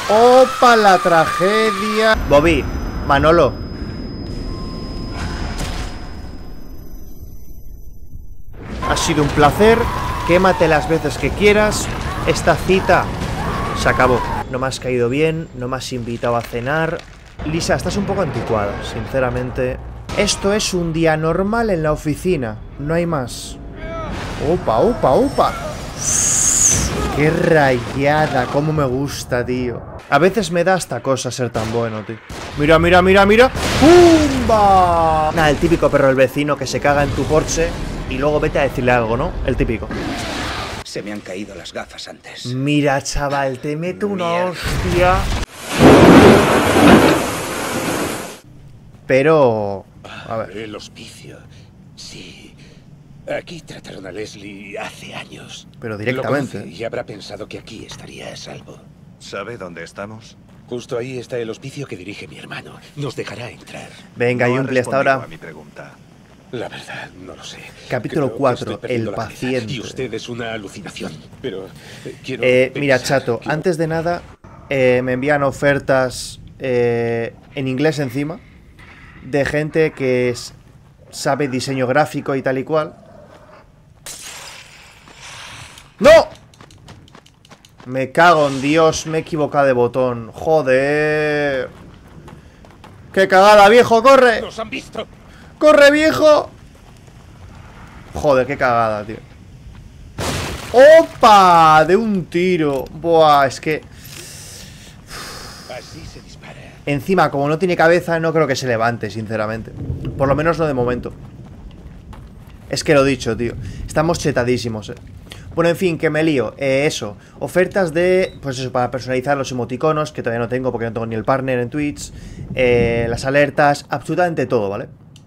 ¡Opa, la tragedia! Bobby, Manolo. Ha sido un placer. Quémate las veces que quieras. Esta cita se acabó. No me has caído bien, no me has invitado a cenar. Lisa, estás un poco anticuada, sinceramente. Esto es un día normal en la oficina. No hay más. ¡Opa, opa, opa! ¡Qué rayada! ¡Cómo me gusta, tío! A veces me da hasta cosa ser tan bueno, tío. ¡Mira, mira, mira, mira! ¡Pumba! Nada, el típico perro del vecino que se caga en tu Porsche y luego vete a decirle algo, ¿no? El típico. Se me han caído las gafas antes. Mira, chaval, te meto una hostia. Pero... a ver. El hospicio. Sí. Aquí trataron a Leslie hace años. Pero directamente. Lo conoce y habrá pensado que aquí estaría a salvo. ¿Sabe dónde estamos? Justo ahí está el hospicio que dirige mi hermano. Nos dejará entrar. Venga, No ha Yumpli, hasta respondido ahora. a mi pregunta. La verdad, no lo sé. Capítulo Creo que 4, estoy perdiendo el la cabeza. paciente. Y usted es una alucinación. Pero quiero Mira, pensar chato, que- antes de nada, me envían ofertas en inglés encima, de gente que sabe diseño gráfico y tal y cual. ¡No! Me cago en Dios, me he equivocado de botón. ¡Joder! ¡Qué cagada, viejo! ¡Corre! ¡Nos han visto! ¡Corre, viejo! Joder, qué cagada, tío. ¡Opa! De un tiro. Buah, es que... Así se dispara. encima, como no tiene cabeza, no creo que se levante, sinceramente. Por lo menos no de momento. Es que lo dicho, tío. Estamos chetadísimos, Bueno, en fin, que me lío. Eso. Ofertas de... pues eso, para personalizar los emoticonos, que todavía no tengo porque no tengo ni el partner en Twitch. Las alertas, absolutamente todo, ¿vale?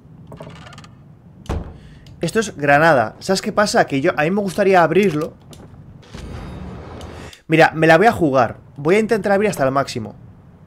Esto es Granada. ¿Sabes qué pasa? Que a mí me gustaría abrirlo. Mira, me la voy a jugar. Voy a intentar abrir hasta el máximo.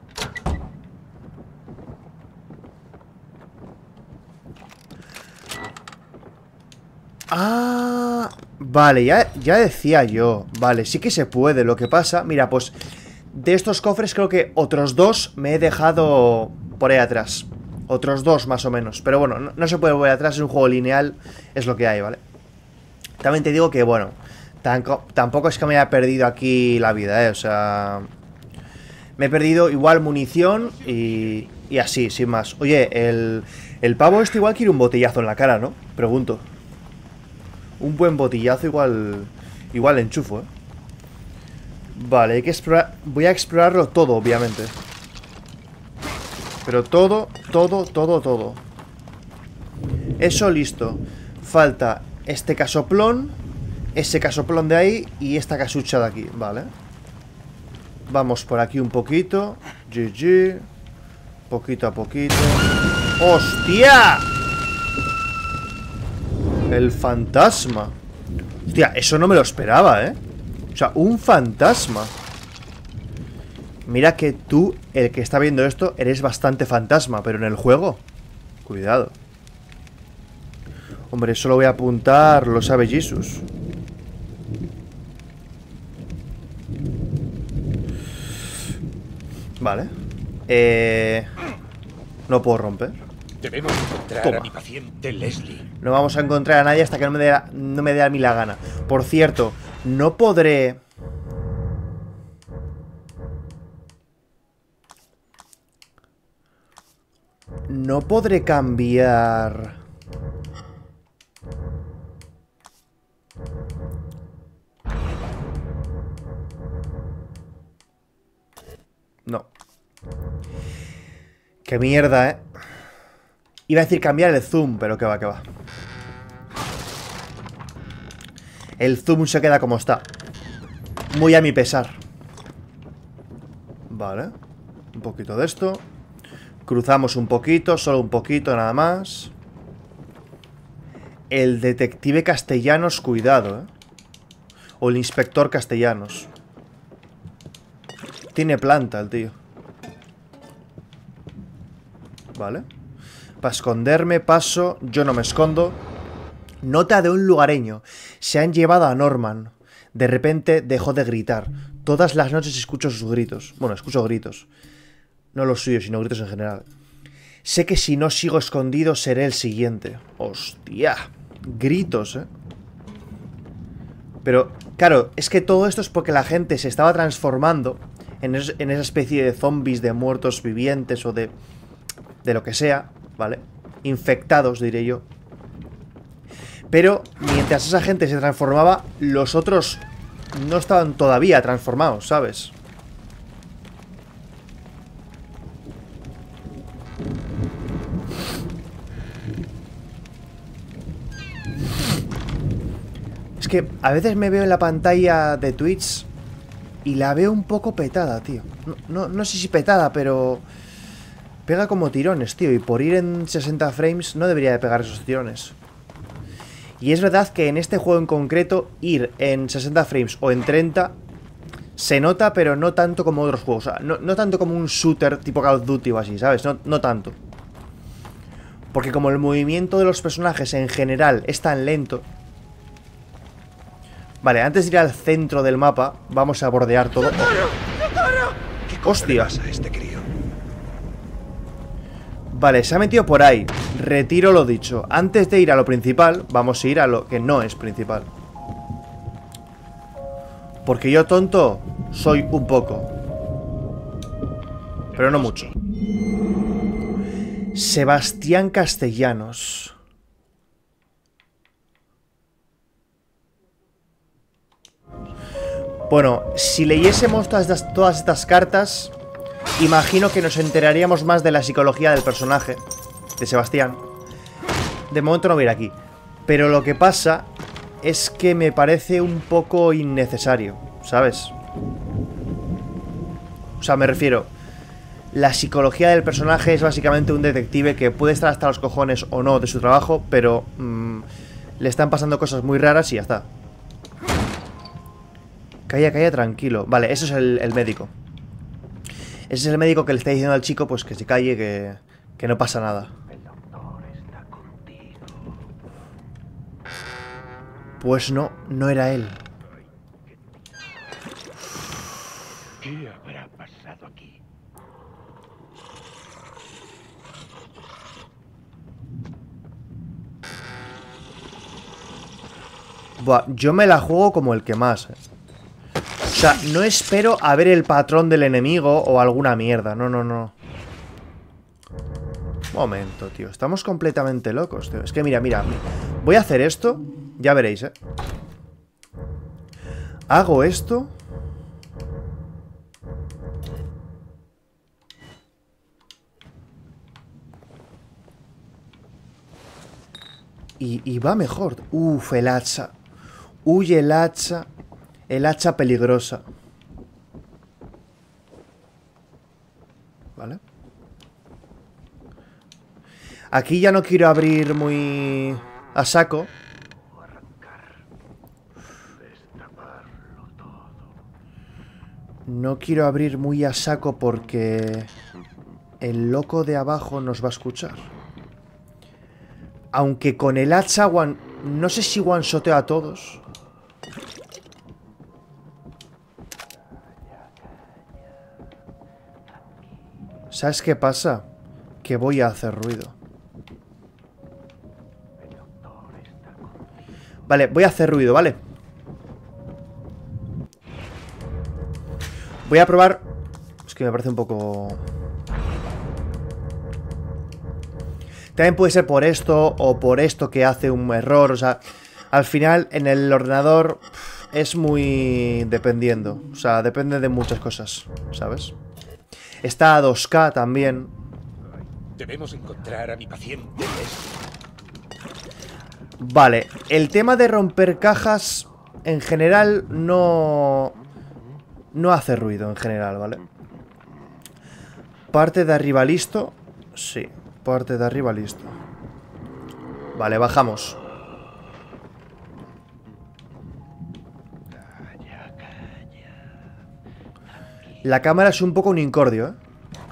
Ah, vale, ya decía yo. Vale, sí que se puede. Lo que pasa, mira, pues de estos cofres creo que otros dos me he dejado por ahí atrás. Otros dos más o menos. Pero bueno, no se puede volver atrás, es un juego lineal. Es lo que hay, ¿vale? También te digo que, bueno, tampoco es que me haya perdido aquí la vida, O sea... me he perdido igual munición y así, sin más. Oye, el pavo este igual quiere un botellazo en la cara, ¿no? Pregunto. Un buen botillazo igual enchufo, Vale, hay que explorar. Voy a explorarlo todo, obviamente. Pero todo. Eso listo. Falta este casoplón, ese casoplón de ahí y esta casucha de aquí, vale. Vamos por aquí un poquito. GG. Poquito a poquito. ¡Hostia! El fantasma. Hostia, eso no me lo esperaba, O sea, un fantasma. Mira que tú, el que está viendo esto, eres bastante fantasma, pero en el juego, cuidado. Hombre, eso lo voy a apuntar, lo sabe Jesus. Vale. No puedo romper. Debemos encontrar Toma. a mi paciente Leslie. No vamos a encontrar a nadie hasta que no me dé a mí la gana. Por cierto, no podré... no podré cambiar... no. Qué mierda, Iba a decir cambiar el zoom, pero que va, que va. El zoom se queda como está. Muy a mi pesar. Vale. Un poquito de esto. Cruzamos un poquito, solo un poquito, nada más. El detective Castellanos, cuidado, O el inspector Castellanos. Tiene planta el tío. Vale. Para esconderme, paso. Yo no me escondo. Nota de un lugareño. Se han llevado a Norman. De repente dejó de gritar. Todas las noches escucho sus gritos. Bueno, escucho gritos. No los suyos, sino gritos en general. Sé que si no sigo escondido seré el siguiente. Hostia. Gritos, ¿eh? Pero, claro, es que todo esto es porque la gente se estaba transformando en esa especie de zombies, de muertos vivientes o de lo que sea, ¿vale? Infectados, diré yo. Pero mientras esa gente se transformaba, los otros no estaban todavía transformados, ¿sabes? Es que a veces me veo en la pantalla de Twitch y la veo un poco petada, tío. No sé si petada, pero pega como tirones, tío. Y por ir en 60 frames no debería de pegar esos tirones. Y es verdad que en este juego en concreto, ir en 60 frames o en 30 se nota, pero no tanto como otros juegos. O sea, no tanto como un shooter tipo Call of Duty o así, ¿sabes? No tanto. Porque como el movimiento de los personajes en general es tan lento... Vale, antes de ir al centro del mapa, vamos a bordear todo. ¡Hostia! Este crío. Vale, se ha metido por ahí. Retiro lo dicho. Antes de ir a lo principal, vamos a ir a lo que no es principal. Porque yo, tonto, soy un poco. Pero no mucho. Sebastián Castellanos. Bueno, si leyésemos todas estas cartas, imagino que nos enteraríamos más de la psicología del personaje, de Sebastián. De momento no voy a ir aquí. Pero lo que pasa es que me parece un poco innecesario, ¿sabes? O sea, me refiero... La psicología del personaje es básicamente un detective que puede estar hasta los cojones o no de su trabajo, pero le están pasando cosas muy raras y ya está. Calla, calla, tranquilo. Vale, ese es el médico. Ese es el médico que le está diciendo al chico pues que se calle, que no pasa nada. El doctor está contigo. Pues no era él. ¿Qué habrá pasado aquí? Buah, yo me la juego como el que más. O sea, no espero a ver el patrón del enemigo o alguna mierda. No. Momento, tío. Estamos completamente locos, tío. Es que mira. Voy a hacer esto. Ya veréis, ¿eh? Hago esto. Y va mejor. Uf, el hacha. Huye el hacha. El hacha peligrosa. ¿Vale? Aquí ya no quiero abrir muy a saco. No quiero abrir muy a saco porque el loco de abajo nos va a escuchar. Aunque con el hacha no sé si one-shoteo a todos. ¿Sabes qué pasa? Que voy a hacer ruido. Vale, voy a hacer ruido, ¿vale? Voy a probar... Es que me parece un poco... También puede ser por esto o por esto que hace un error. O sea, al final en el ordenador es muy... dependiendo. O sea, depende de muchas cosas, ¿sabes? Está a 2K también. Debemos encontrar a mi paciente. Vale, el tema de romper cajas en general no hace ruido en general, ¿vale? Parte de arriba listo. Sí, parte de arriba listo. Vale, bajamos. La cámara es un poco un incordio, ¿eh?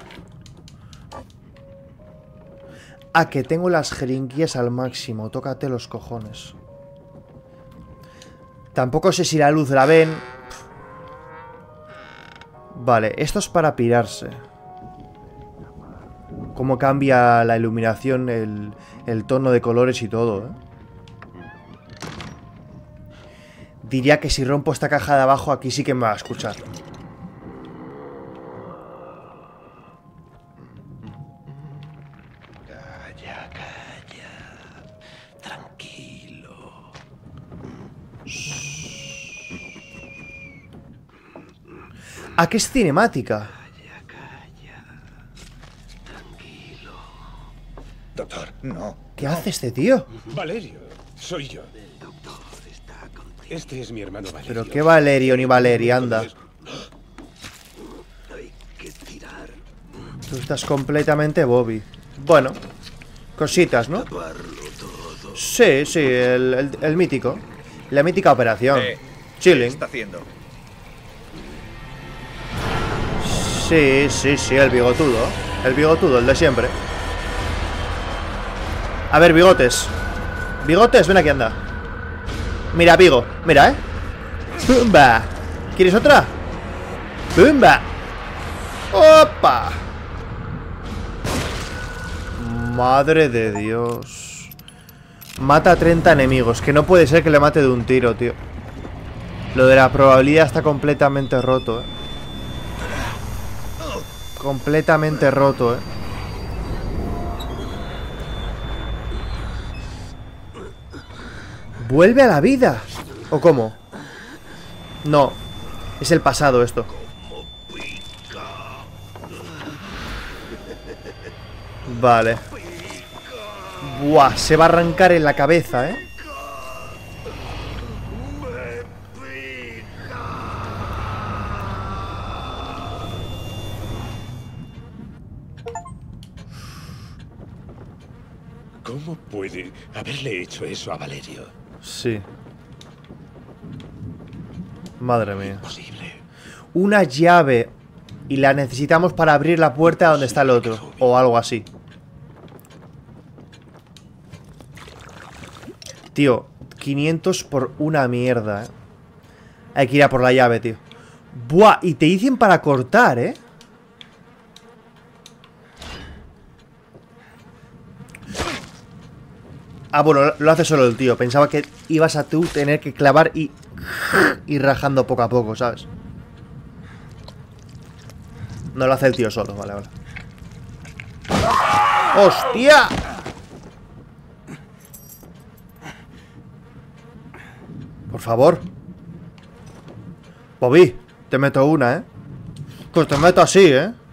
Ah, que tengo las jeringuillas al máximo. Tócate los cojones. Tampoco sé si la luz la ven. Vale, esto es para pirarse. Cómo cambia la iluminación, el tono de colores y todo, ¿eh? Diría que si rompo esta caja de abajo, aquí sí que me va a escuchar. Calla, calla. Tranquilo. ¿A qué es cinemática? Calla, calla. Tranquilo. Doctor, no. ¿Qué hace este tío? Valerio, soy yo. Este es mi hermano Valerio. Pero qué Valerio ni Valeria, anda. Hay que tirar. Tú estás completamente Bobby. Bueno, cositas, ¿no? Sí, sí, el mítico. La mítica operación. ¿Qué Chilling. está haciendo? Sí, sí, sí, el bigotudo. El bigotudo, el de siempre. A ver, bigotes. Bigotes, ven aquí, anda. Mira, Vigo, mira, ¡pumba! ¿Quieres otra? ¡Pumba! ¡Opa! Madre de Dios. Mata a 30 enemigos. Que no puede ser que le mate de un tiro, tío. Lo de la probabilidad está completamente roto, completamente roto, ¿Vuelve a la vida? ¿O cómo? No. Es el pasado esto. Vale. Buah, se va a arrancar en la cabeza, ¿Cómo puede haberle hecho eso a Valerio? Sí. Madre mía. Imposible. Una llave. Y la necesitamos para abrir la puerta donde está el otro. O algo así. Tío, 500 por una mierda, Hay que ir a por la llave, tío. Buah, y te dicen para cortar, Ah, bueno, lo hace solo el tío. Pensaba que ibas a tú tener que clavar y ir rajando poco a poco, ¿sabes? No lo hace el tío solo, vale, vale. ¡Hostia! Por favor. Bobby, te meto una, Pues te meto así,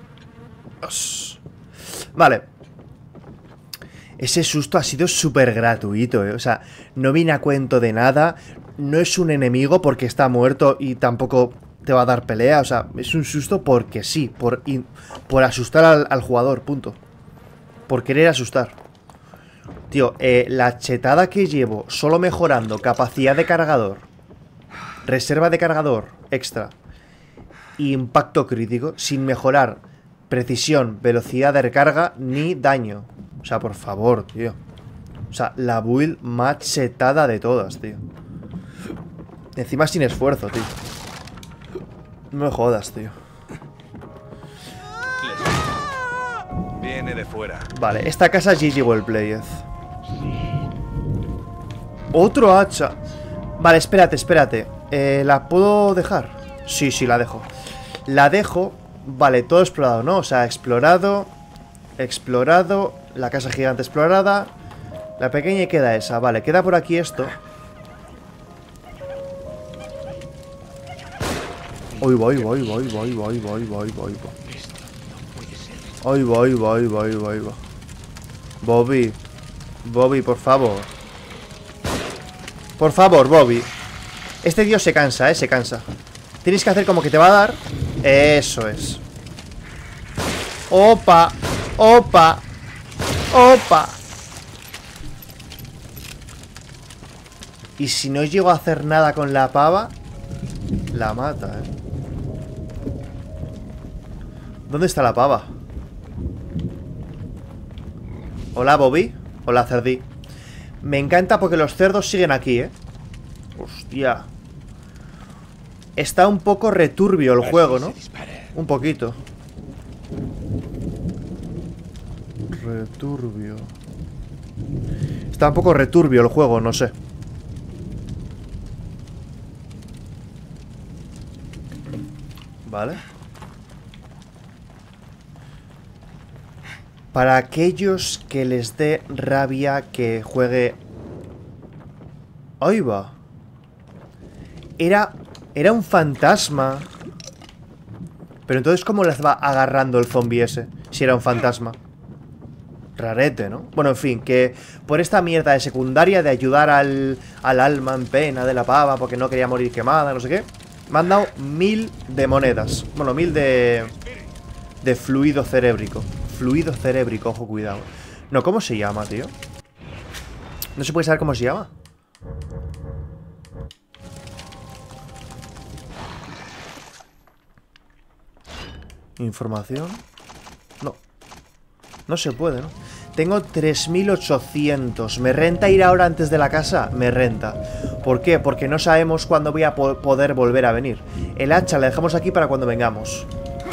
Vale. Ese susto ha sido súper gratuito, O sea, no viene a cuento de nada. No es un enemigo porque está muerto y tampoco te va a dar pelea. O sea, es un susto porque sí. Por asustar al jugador, punto. Por querer asustar. Tío, la chetada que llevo solo mejorando capacidad de cargador, reserva de cargador extra y impacto crítico, sin mejorar precisión, velocidad de recarga ni daño. O sea, por favor, tío. O sea, la build más chetada de todas, tío. Encima sin esfuerzo, tío. No me jodas, tío. Viene de fuera. Vale, esta casa es GG Wellplayed. Otro hacha. Vale, espérate, espérate. ¿La puedo dejar? Sí, sí, la dejo. La dejo. Vale, todo explorado, ¿no? O sea, explorado. Explorado. La casa gigante explorada. La pequeña y queda esa. Vale, queda por aquí esto. Voy. Bobby, por favor. Por favor, Bobby. Este tío se cansa, se cansa. Tienes que hacer como que te va a dar. Eso es. Opa. Opa. Opa. Y si no llego a hacer nada con la pava, la mata, ¿Dónde está la pava? Hola, Bobby. Hola, Cerdí. Me encanta porque los cerdos siguen aquí, Hostia. Está un poco returbio el juego, ¿no? Un poquito. Returbio. Está un poco returbio el juego, no sé. Vale. Para aquellos que les dé rabia que juegue... ¡Ahí va! Era un fantasma. Pero entonces, ¿cómo le estaba agarrando el zombie ese? Si era un fantasma. Rarete, ¿no? Bueno, en fin, que por esta mierda de secundaria de ayudar al alma en pena de la pava porque no quería morir quemada, no sé qué, me han dado 1000 de monedas. Bueno, 1000 de fluido cerébrico. Fluido cerébrico, ojo, cuidado. No, ¿cómo se llama, tío? No se puede saber cómo se llama. Información. No. No se puede, ¿no? Tengo 3800. ¿Me renta ir ahora antes de la casa? Me renta. ¿Por qué? Porque no sabemos cuándo voy a poder volver a venir. El hacha la dejamos aquí para cuando vengamos.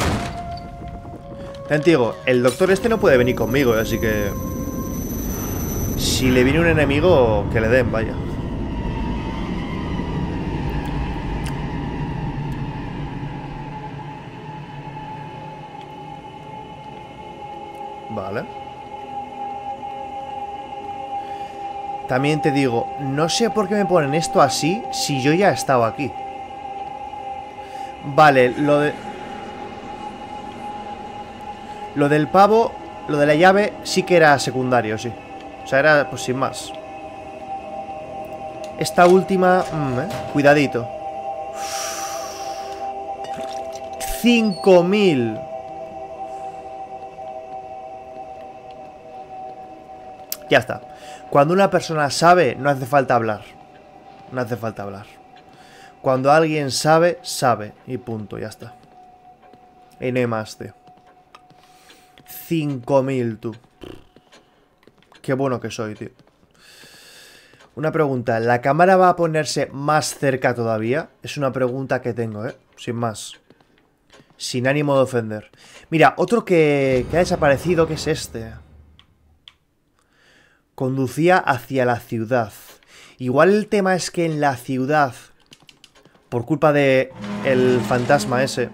Digo, el doctor este no puede venir conmigo, así que... Si le viene un enemigo, que le den, vaya. Vale. También te digo, no sé por qué me ponen esto así si yo ya he estado aquí. Vale, lo del pavo, lo de la llave sí que era secundario, sí. O sea, era pues sin más. Esta última... cuidadito. 5000. Ya está. Cuando una persona sabe, no hace falta hablar. No hace falta hablar. Cuando alguien sabe, sabe. Y punto, ya está. Y no hay más, tío. 5000, tú. Qué bueno que soy, tío. Una pregunta. ¿La cámara va a ponerse más cerca todavía? Es una pregunta que tengo, ¿eh? Sin más. Sin ánimo de ofender. Mira, otro que ha desaparecido, que es este. Conducía hacia la ciudad. Igual el tema es que en la ciudad, por culpa de el fantasma ese,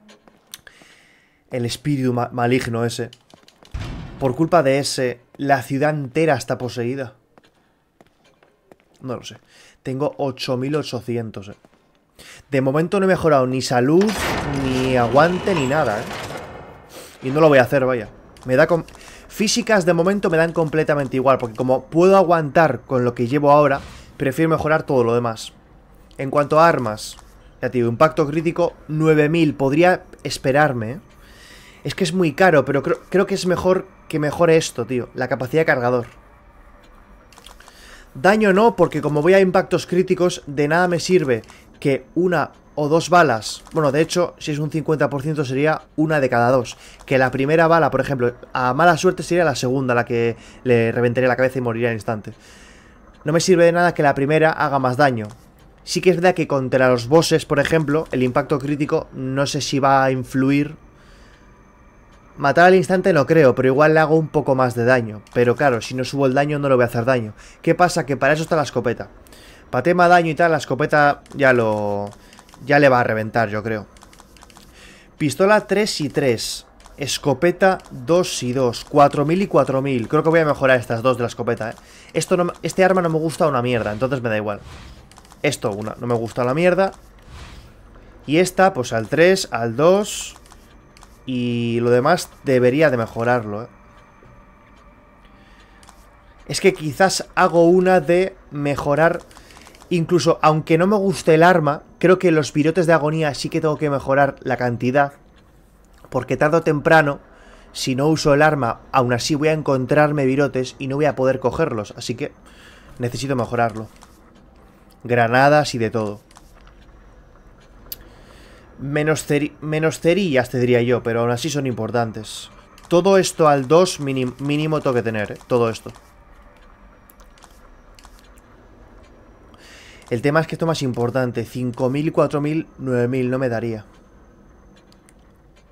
el espíritu maligno ese, por culpa de ese, la ciudad entera está poseída. No lo sé. Tengo 8800, De momento no he mejorado ni salud, ni aguante, ni nada, Y no lo voy a hacer, vaya. Me da con... Físicas de momento me dan completamente igual, porque como puedo aguantar con lo que llevo ahora, prefiero mejorar todo lo demás. En cuanto a armas, ya te digo, impacto crítico 9000, podría esperarme, Es que es muy caro, pero creo que es mejor que mejore esto, tío, la capacidad de cargador. Daño no, porque como voy a impactos críticos, de nada me sirve que una o dos balas, bueno, de hecho, si es un 50% sería una de cada dos. Que la primera bala, por ejemplo, a mala suerte sería la segunda, la que le reventaría la cabeza y moriría al instante. No me sirve de nada que la primera haga más daño. Sí que es verdad que contra los bosses, por ejemplo, el impacto crítico no sé si va a influir. Matar al instante no creo, pero igual le hago un poco más de daño. Pero claro, si no subo el daño no le voy a hacer daño. ¿Qué pasa? Que para eso está la escopeta. Para tema daño y tal, la escopeta ya le va a reventar, yo creo. Pistola 3 y 3. Escopeta 2 y 2. 4000 y 4000. Creo que voy a mejorar estas dos de la escopeta, Este arma no me gusta una mierda, entonces me da igual. Esto, no me gusta la mierda. Y esta, pues al 3, al 2. Y lo demás debería de mejorarlo, Es que quizás hago una de mejorar. Incluso, aunque no me guste el arma, creo que los virotes de agonía sí que tengo que mejorar la cantidad. Porque tarde o temprano, si no uso el arma, aún así voy a encontrarme virotes y no voy a poder cogerlos. Así que necesito mejorarlo. Granadas y de todo. Menos cerillas te diría yo, pero aún así son importantes. Todo esto al 2 mínimo tengo que tener, todo esto. El tema es que esto es más importante. 5000, 4000, 9000 no me daría.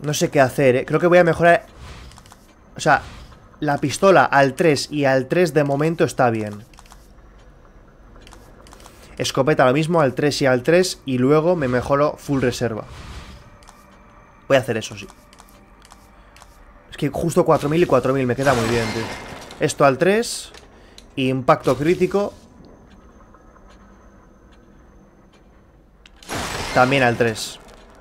No sé qué hacer, ¿eh? Creo que voy a mejorar... O sea, la pistola al 3 y al 3 de momento está bien. Escopeta lo mismo, al 3 y al 3. Y luego me mejoro full reserva. Voy a hacer eso, sí. Es que justo 4000 y 4000 me queda muy bien, tío. Esto al 3. Impacto crítico. También al 3.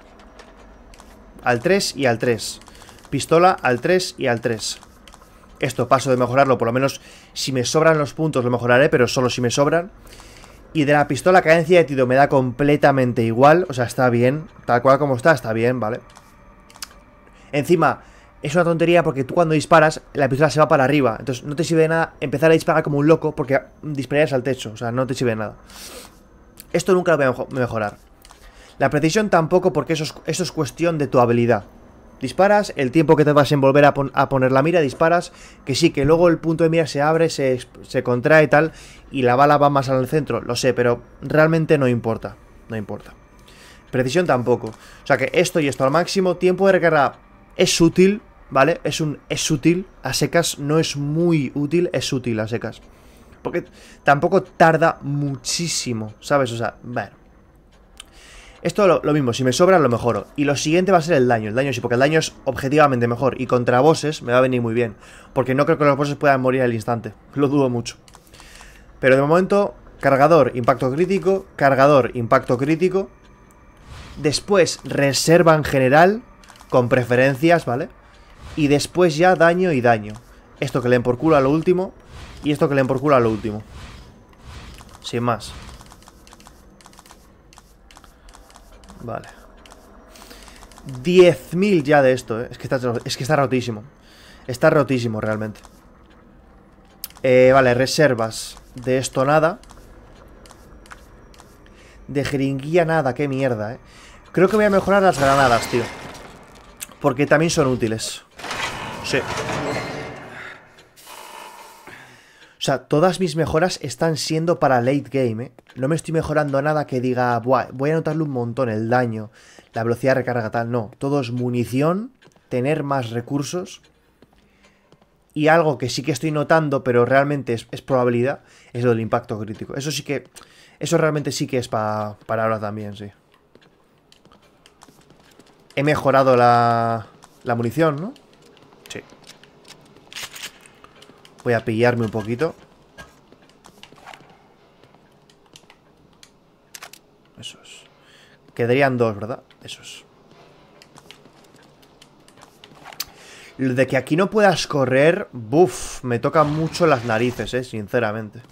Al 3 y al 3. Pistola al 3 y al 3. Esto paso de mejorarlo. Por lo menos si me sobran los puntos lo mejoraré, pero solo si me sobran. Y de la pistola cadencia de tiro me da completamente igual. O sea, está bien. Tal cual como está bien, ¿vale? Encima, es una tontería porque tú cuando disparas, la pistola se va para arriba. Entonces no te sirve de nada empezar a disparar como un loco porque dispararías al techo. O sea, no te sirve de nada. Esto nunca lo voy a mejorar. La precisión tampoco, porque eso es cuestión de tu habilidad. Disparas, el tiempo que te vas en volver a poner la mira, disparas, que sí, que luego el punto de mira se abre, se contrae y tal, y la bala va más al centro, lo sé, pero realmente no importa, no importa. Precisión tampoco, o sea que esto y esto al máximo. Tiempo de recarga es útil, ¿vale? Es útil, a secas no es muy útil, es útil a secas. Porque tampoco tarda muchísimo, ¿sabes? O sea, bueno. Esto lo mismo, si me sobra lo mejoro. Y lo siguiente va a ser el daño. El daño sí, porque el daño es objetivamente mejor. Y contra bosses me va a venir muy bien. Porque no creo que los bosses puedan morir al instante. Lo dudo mucho. Pero de momento, cargador, impacto crítico. Cargador, impacto crítico. Después, reserva en general. Con preferencias, ¿vale? Y después ya daño y daño. Esto que le den por culo a lo último. Y esto que le den por culo a lo último. Sin más. Vale. 10.000 ya de esto, ¿eh? Es que está rotísimo. Está rotísimo realmente. Vale, reservas. De esto nada. De jeringuilla nada, qué mierda, ¿eh? Creo que voy a mejorar las granadas, tío. Porque también son útiles. Sí. O sea, todas mis mejoras están siendo para late game, ¿eh? No me estoy mejorando nada que diga, buah, voy a notarle un montón el daño, la velocidad de recarga tal. No, todo es munición, tener más recursos. Y algo que sí que estoy notando, pero realmente es probabilidad, es lo del impacto crítico. Eso sí que... Eso realmente sí que es para ahora también, sí. He mejorado la munición, ¿no? Sí. Voy a pillarme un poquito. Esos. Quedarían dos, ¿verdad? Esos. Lo de que aquí no puedas correr, buf, me toca mucho las narices, sinceramente.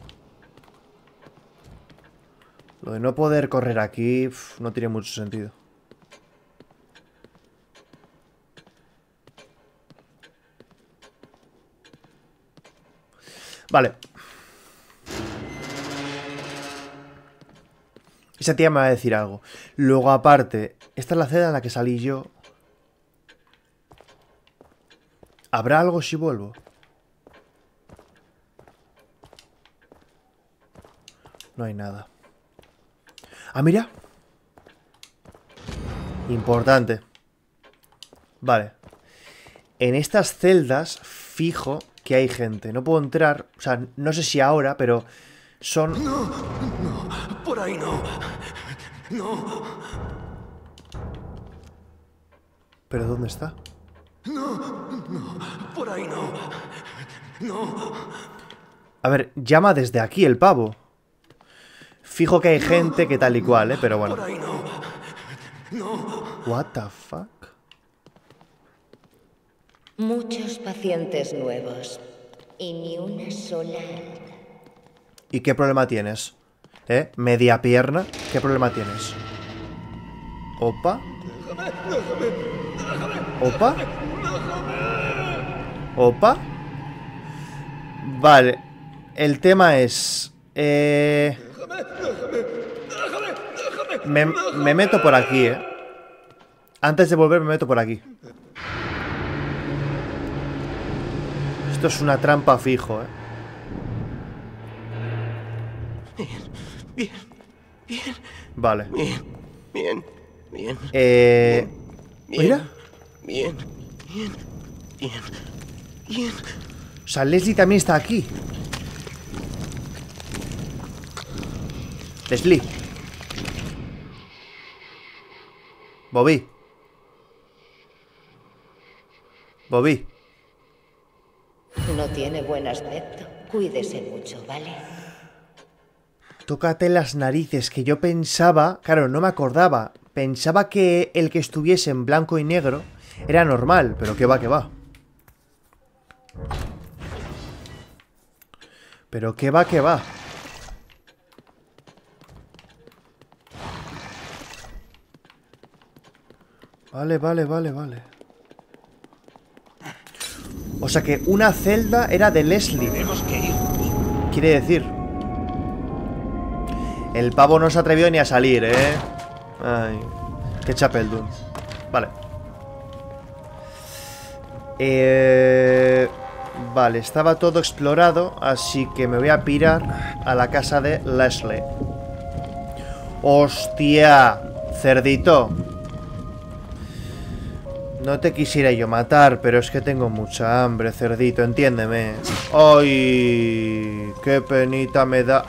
Lo de no poder correr aquí, no tiene mucho sentido. Vale. Esa tía me va a decir algo. Luego, aparte, esta es la celda en la que salí yo. ¿Habrá algo si vuelvo? No hay nada. Ah, mira. Importante. Vale. En estas celdas, fijo que hay gente. No puedo entrar. O sea, no sé si ahora, pero son... No, no, por ahí no. No. ¿Pero dónde está? No, no, por ahí no. No. A ver, llama desde aquí el pavo. Fijo que hay gente que tal y cual, pero bueno. Por ahí no. No. What the fuck? Muchos pacientes nuevos y ni una sola alta. ¿Y qué problema tienes? ¿Media pierna? ¿Qué problema tienes? ¿Opa? ¿Opa? ¿Opa? Vale. El tema es... Me meto por aquí, Antes de volver me meto por aquí. Esto es una trampa fijo, Bien, bien, bien. Vale. Bien, bien, bien. Mira. Bien. O sea, Leslie también está aquí. Leslie. Bobby. Bobby. No tiene buen aspecto. Cuídese mucho, ¿vale? Tócate las narices, que yo pensaba... Claro, no me acordaba. Pensaba que el que estuviese en blanco y negro era normal, pero que va, que va. Pero que va, que va. Vale. O sea que una celda era de Leslie. Tenemos que ir. Quiere decir... El pavo no se atrevió ni a salir, ¿eh? Ay, qué chapeldun. Vale. Vale, estaba todo explorado, así que me voy a pirar a la casa de Leslie. ¡Hostia! Cerdito. No te quisiera yo matar, pero es que tengo mucha hambre, cerdito, entiéndeme. ¡Ay! ¡Qué penita me da!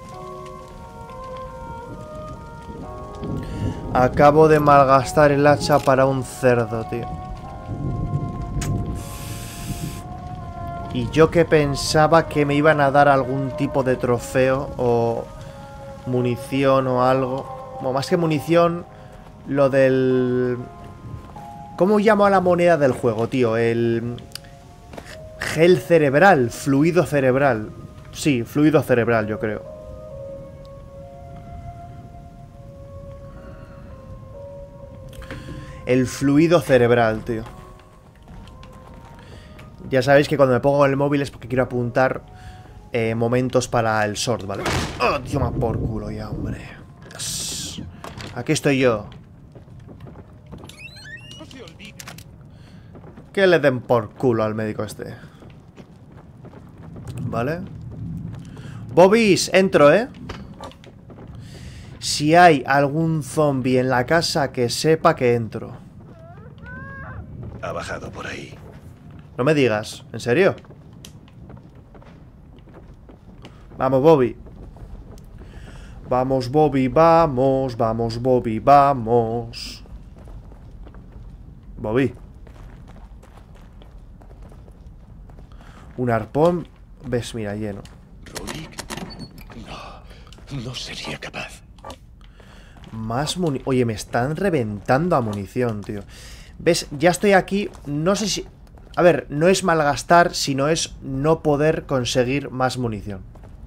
Acabo de malgastar el hacha para un cerdo, tío. Y yo que pensaba que me iban a dar algún tipo de trofeo o munición o algo. Bueno, más que munición, lo del... ¿Cómo llamo a la moneda del juego, tío? El... Gel cerebral, fluido cerebral. Sí, fluido cerebral, yo creo. El fluido cerebral, tío. Ya sabéis que cuando me pongo el móvil es porque quiero apuntar momentos para el short, ¿vale? ¡Oh, tío, más por culo ya, hombre! Yes. Aquí estoy yo. Que le den por culo al médico este. ¿Vale? Bobbies, entro, ¿eh? Si hay algún zombie en la casa, que sepa que entro. Ha bajado por ahí. No me digas, ¿en serio? Vamos, Bobby. Vamos, Bobby, vamos. Vamos, Bobby, vamos. Bobby. Un arpón. Ves, mira, lleno. ¿Rolik? No sería capaz. Más munición. Oye, me están reventando a munición, tío. ¿Ves? Ya estoy aquí. No sé si... A ver, no es malgastar, sino es no poder conseguir más munición.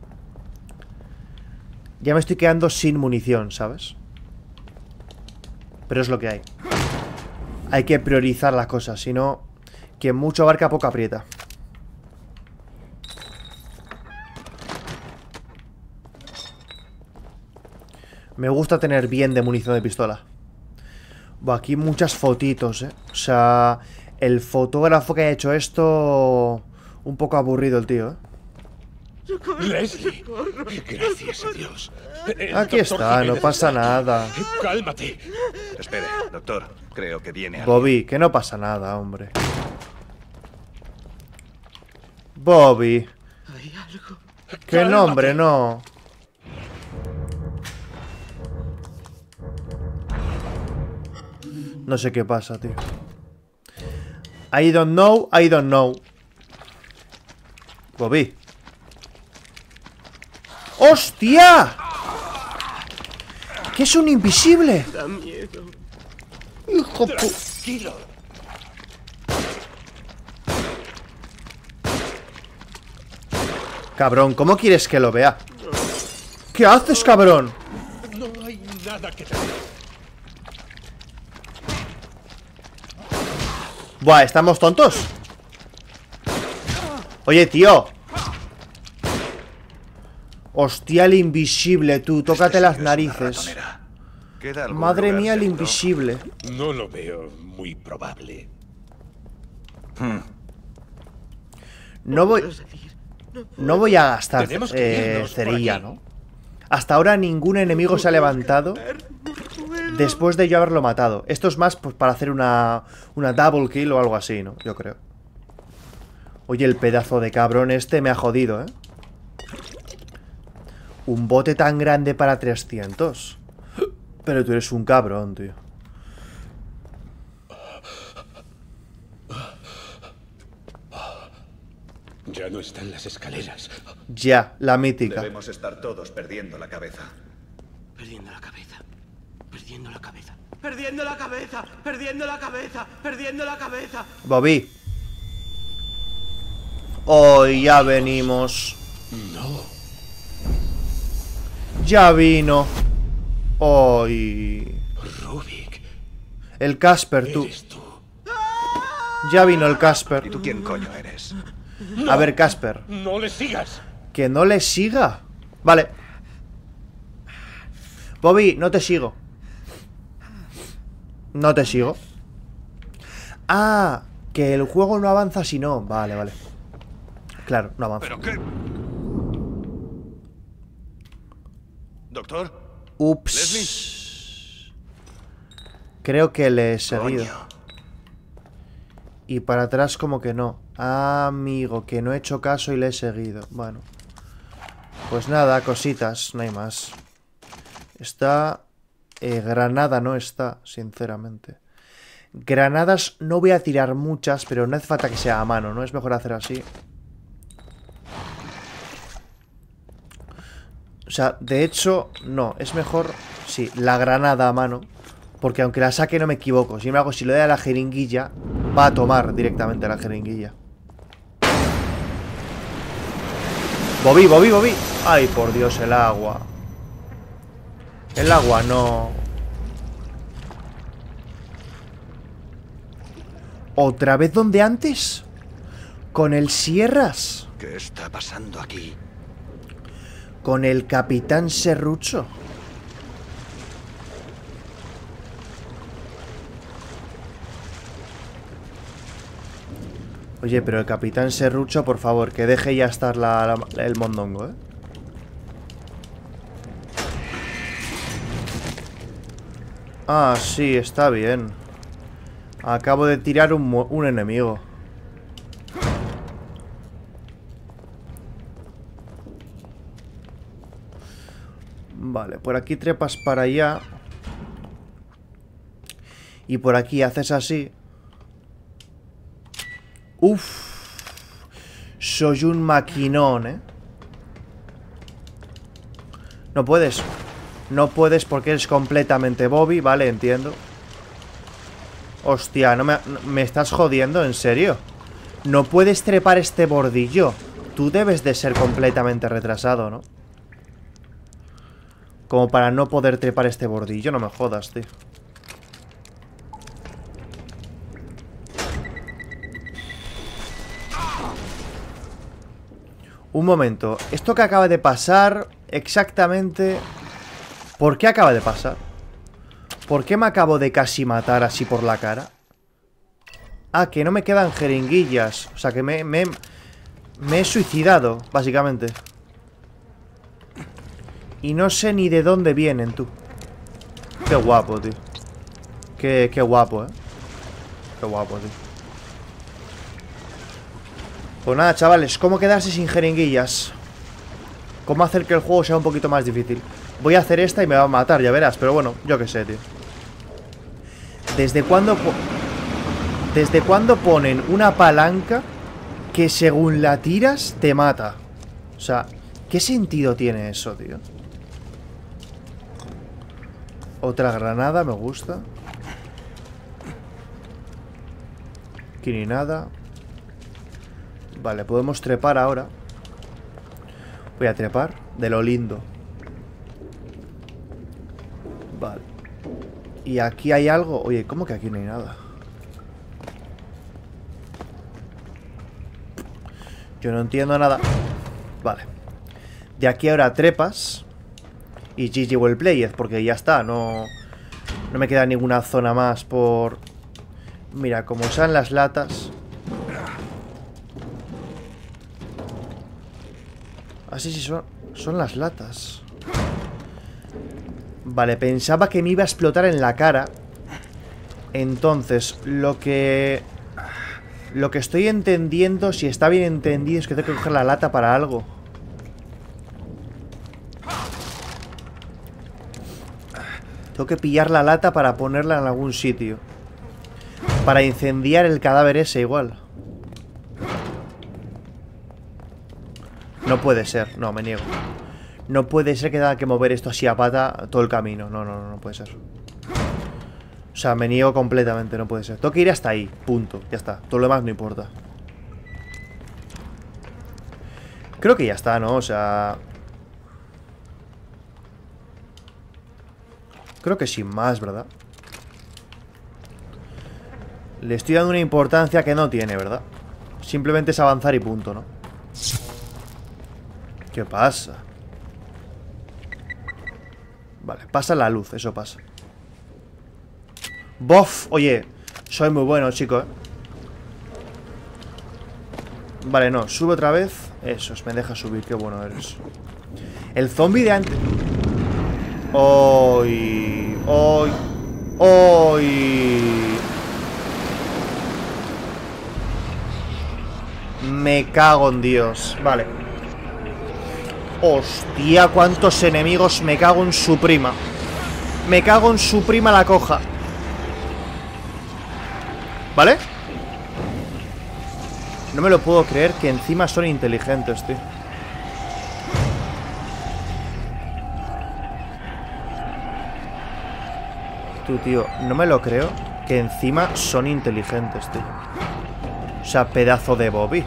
Ya me estoy quedando sin munición, ¿sabes? Pero es lo que hay. Hay que priorizar las cosas, si no, quien mucho abarca, poco aprieta. Me gusta tener bien de munición de pistola. Buah, aquí muchas fotitos, ¿eh? O sea, el fotógrafo que ha hecho esto... Un poco aburrido el tío, ¿eh? Leslie, gracias a Dios. Aquí está, no pasa nada. Cálmate. Espere, doctor. Creo que viene alguien. Bobby, que no pasa nada, hombre. Bobby. Hay algo. Que no, hombre, no. No sé qué pasa, tío. I don't know, I don't know. Bobby. ¡Hostia! ¿Qué es un invisible? Da miedo. Hijo pu... Tranquilo. Cabrón, ¿cómo quieres que lo vea? ¿Qué haces, cabrón? No hay nada que temer. Buah, ¿estamos tontos? Oye, tío. Hostia, el invisible, tú. Tócate las narices. ¿Queda algún Madre lugar mía, el seguro? invisible. No lo veo muy probable. No voy a gastar Tenemos que irnos por cerilla, aquí. ¿no? Hasta ahora ningún enemigo se ha levantado después de yo haberlo matado. Esto es más pues, para hacer una double kill o algo así, ¿no? Yo creo. Oye, el pedazo de cabrón este me ha jodido, ¿eh? Un bote tan grande para 300. Pero tú eres un cabrón, tío. Ya no están las escaleras. Ya, la mítica. Debemos estar todos perdiendo la cabeza. Perdiendo la cabeza. Perdiendo la cabeza. Perdiendo la cabeza. Perdiendo la cabeza. Perdiendo la cabeza. Bobby. Hoy ya venimos. No. Ya vino. Hoy. Rubik. El Casper, tú. Eres tú. Ya vino el ¿Y Casper. tú quién coño eres? A ver, Casper. No le sigas. Que no le siga. Vale. Bobby, no te sigo. No te sigo. Ah, que el juego no avanza si no. Vale, vale. Claro, no avanza. ¿Pero qué? ¿Doctor? Ups. ¿Leslie? Creo que le he seguido. Coño. Y para atrás como que no. Ah, amigo, que no he hecho caso y le he seguido. Bueno. Pues nada, cositas, no hay más. Está... granada no está, sinceramente. Granadas no voy a tirar muchas, pero no hace falta que sea a mano, ¿no? Es mejor hacer así. O sea, de hecho, no. Es mejor, sí, la granada a mano. Porque aunque la saque no me equivoco. Sin embargo, si le doy a la jeringuilla, va a tomar directamente la jeringuilla. Bobby, Bobby, Bobby. Ay, por Dios, el agua. El agua no. ¿Otra vez donde antes? ¿Con el Sierras? ¿Qué está pasando aquí? ¿Con el Capitán Serrucho? Oye, pero el Capitán Serrucho, por favor, que deje ya estar el mondongo, ¿eh? Ah, sí, está bien. Acabo de tirar un enemigo. Vale, por aquí trepas para allá. Y por aquí haces así. Uf. Soy un maquinón, ¿eh? No puedes. No puedes porque eres completamente Bobby, vale, entiendo. Hostia, no me estás jodiendo, ¿en serio? No puedes trepar este bordillo. Tú debes de ser completamente retrasado, ¿no? Como para no poder trepar este bordillo, no me jodas, tío. Un momento, esto que acaba de pasar exactamente... ¿Por qué acaba de pasar? ¿Por qué me acabo de casi matar así por la cara? Ah, que no me quedan jeringuillas. O sea, que me he suicidado, básicamente. Y no sé ni de dónde vienen, tú. Qué guapo, tío. Qué guapo, Qué guapo, tío. Pues nada, chavales, ¿cómo quedarse sin jeringuillas? ¿Cómo hacer que el juego sea un poquito más difícil? Voy a hacer esta y me va a matar, ya verás. Pero bueno, yo qué sé, tío. ¿Desde cuándo ponen una palanca que según la tiras te mata? O sea, ¿qué sentido tiene eso, tío? Otra granada, me gusta. Aquí ni nada. Vale, podemos trepar ahora. Voy a trepar de lo lindo. Vale. Y aquí hay algo. Oye, ¿cómo que aquí no hay nada? Yo no entiendo nada. Vale. De aquí ahora trepas. Y GG well played, porque ya está. No me queda ninguna zona más por... Mira, como sean las latas. Ah, sí, son las latas. Vale, pensaba que me iba a explotar en la cara. Entonces, lo que estoy entendiendo, si está bien entendido, es que tengo que coger la lata para algo. Tengo que pillar la lata para ponerla en algún sitio. Para incendiar el cadáver ese igual. No puede ser, no, me niego. No puede ser que tenga que mover esto así a pata todo el camino. No puede ser. O sea, me niego completamente, no puede ser. Tengo que ir hasta ahí, punto, ya está. Todo lo demás no importa. Creo que ya está, ¿no? O sea... Creo que sin más, ¿verdad? Le estoy dando una importancia que no tiene, ¿verdad? Simplemente es avanzar y punto, ¿no? ¿Qué pasa? Vale, pasa la luz, eso pasa. ¡Bof! Oye, soy muy bueno, chicos, Vale, no, sube otra vez. Eso, me deja subir, qué bueno eres. El zombie de antes... ¡Oy! ¡Oy! ¡Oy! Me cago en Dios. Vale. Hostia, cuántos enemigos. Me cago en su prima. Me cago en su prima la coja. ¿Vale? No me lo puedo creer que encima son inteligentes, tío. Tú, tío, no me lo creo que encima son inteligentes, tío. O sea, pedazo de Bobby.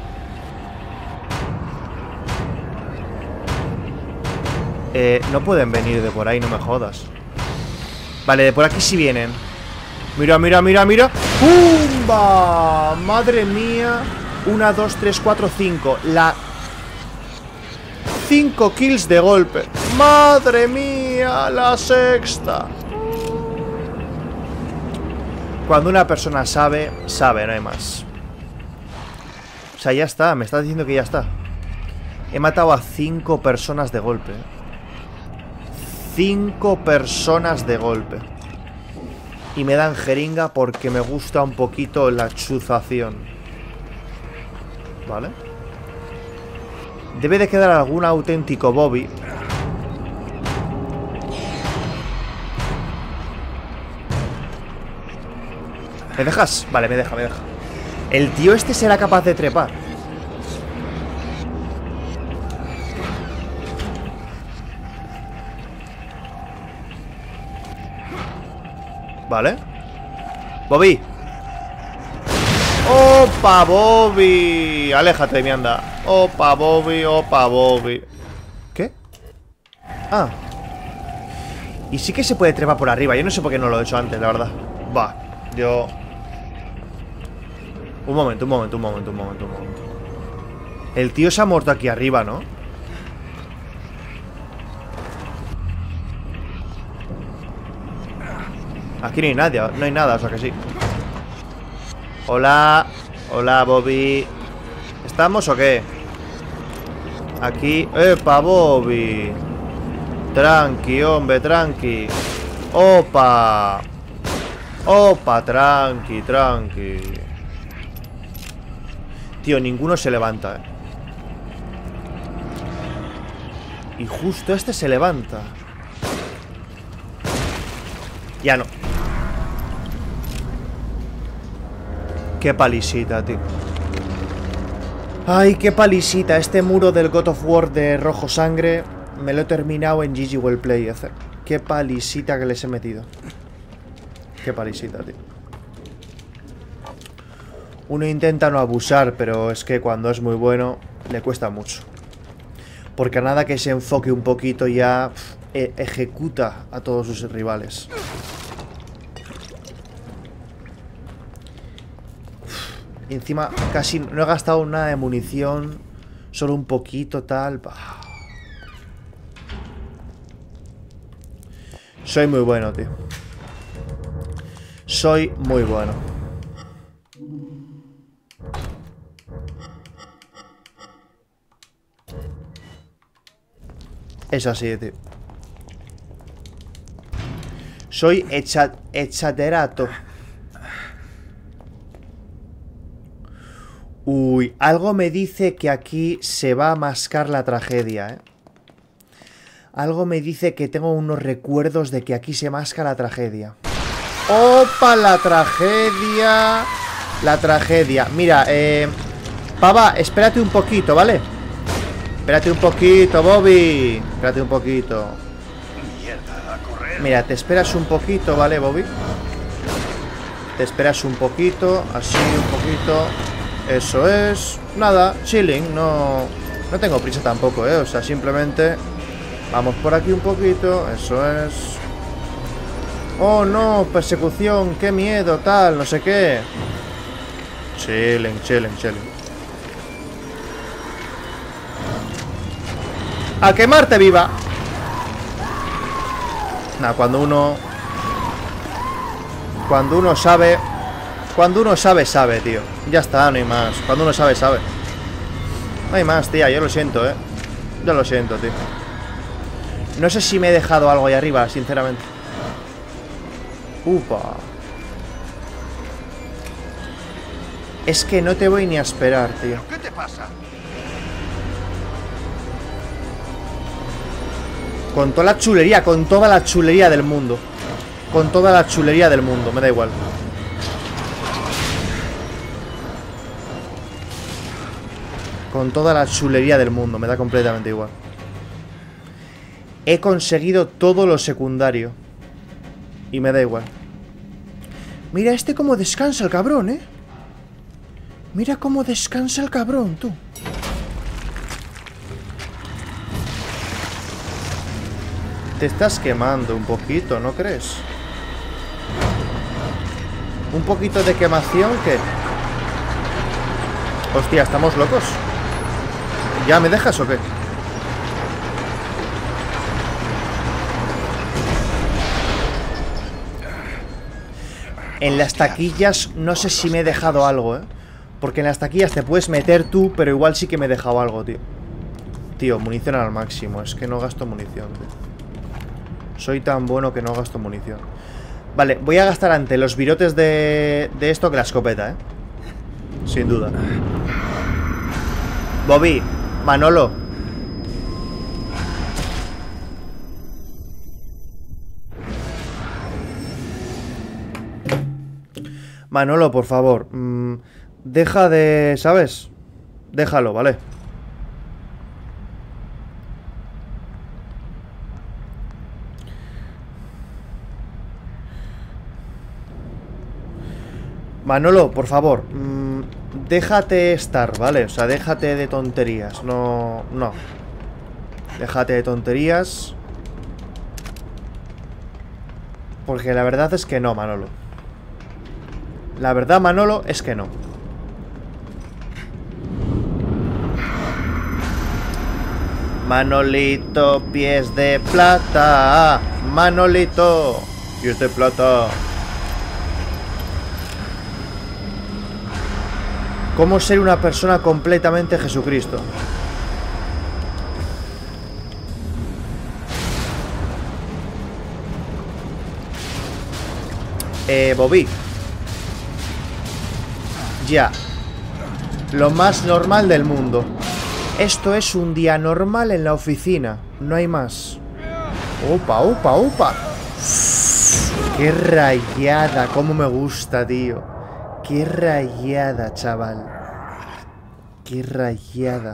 No pueden venir de por ahí, no me jodas. Vale, de por aquí sí vienen. Mira, mira, mira, mira. ¡Pumba! Madre mía. 1, 2, 3, 4, 5. 5 kills de golpe. Madre mía, la sexta. Cuando una persona sabe, sabe, no hay más. O sea, ya está, me estás diciendo que ya está. He matado a 5 personas de golpe. 5 personas de golpe. Y me dan jeringa porque me gusta un poquito la chuzación. ¿Vale? Debe de quedar algún auténtico Bobby. ¿Me dejas? Vale, me deja, me deja. El tío este será capaz de trepar. Vale. Bobby. ¡Opa, Bobby! Aléjate de mi anda. ¡Opa, Bobby! ¡Opa, Bobby! ¿Qué? Ah. Y sí que se puede trepar por arriba. Yo no sé por qué no lo he hecho antes, la verdad. Va, yo... Un momento. El tío se ha muerto aquí arriba, ¿no? Aquí no hay nadie, no hay nada, o sea que sí. Hola. Hola, Bobby. ¿Estamos o qué? Aquí. ¡Epa, Bobby! Tranqui, hombre, tranqui. ¡Opa! ¡Opa! Tranqui, tranqui. Tío, ninguno se levanta, Y justo este se levanta. Ya no. Qué palisita, tío. Ay, qué palisita. Este muro del God of War de rojo sangre me lo he terminado en GG Wellplay. Qué palisita que les he metido. Qué palisita, tío. Uno intenta no abusar, pero es que cuando es muy bueno le cuesta mucho. Porque a nada que se enfoque un poquito ya ejecuta a todos sus rivales. Y encima casi no he gastado nada de munición. Solo un poquito tal. Soy muy bueno, tío. Soy muy bueno. Es así, tío. Soy echaterato. Uy, algo me dice que aquí se va a mascar la tragedia, ¿eh? Algo me dice que tengo unos recuerdos de que aquí se masca la tragedia. ¡Opa! La tragedia. La tragedia. Mira, pava, espérate un poquito, ¿vale? Espérate un poquito, Bobby. Espérate un poquito. Mierda, a correr. Mira, te esperas un poquito, ¿vale, Bobby? Te esperas un poquito, así un poquito. Eso es. Nada, chilling, no tengo prisa tampoco, o sea, simplemente vamos por aquí un poquito, eso es. Oh no, persecución, qué miedo, tal, no sé qué. Chilling, chilling, chilling. ¡A quemarte viva! Nah, cuando uno sabe. Cuando uno sabe, sabe, tío. Ya está, no hay más. Cuando uno sabe, sabe. No hay más, tía, yo lo siento, Yo lo siento, tío. No sé si me he dejado algo ahí arriba, sinceramente. Upa. Es que no te voy ni a esperar, tío. ¿Qué te pasa? Con toda la chulería, con toda la chulería del mundo. Con toda la chulería del mundo, me da igual. Con toda la chulería del mundo, me da completamente igual. He conseguido todo lo secundario. Y me da igual. Mira este cómo descansa el cabrón, Mira cómo descansa el cabrón, tú. Te estás quemando un poquito, ¿no crees? Un poquito de quemación que... Hostia, ¿estamos locos? ¿Ya me dejas o qué? En las taquillas no sé si me he dejado algo, Porque en las taquillas te puedes meter tú, pero igual sí que me he dejado algo, tío. Tío, munición al máximo. Es que no gasto munición, tío. Soy tan bueno que no gasto munición. Vale, voy a gastar ante los virotes de esto que la escopeta, Sin duda. Bobby, Manolo. Manolo, por favor. Deja de... ¿Sabes? Déjalo, ¿vale? Manolo, por favor. Déjate estar, ¿vale? O sea, déjate de tonterías. No. Déjate de tonterías. Porque la verdad es que no, Manolo. La verdad, Manolo, es que no. Manolito, pies de plata. Manolito, pies de plata. ¿Cómo ser una persona completamente Jesucristo? Bobby. Ya. Lo más normal del mundo. Esto es un día normal en la oficina. No hay más. Opa, opa, opa. Qué rayada. Cómo me gusta, tío. Qué rayada, chaval. Qué rayada.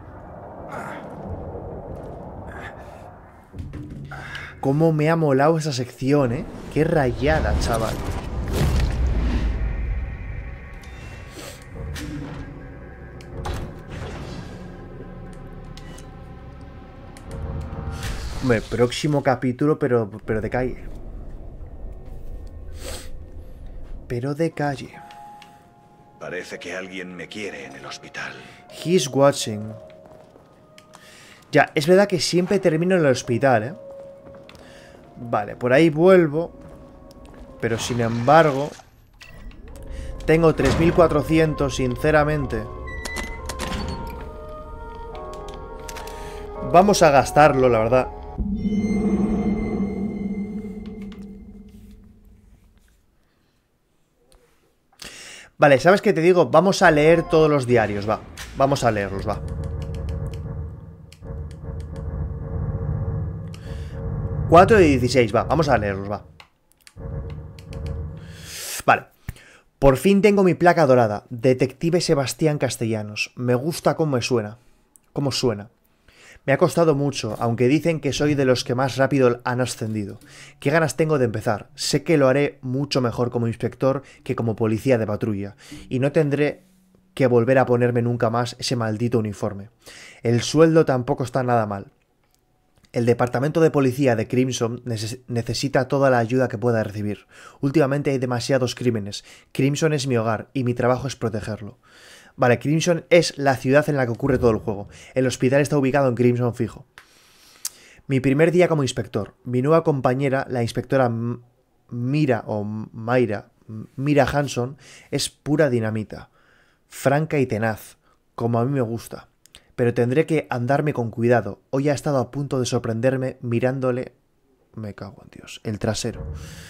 Cómo me ha molado esa sección, Qué rayada, chaval. Hombre, próximo capítulo, pero de calle. Pero de calle. Parece que alguien me quiere en el hospital. He's watching. Ya, es verdad que siempre termino en el hospital, Vale, por ahí vuelvo. Pero sin embargo, tengo 3400, sinceramente. Vamos a gastarlo, la verdad. Vale, ¿sabes qué te digo? Vamos a leer todos los diarios, va. Vamos a leerlos, va. ...4 de 16, va. Vamos a leerlos, va. Vale. Por fin tengo mi placa dorada. Detective Sebastián Castellanos. Me gusta cómo suena. Cómo suena. Me ha costado mucho, aunque dicen que soy de los que más rápido han ascendido. ¿Qué ganas tengo de empezar? Sé que lo haré mucho mejor como inspector que como policía de patrulla. Y no tendré que volver a ponerme nunca más ese maldito uniforme. El sueldo tampoco está nada mal. El departamento de policía de Crimson necesita toda la ayuda que pueda recibir. Últimamente hay demasiados crímenes. Crimson es mi hogar y mi trabajo es protegerlo. Vale, Crimson es la ciudad en la que ocurre todo el juego. El hospital está ubicado en Crimson fijo. Mi primer día como inspector. Mi nueva compañera, la inspectora Mira Hanson, es pura dinamita. Franca y tenaz, como a mí me gusta. Pero tendré que andarme con cuidado. Hoy ha estado a punto de sorprenderme mirándole... Me cago en Dios. El trasero.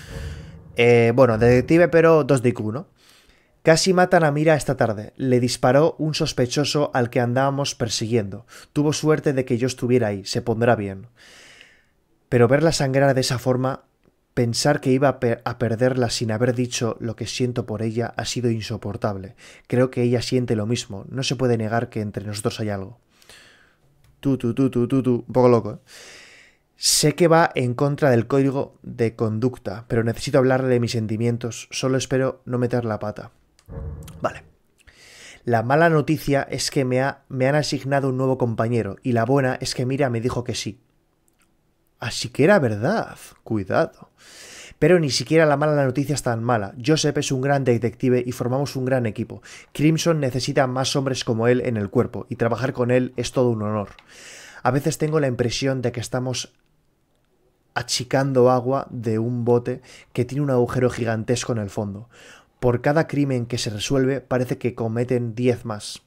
Bueno, detective, pero 2 de IQ, ¿no? Casi matan a Mira esta tarde. Le disparó un sospechoso al que andábamos persiguiendo. Tuvo suerte de que yo estuviera ahí. Se pondrá bien. Pero verla sangrar de esa forma... Pensar que iba a perderla sin haber dicho lo que siento por ella ha sido insoportable. Creo que ella siente lo mismo. No se puede negar que entre nosotros hay algo. Un poco loco, ¿eh? Sé que va en contra del código de conducta, pero necesito hablarle de mis sentimientos. Solo espero no meter la pata. Vale. La mala noticia es que me han asignado un nuevo compañero, y la buena es que Mira me dijo que sí. Así que era verdad. Cuidado. Pero ni siquiera la mala noticia es tan mala. Joseph es un gran detective y formamos un gran equipo. Crimson necesita más hombres como él en el cuerpo, y trabajar con él es todo un honor. A veces tengo la impresión de que estamos achicando agua de un bote que tiene un agujero gigantesco en el fondo. Por cada crimen que se resuelve parece que se cometen 10 más.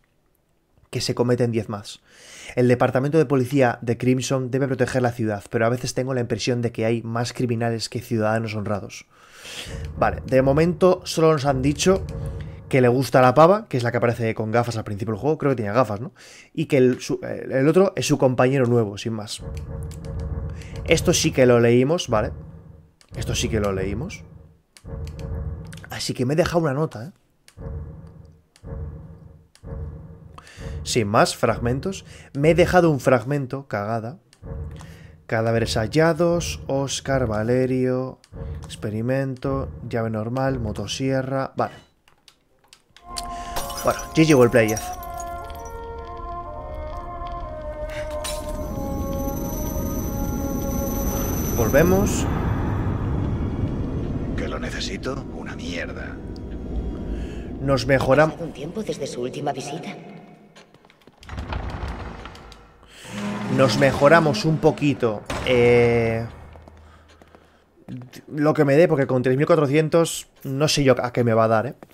El departamento de policía de Crimson debe proteger la ciudad, pero a veces tengo la impresión de que hay más criminales que ciudadanos honrados. Vale, de momento solo nos han dicho que le gusta la pava, que es la que aparece con gafas al principio del juego, creo que tenía gafas, ¿no? Y que el otro es su compañero nuevo, sin más. Esto sí que lo leímos, ¿vale? Esto sí que lo leímos. Así que me he dejado una nota, ¿eh? Sin más, fragmentos. Me he dejado un fragmento, cagada. Cadáveres hallados, Oscar, Valerio, experimento, llave normal, motosierra... Vale. Bueno, GG Wellplayed. Volvemos. ¿Que lo necesito? Una mierda. Nos mejoramos... ¿Ha pasado un tiempo desde su última visita? Nos mejoramos un poquito lo que me dé, porque con 3400 no sé yo a qué me va a dar, ¿eh?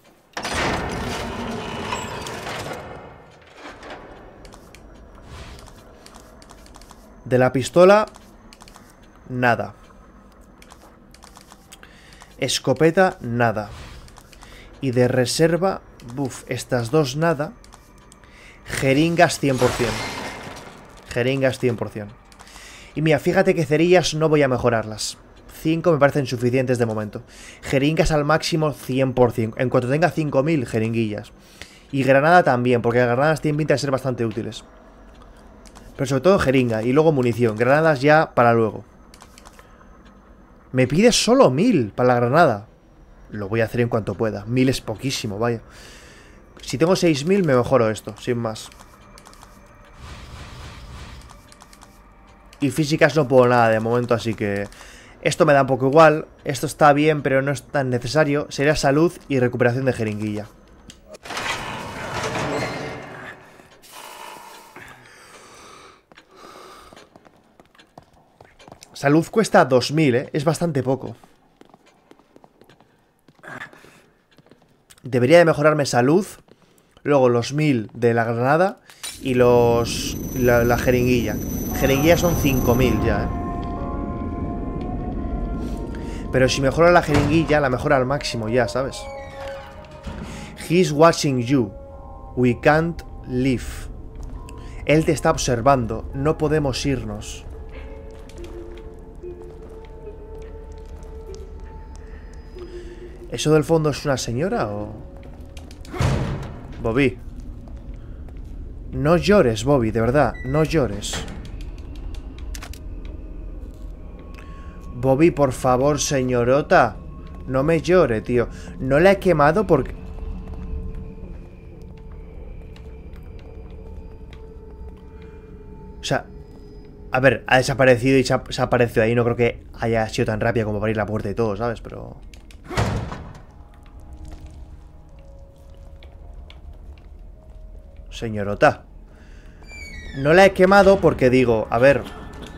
De la pistola, nada. Escopeta, nada. Y de reserva, buf, estas dos nada. Jeringas 100%. Jeringas 100%. Y mira, fíjate que cerillas no voy a mejorarlas. 5 me parecen suficientes de momento. Jeringas al máximo 100%. En cuanto tenga 5000, jeringuillas. Y granada también, porque las granadas tienen pinta de ser bastante útiles. Pero sobre todo jeringa y luego munición. Granadas ya para luego. Me pide solo 1000 para la granada. Lo voy a hacer en cuanto pueda. 1000 es poquísimo, vaya. Si tengo 6000 me mejoro esto, sin más. Y físicas no puedo nada de momento, así que... Esto me da un poco igual. Esto está bien, pero no es tan necesario. Sería salud y recuperación de jeringuilla. Salud cuesta 2000, ¿eh? Es bastante poco. Debería de mejorarme salud. Luego los 1000 de la granada. Y la jeringuilla. Jeringuilla son 5000 ya, ¿eh? Pero si mejora la jeringuilla, la mejora al máximo ya, ¿sabes? He's watching you. We can't leave. Él te está observando. No podemos irnos. ¿Eso del fondo es una señora o...? Bobby. No llores, Bobby, de verdad. No llores. Bobby, por favor, señorota. No me llore, tío. No la he quemado porque... O sea... A ver, ha desaparecido y se ha aparecido ahí. No creo que haya sido tan rápida como para abrir la puerta y todo, ¿sabes? Pero... Señorota. No la he quemado porque digo, a ver...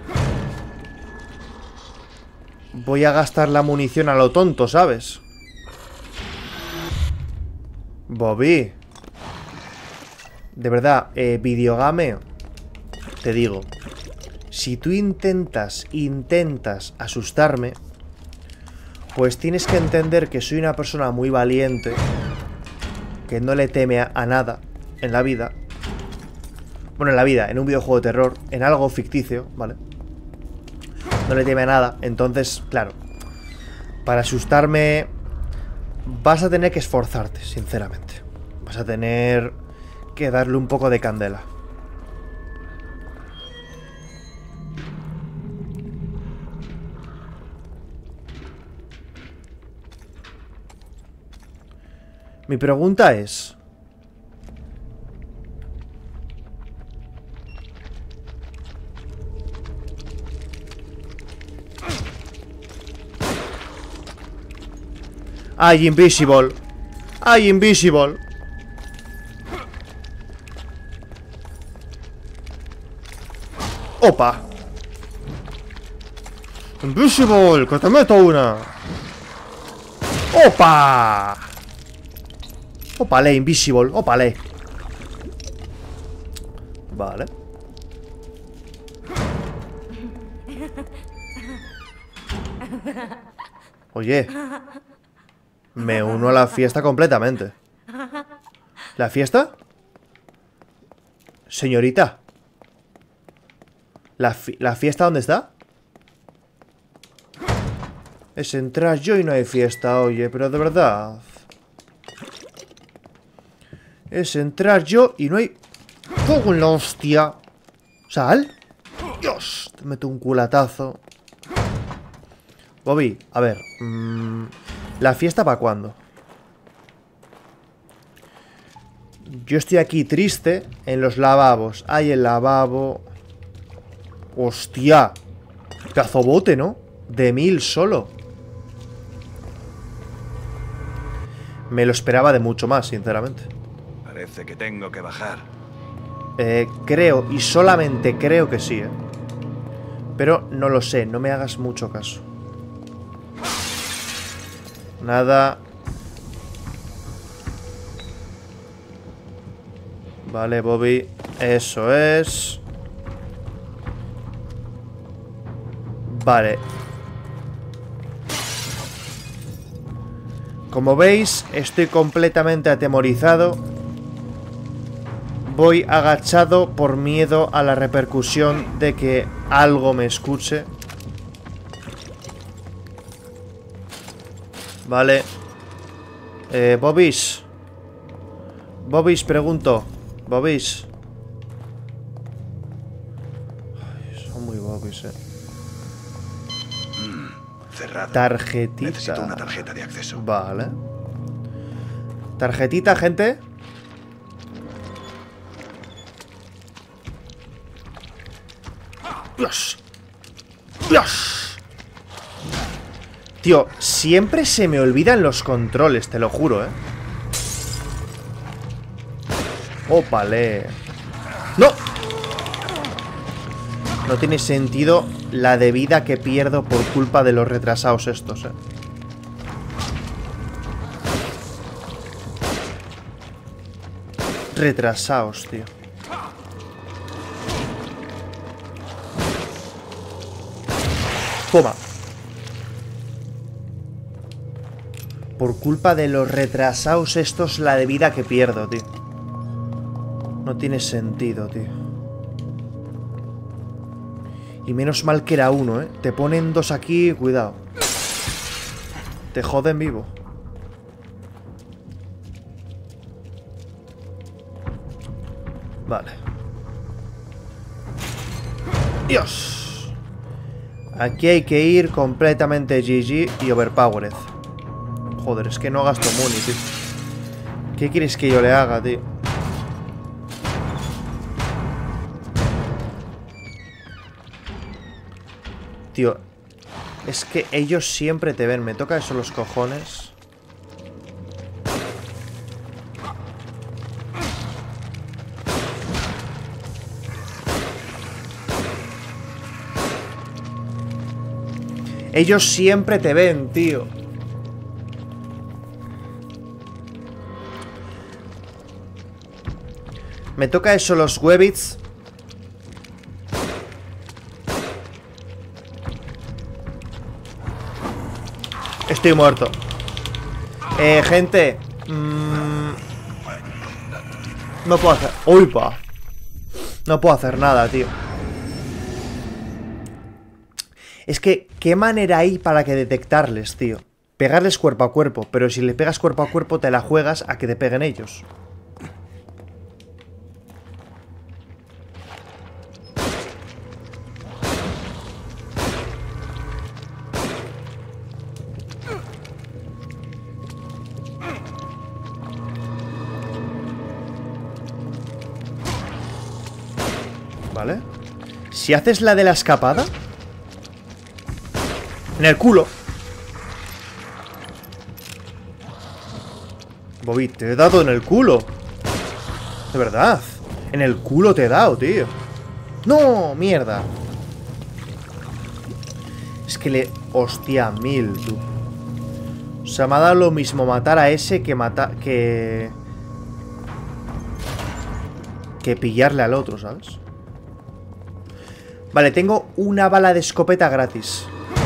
Voy a gastar la munición a lo tonto, ¿sabes? Bobby. De verdad, videogame. Te digo. Si tú intentas asustarme, pues tienes que entender que soy una persona muy valiente, que no le teme a nada en la vida. Bueno, en la vida, en un videojuego de terror, en algo ficticio, ¿vale? No le teme a nada, entonces, claro, para asustarme vas a tener que esforzarte, sinceramente. Vas a tener que darle un poco de candela. Mi pregunta es... ¡Ay, invisible! ¡Ay, invisible! ¡Opa! ¡Invisible! ¡Que te meto una! ¡Opa! ¡Opale, invisible! ¡Opale! Vale. Oye... Me uno a la fiesta completamente. ¿La fiesta? Señorita. ¿La fiesta dónde está? Es entrar yo y no hay fiesta, oye, pero de verdad. Es entrar yo y no hay... ¡Fuego en la hostia! ¿Sal? ¡Dios! Te meto un culatazo. Bobby, a ver... ¿La fiesta para cuándo? Yo estoy aquí triste en los lavabos. Hay el lavabo. ¡Hostia! Cazobote, ¿no? De 1000 solo. Me lo esperaba de mucho más, sinceramente. Parece que tengo que bajar. Creo, y solamente creo que sí, ¿eh? Pero no lo sé, no me hagas mucho caso. Nada. Vale, Bobby. Eso es. Vale. Como veis, estoy completamente atemorizado. Voy agachado por miedo a la repercusión de que algo me escuche. Vale. Bobis. Bobis, pregunto. Bobis. Ay, son muy Bobis, Cerrado. Tarjetita. Necesito una tarjeta de acceso. Vale. Tarjetita, gente. Dios. Dios. Tío, siempre se me olvidan los controles, te lo juro, ¿eh? ¡Ópale! ¡No! No tiene sentido la de vida que pierdo por culpa de los retrasados estos, ¿eh? Retrasados, tío. Toma. Por culpa de los retrasados estos, la de vida que pierdo, tío. No tiene sentido, tío. Y menos mal que era uno, ¿eh? Te ponen dos aquí, cuidado. Te joden vivo. Vale. Dios. Aquí hay que ir completamente GG y overpowered. Joder, es que no gasto money, tío. ¿Qué quieres que yo le haga, tío? Tío, es que ellos siempre te ven. Me toca eso los cojones. Ellos siempre te ven, tío. Me toca eso los Webbits. Estoy muerto. Gente. No puedo hacer... ¡Uy, pa! No puedo hacer nada, tío. Es que, ¿qué manera hay para que detectarles, tío? Pegarles cuerpo a cuerpo. Pero si le pegas cuerpo a cuerpo, te la juegas a que te peguen ellos. ¿Vale? Si haces la de la escapada... En el culo. Bobby, te he dado en el culo. De verdad. En el culo te he dado, tío. ¡No! ¡Mierda! Es que le... Hostia, 1000, tú. O sea, me ha dado lo mismo matar a ese que matar... Que pillarle al otro, ¿sabes? Vale, tengo una bala de escopeta gratis.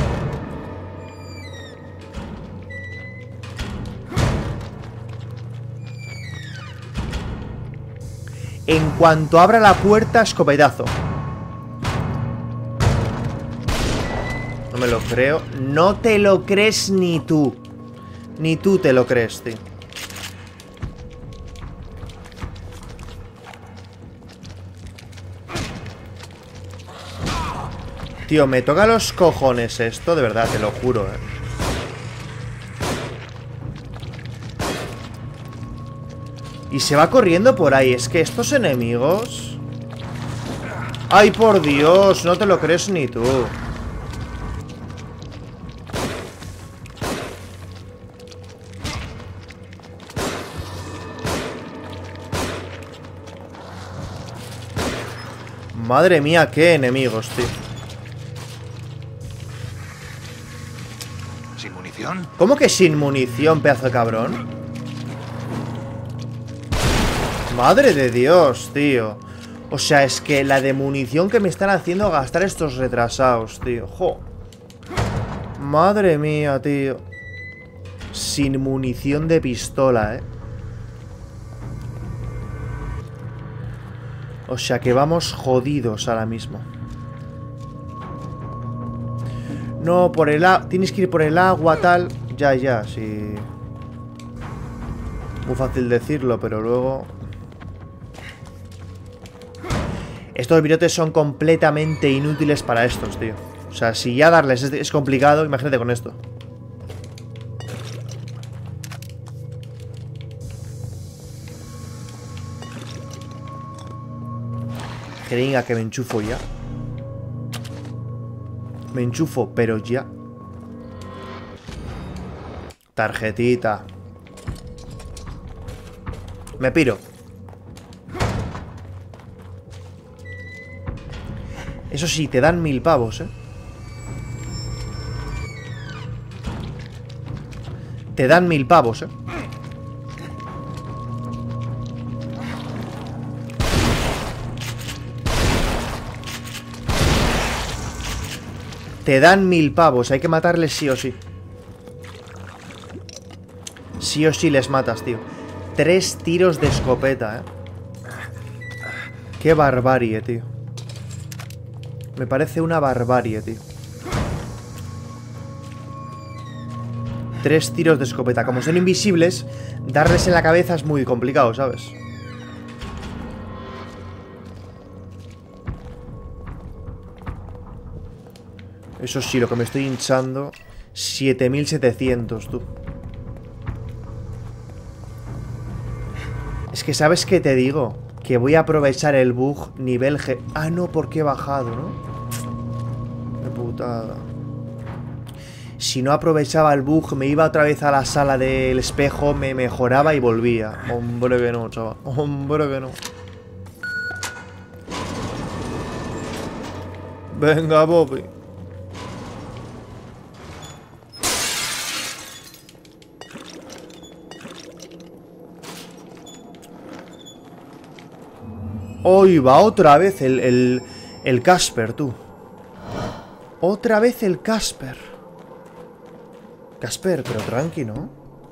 En cuanto abra la puerta, escopetazo. No me lo creo. No te lo crees ni tú. Ni tú te lo crees, tío. Tío, me toca los cojones esto, de verdad, te lo juro, Y se va corriendo por ahí. Es que estos enemigos... ¡Ay, por Dios! No te lo crees ni tú. Madre mía, qué enemigos, tío. ¿Sin munición? ¿Cómo que sin munición, pedazo de cabrón? Madre de Dios, tío. O sea, es que la de munición que me están haciendo gastar estos retrasados, tío. Jo. Madre mía, tío. Sin munición de pistola, O sea que vamos jodidos ahora mismo. No, por el agua. Tienes que ir por el agua, tal. Ya, sí. Muy fácil decirlo, pero luego... Estos virotes son completamente inútiles para estos, tío. O sea, si ya darles es complicado, imagínate con esto. Jeringa, que me enchufo ya. Me enchufo, pero ya. Tarjetita. Me piro. Eso sí, te dan 1000 pavos, Te dan 1000 pavos, Te dan 1000 pavos. Hay que matarles sí o sí. Sí o sí les matas, tío. 3 tiros de escopeta, Qué barbarie, tío. Me parece una barbarie, tío. 3 tiros de escopeta. Como son invisibles, darles en la cabeza es muy complicado, ¿sabes? Eso sí, lo que me estoy hinchando. 7700, tú. Es que, ¿sabes qué te digo? Que voy a aprovechar el bug nivel G... Ah, no, porque he bajado, ¿no? Qué putada. Si no aprovechaba el bug, me iba otra vez a la sala del espejo, me mejoraba y volvía. Hombre que no, chaval. Hombre que no. Venga, Bobby. Hoy va otra vez el Casper, tú. Otra vez el Casper. Casper, pero tranqui, ¿no?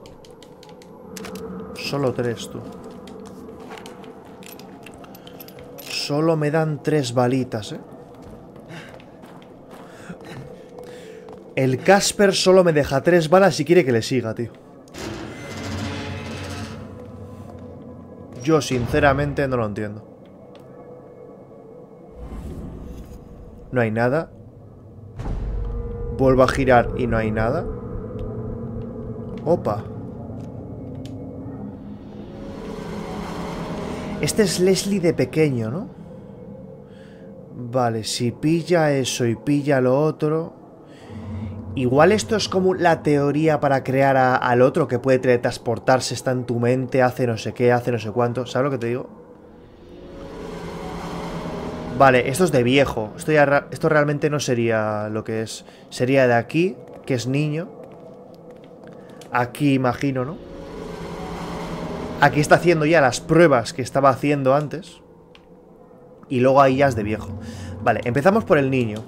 Solo 3, tú. Solo me dan 3 balitas, El Casper solo me deja 3 balas y quiere que le siga, tío. Yo sinceramente no lo entiendo. No hay nada. Vuelvo a girar y no hay nada. Opa. Este es Leslie de pequeño, ¿no? Vale, si pilla eso y pilla lo otro... Igual esto es como la teoría para crear al otro que puede teletransportarse, está en tu mente, hace no sé qué, hace no sé cuánto. ¿Sabes lo que te digo? Vale, esto es de viejo. Esto realmente no sería lo que es. Sería de aquí, que es niño. Aquí imagino, ¿no? Aquí está haciendo ya las pruebas que estaba haciendo antes. Y luego ahí ya es de viejo. Vale, empezamos por el niño.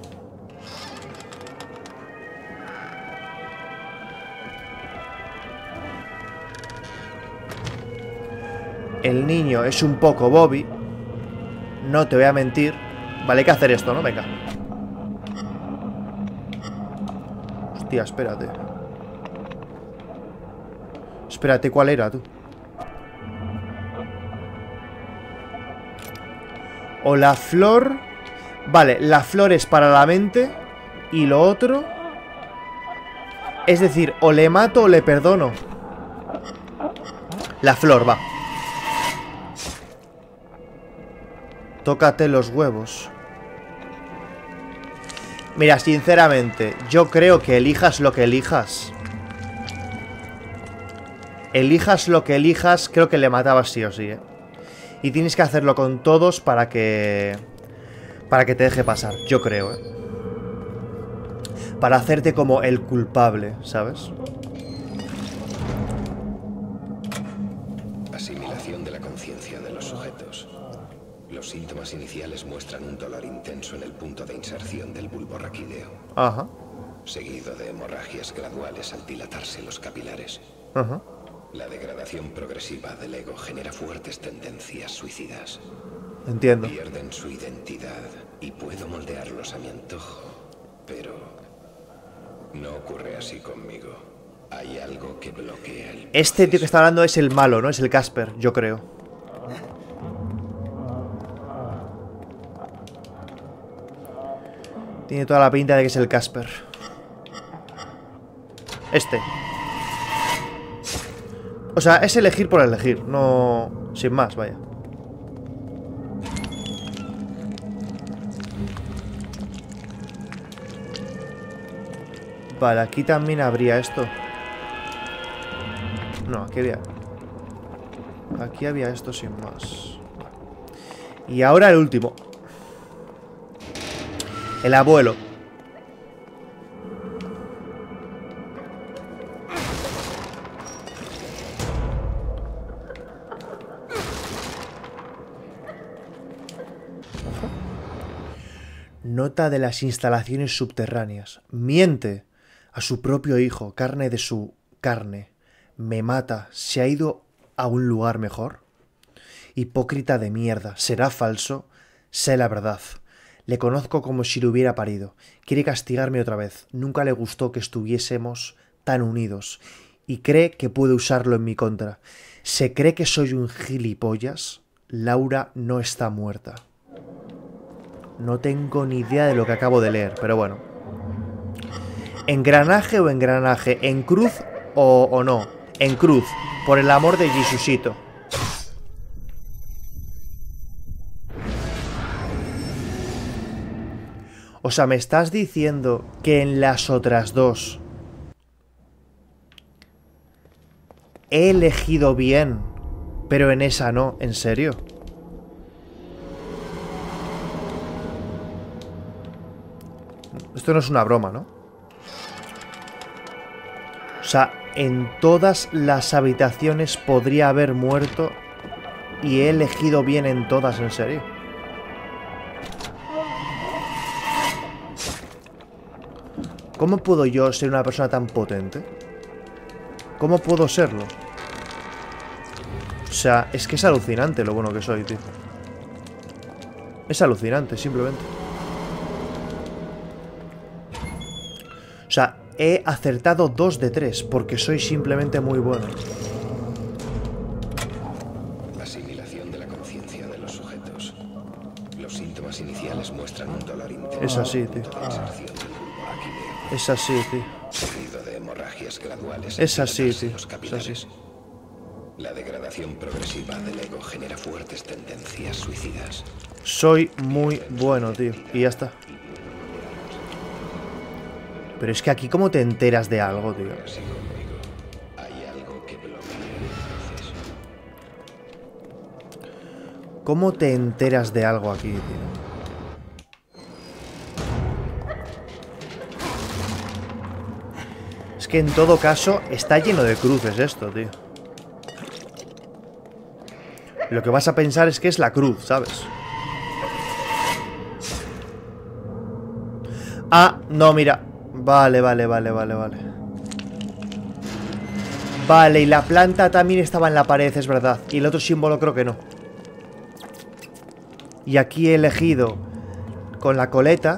El niño es un poco Bobby. No te voy a mentir. Vale, hay que hacer esto, ¿no? Venga. Hostia, espérate. Espérate, ¿cuál era, tú? O la flor... Vale, la flor es para la mente. Y lo otro... Es decir, o le mato o le perdono. La flor, va. Tócate los huevos. Mira, sinceramente, yo creo que elijas lo que elijas. Elijas lo que elijas, creo que le matabas sí o sí, Y tienes que hacerlo con todos para que te deje pasar, yo creo, Para hacerte como el culpable, ¿sabes? Asimilación de la conciencia de los sujetos. Los síntomas iniciales muestran un dolor intenso en el punto de inserción del bulbo raquídeo. Ajá. Seguido de hemorragias graduales al dilatarse los capilares. Ajá. La degradación progresiva del ego genera fuertes tendencias suicidas. Entiendo. Pierden su identidad y puedo moldearlos a mi antojo. Pero no ocurre así conmigo. Hay algo que bloquea el proceso. Este tío que está hablando es el malo, ¿no? Es el Casper, yo creo. Tiene toda la pinta de que es el Casper. Este. O sea, es elegir por elegir. No... Sin más, vaya. Vale, aquí también habría esto. No, aquí había... Aquí había esto sin más. Y ahora el último. El abuelo. Nota de las instalaciones subterráneas. Miente a su propio hijo, carne de su carne. Me mata. ¿Se ha ido a un lugar mejor? Hipócrita de mierda. ¿Será falso? Sé la verdad. Le conozco como si lo hubiera parido. Quiere castigarme otra vez. Nunca le gustó que estuviésemos tan unidos. Y cree que puede usarlo en mi contra. ¿Se cree que soy un gilipollas? Laura no está muerta. No tengo ni idea de lo que acabo de leer, pero bueno. ¿Engranaje o engranaje? ¿En cruz o no? En cruz. Por el amor de Jesucito. O sea, me estás diciendo que en las otras dos he elegido bien, pero en esa no, ¿en serio? Esto no es una broma, ¿no? O sea, en todas las habitaciones podría haber muerto y he elegido bien en todas, ¿en serio? ¿Cómo puedo yo ser una persona tan potente? ¿Cómo puedo serlo? O sea, es que es alucinante lo bueno que soy, tío. Es alucinante, simplemente. O sea, he acertado 2 de 3 porque soy simplemente muy bueno. Asimilación de la conciencia de los sujetos. Los síntomas iniciales muestran un dolor intenso. Es así, tío. Es así, tío. Seguido de hemorragias graduales. Es así, en tío. los Es capilares. así. La degradación progresiva del ego genera fuertes tendencias suicidas. Soy muy bueno, tío. Y ya está. Pero es que aquí ¿cómo te enteras de algo, tío? Así conmigo. Hay algo que bloquea el proceso. ¿Cómo te enteras de algo aquí, tío? Es que en todo caso está lleno de cruces esto, tío. Lo que vas a pensar es que es la cruz, ¿sabes? Ah, no, mira. Vale. Vale, y la planta también estaba en la pared, es verdad. Y el otro símbolo creo que no. Y aquí he elegido con la coleta.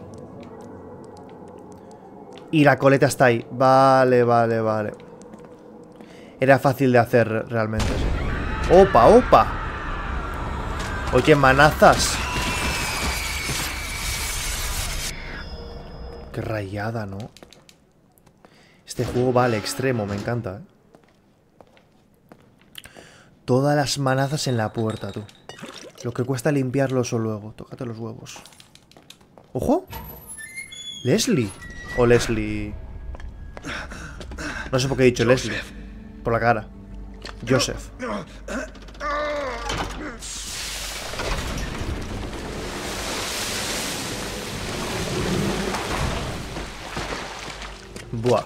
Y la coleta está ahí. Vale. Era fácil de hacer realmente, sí. ¡Opa! Oye, manazas. Qué rayada, ¿no? Este juego va al extremo, me encanta, ¿eh? Todas las manazas en la puerta, tú. Lo que cuesta limpiarlo eso luego. Tócate los huevos. ¡Ojo! Leslie. O Leslie. No sé por qué he dicho Leslie. Por la cara. Joseph. Buah.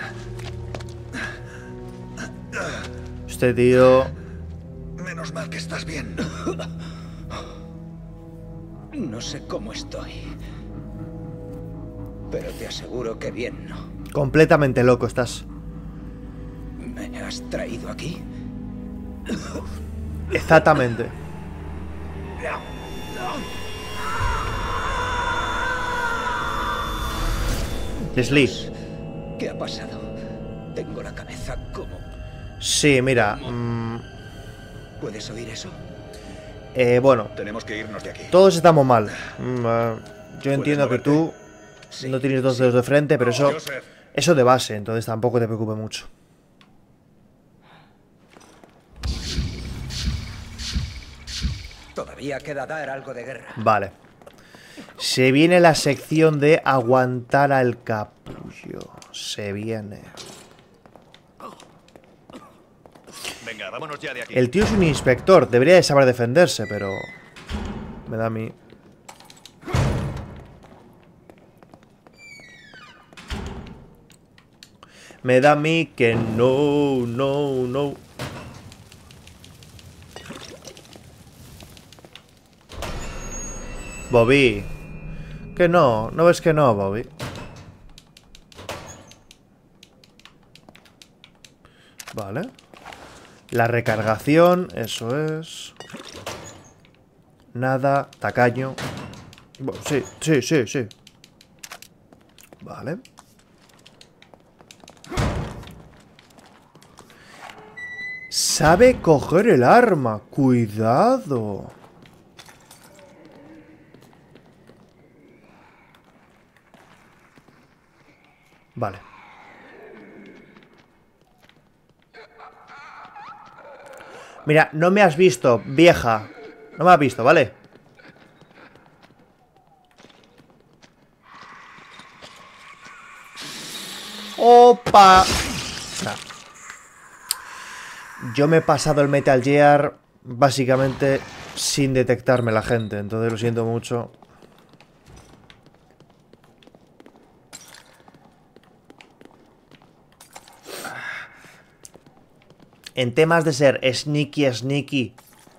Este tío... Menos mal que estás bien. No sé cómo estoy. Pero te aseguro que bien no. Completamente loco estás. ¿Me has traído aquí? Exactamente. Leslie. ¿Qué ha pasado? Tengo la cabeza como... Sí, mira. ¿Puedes oír eso? Bueno, Tenemos que irnos de aquí. todos estamos mal. Yo entiendo que tú Sí, no tienes 2 dedos de frente, pero eso... Joseph. Eso de base, entonces tampoco te preocupe mucho. Todavía queda dar algo de guerra. Vale. Se viene la sección de aguantar al capullo. Se viene. Venga, vámonos ya de aquí. El tío es un inspector. Debería de saber defenderse, pero... Me da a mí... Me da a mí que no. Bobby. Que no. ¿No ves que no, Bobby? Vale. La recargación, eso es. Nada, tacaño. Bueno, sí, sí, sí, sí. Vale. Sabe coger el arma. Cuidado. Vale. Mira, no me has visto, vieja. No me has visto, ¿vale? ¡Opa! Nah. Yo me he pasado el Metal Gear básicamente sin detectarme la gente, entonces lo siento mucho. En temas de ser sneaky,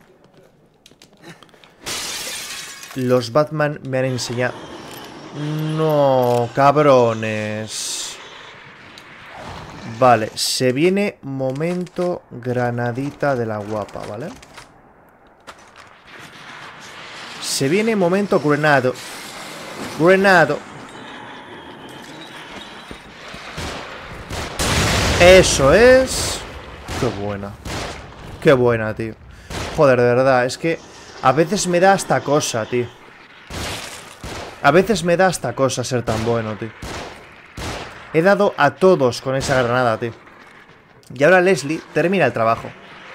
los Batman me han enseñado... No, cabrones. Vale, se viene momento granadita de la guapa, ¿vale? Se viene momento grenado. Grenado. Eso es... Qué buena. Qué buena, tío. Joder, de verdad, es que a veces me da hasta cosa, tío. A veces me da hasta cosa ser tan bueno, tío. He dado a todos con esa granada, tío. Y ahora Leslie termina el trabajo.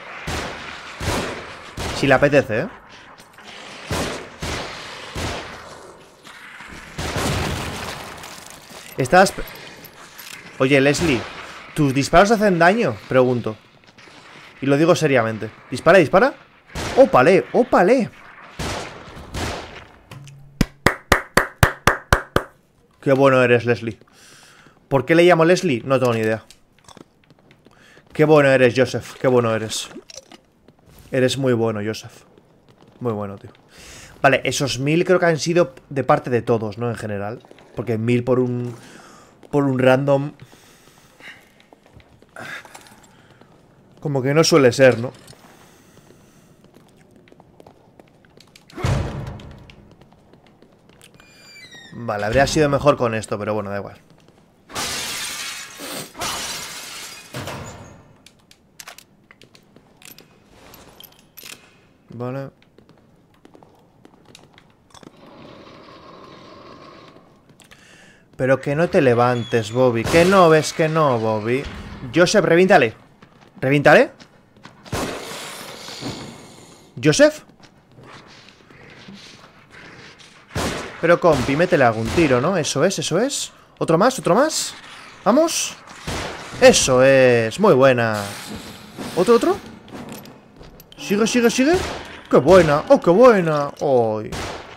Si le apetece, ¿eh? Estás... Oye, Leslie, ¿tus disparos hacen daño? Pregunto. Y lo digo seriamente. ¿Dispara, dispara? ¡Ópale! ¡Ópale! Qué bueno eres, Leslie. ¿Por qué le llamo Leslie? No tengo ni idea. Qué bueno eres, Joseph. Qué bueno eres. Eres muy bueno, Joseph. Muy bueno, tío. Vale, esos 1000 creo que han sido de parte de todos, ¿no? En general. Porque 1000 por un random... Como que no suele ser, ¿no? Vale, habría sido mejor con esto, pero bueno, da igual. Vale. Pero que no te levantes, Bobby. Que no ves que no, Bobby. Joseph, revíntale. ¿Revíntale? ¿Joseph? Pero compi, métele algún tiro, ¿no? Eso es, eso es. ¿Otro más? ¿Otro más? ¿Vamos? Eso es. Muy buena. ¿Otro, otro? ¿Sigue, sigue, sigue? ¡Qué buena! ¡Oh, qué buena! ¡Ay!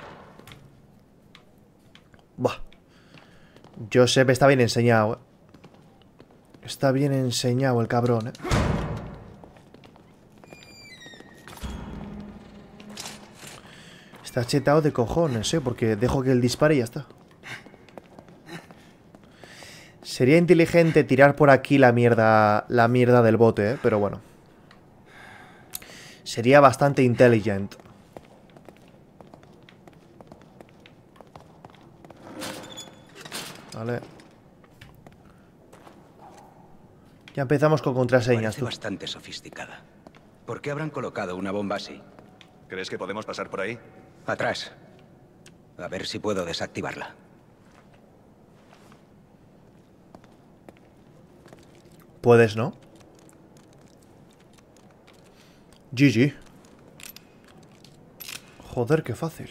Buah. Joseph está bien enseñado, ¿eh? Está bien enseñado el cabrón, ¿eh? Está chetado de cojones, ¿eh? Porque dejo que él dispare y ya está. Sería inteligente tirar por aquí la mierda del bote, ¿eh? Pero bueno. Sería bastante intelligent. Vale. Ya empezamos con contraseñas. Parece bastante sofisticada. ¿Por qué habrán colocado una bomba así? ¿Crees que podemos pasar por ahí? Atrás. A ver si puedo desactivarla. Puedes, ¿no? GG. Joder, qué fácil.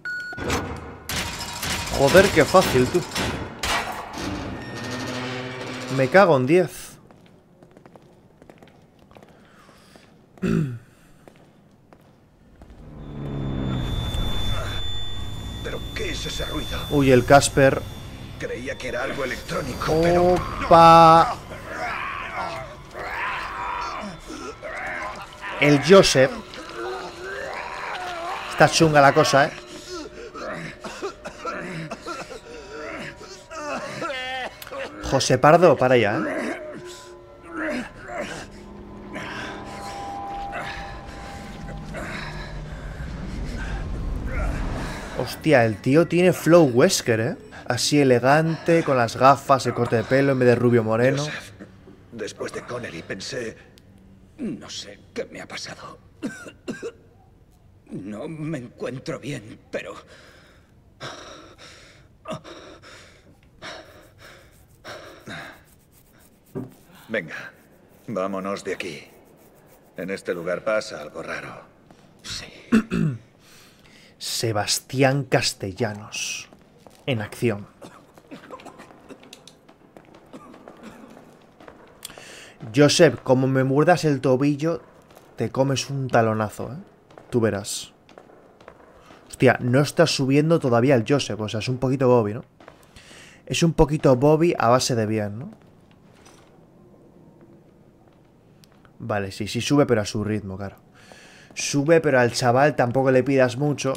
Joder, qué fácil, tú. Me cago en 10. ¿Pero qué es ese ruido? Uy, el Casper. Creía que era algo electrónico, pero... Opa. El Joseph. Está chunga la cosa, ¿eh? José Pardo, para allá, ¿eh? Hostia, el tío tiene flow Wesker, ¿eh? Así elegante, con las gafas, el corte de pelo en vez de rubio moreno. Joseph, después de Connery pensé... No sé qué me ha pasado. No me encuentro bien, pero... Venga, vámonos de aquí. En este lugar pasa algo raro. Sí. Sebastián Castellanos. En acción. Joseph, como me muerdas el tobillo, te comes un talonazo, ¿eh? Tú verás. Hostia, no está subiendo todavía el Joseph. O sea, es un poquito Bobby, ¿no? Es un poquito Bobby a base de bien, ¿no? Vale, sí, sí sube, pero a su ritmo, claro. Sube, pero al chaval tampoco le pidas mucho.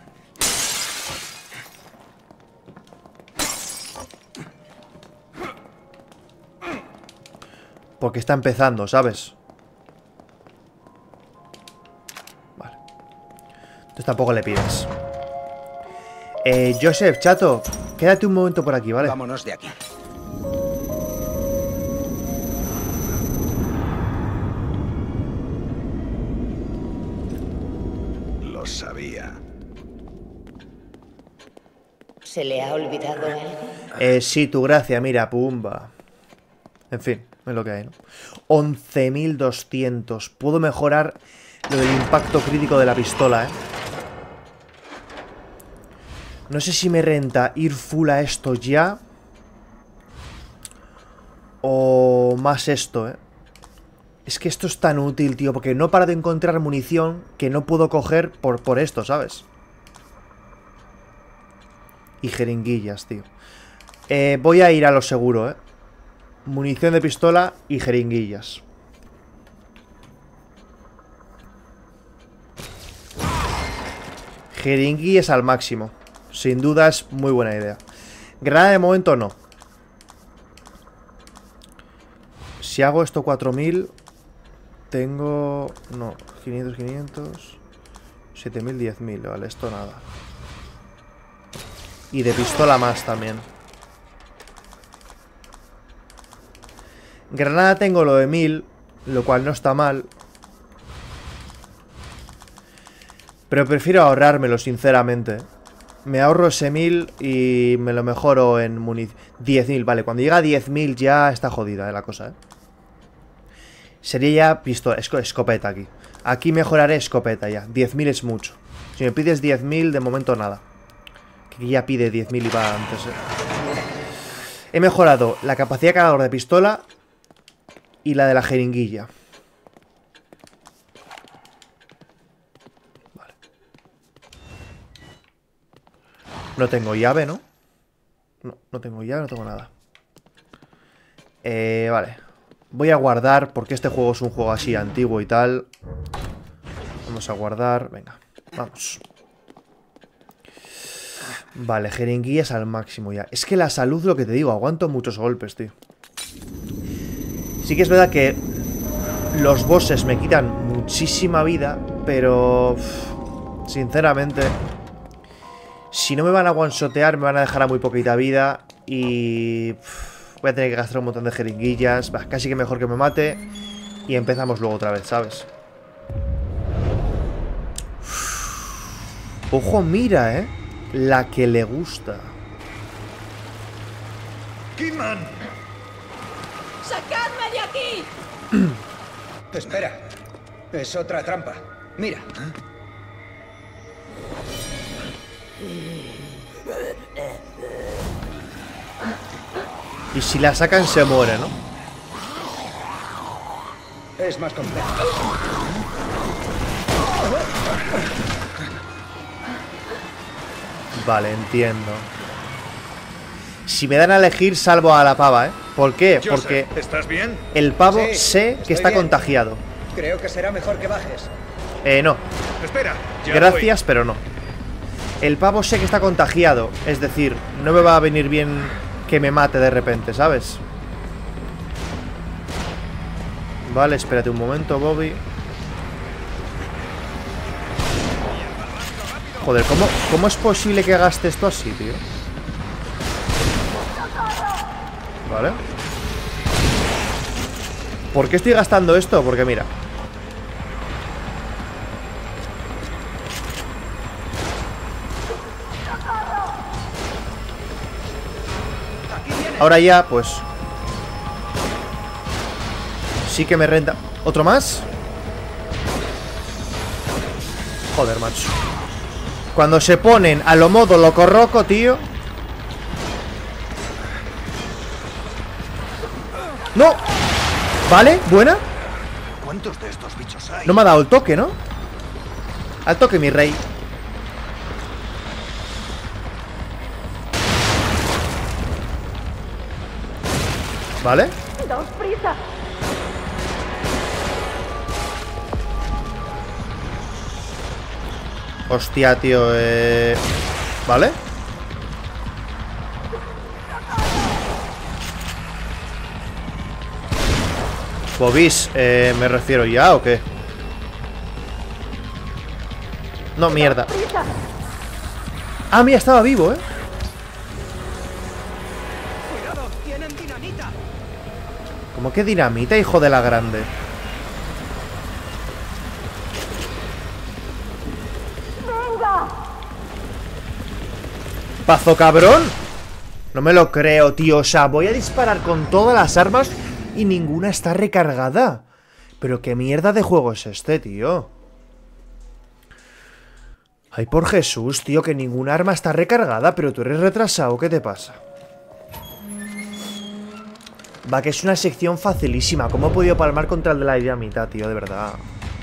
Porque está empezando, ¿sabes? Vale. Entonces tampoco le pides. Joseph, chato, quédate un momento por aquí, ¿vale? Vámonos de aquí. Lo sabía. ¿Se le ha olvidado algo? Sí, tu gracia, mira, pumba. En fin, es lo que hay, ¿no? 11.200. Puedo mejorar lo del impacto crítico de la pistola, ¿eh? No sé si me renta ir full a esto ya. O más esto, ¿eh? Es que esto es tan útil, tío, porque no paro de encontrar munición que no puedo coger por esto, ¿sabes? Y jeringuillas, tío. Voy a ir a lo seguro, ¿eh? Munición de pistola y jeringuillas. Jeringuillas al máximo. Sin duda es muy buena idea. Granada de momento no. Si hago esto 4000... Tengo... No, 500, 500... 7000, 10.000, vale, esto nada. Y de pistola más también. Granada tengo lo de 1000, lo cual no está mal. Pero prefiero ahorrármelo, sinceramente. Me ahorro ese 1000 y me lo mejoro en munición. 10.000, vale, cuando llega a 10.000 ya está jodida la cosa, ¿eh? Sería ya pistola, escopeta aquí. Aquí mejoraré escopeta ya. 10.000 es mucho. Si me pides 10.000, de momento nada. Que ya pide 10.000 y va antes, ¿eh? He mejorado la capacidad de cargador de pistola y la de la jeringuilla. Vale. No tengo llave, ¿no? No, no tengo llave, no tengo nada. Vale. Voy a guardar, porque este juego es un juego así antiguo y tal. Vamos a guardar. Venga, vamos. Vale, jeringuillas al máximo ya. Es que la salud, lo que te digo, aguanto muchos golpes, tío. Sí que es verdad que los bosses me quitan muchísima vida, pero... sinceramente, si no me van a one-shotear, me van a dejar a muy poquita vida. Y... voy a tener que gastar un montón de jeringuillas. Bah, casi que mejor que me mate. Y empezamos luego otra vez, ¿sabes? Ojo, mira, ¿eh? La que le gusta. ¡Kidman! ¡Sacadme de aquí! Espera. Es otra trampa. Mira. Y si la sacan se muere, ¿no? Es más complejo. Vale, entiendo. Si me dan a elegir, salvo a la pava, ¿eh? ¿Por qué? Joseph, Porque ¿estás bien? el pavo Sí, sé estoy que está bien. contagiado. Creo que será mejor que bajes. No. Espera. ya Gracias, pero no. El pavo sé que está contagiado. Es decir, no me va a venir bien que me mate de repente, ¿sabes? Vale, espérate un momento, Bobby. Joder, ¿cómo es posible que gaste esto así, tío? Vale. ¿Por qué estoy gastando esto? Porque mira. Ahora ya, pues sí que me renta. ¿Otro más? Joder, macho. Cuando se ponen a lo modo loco-roco, tío. ¡No! Vale, buena. ¿Cuántos de estos bichos hay? No me ha dado el toque, ¿no? Al toque, mi rey. ¿Vale? ¡Daos prisa! Hostia, tío, ¿vale? Bobis, ¿me refiero ya o qué? No, mierda. Ah, mira, estaba vivo, ¿eh? ¡Cuidado! ¡Tienen dinamita! ¿Cómo que dinamita, hijo de la grande? ¡Pazo cabrón! No me lo creo, tío. O sea, voy a disparar con todas las armas y ninguna está recargada. Pero qué mierda de juego es este, tío. Ay, por Jesús, tío, que ninguna arma está recargada. Pero tú eres retrasado, ¿qué te pasa? Va, que es una sección facilísima. ¿Cómo he podido palmar contra el de la dinamita, tío? De verdad.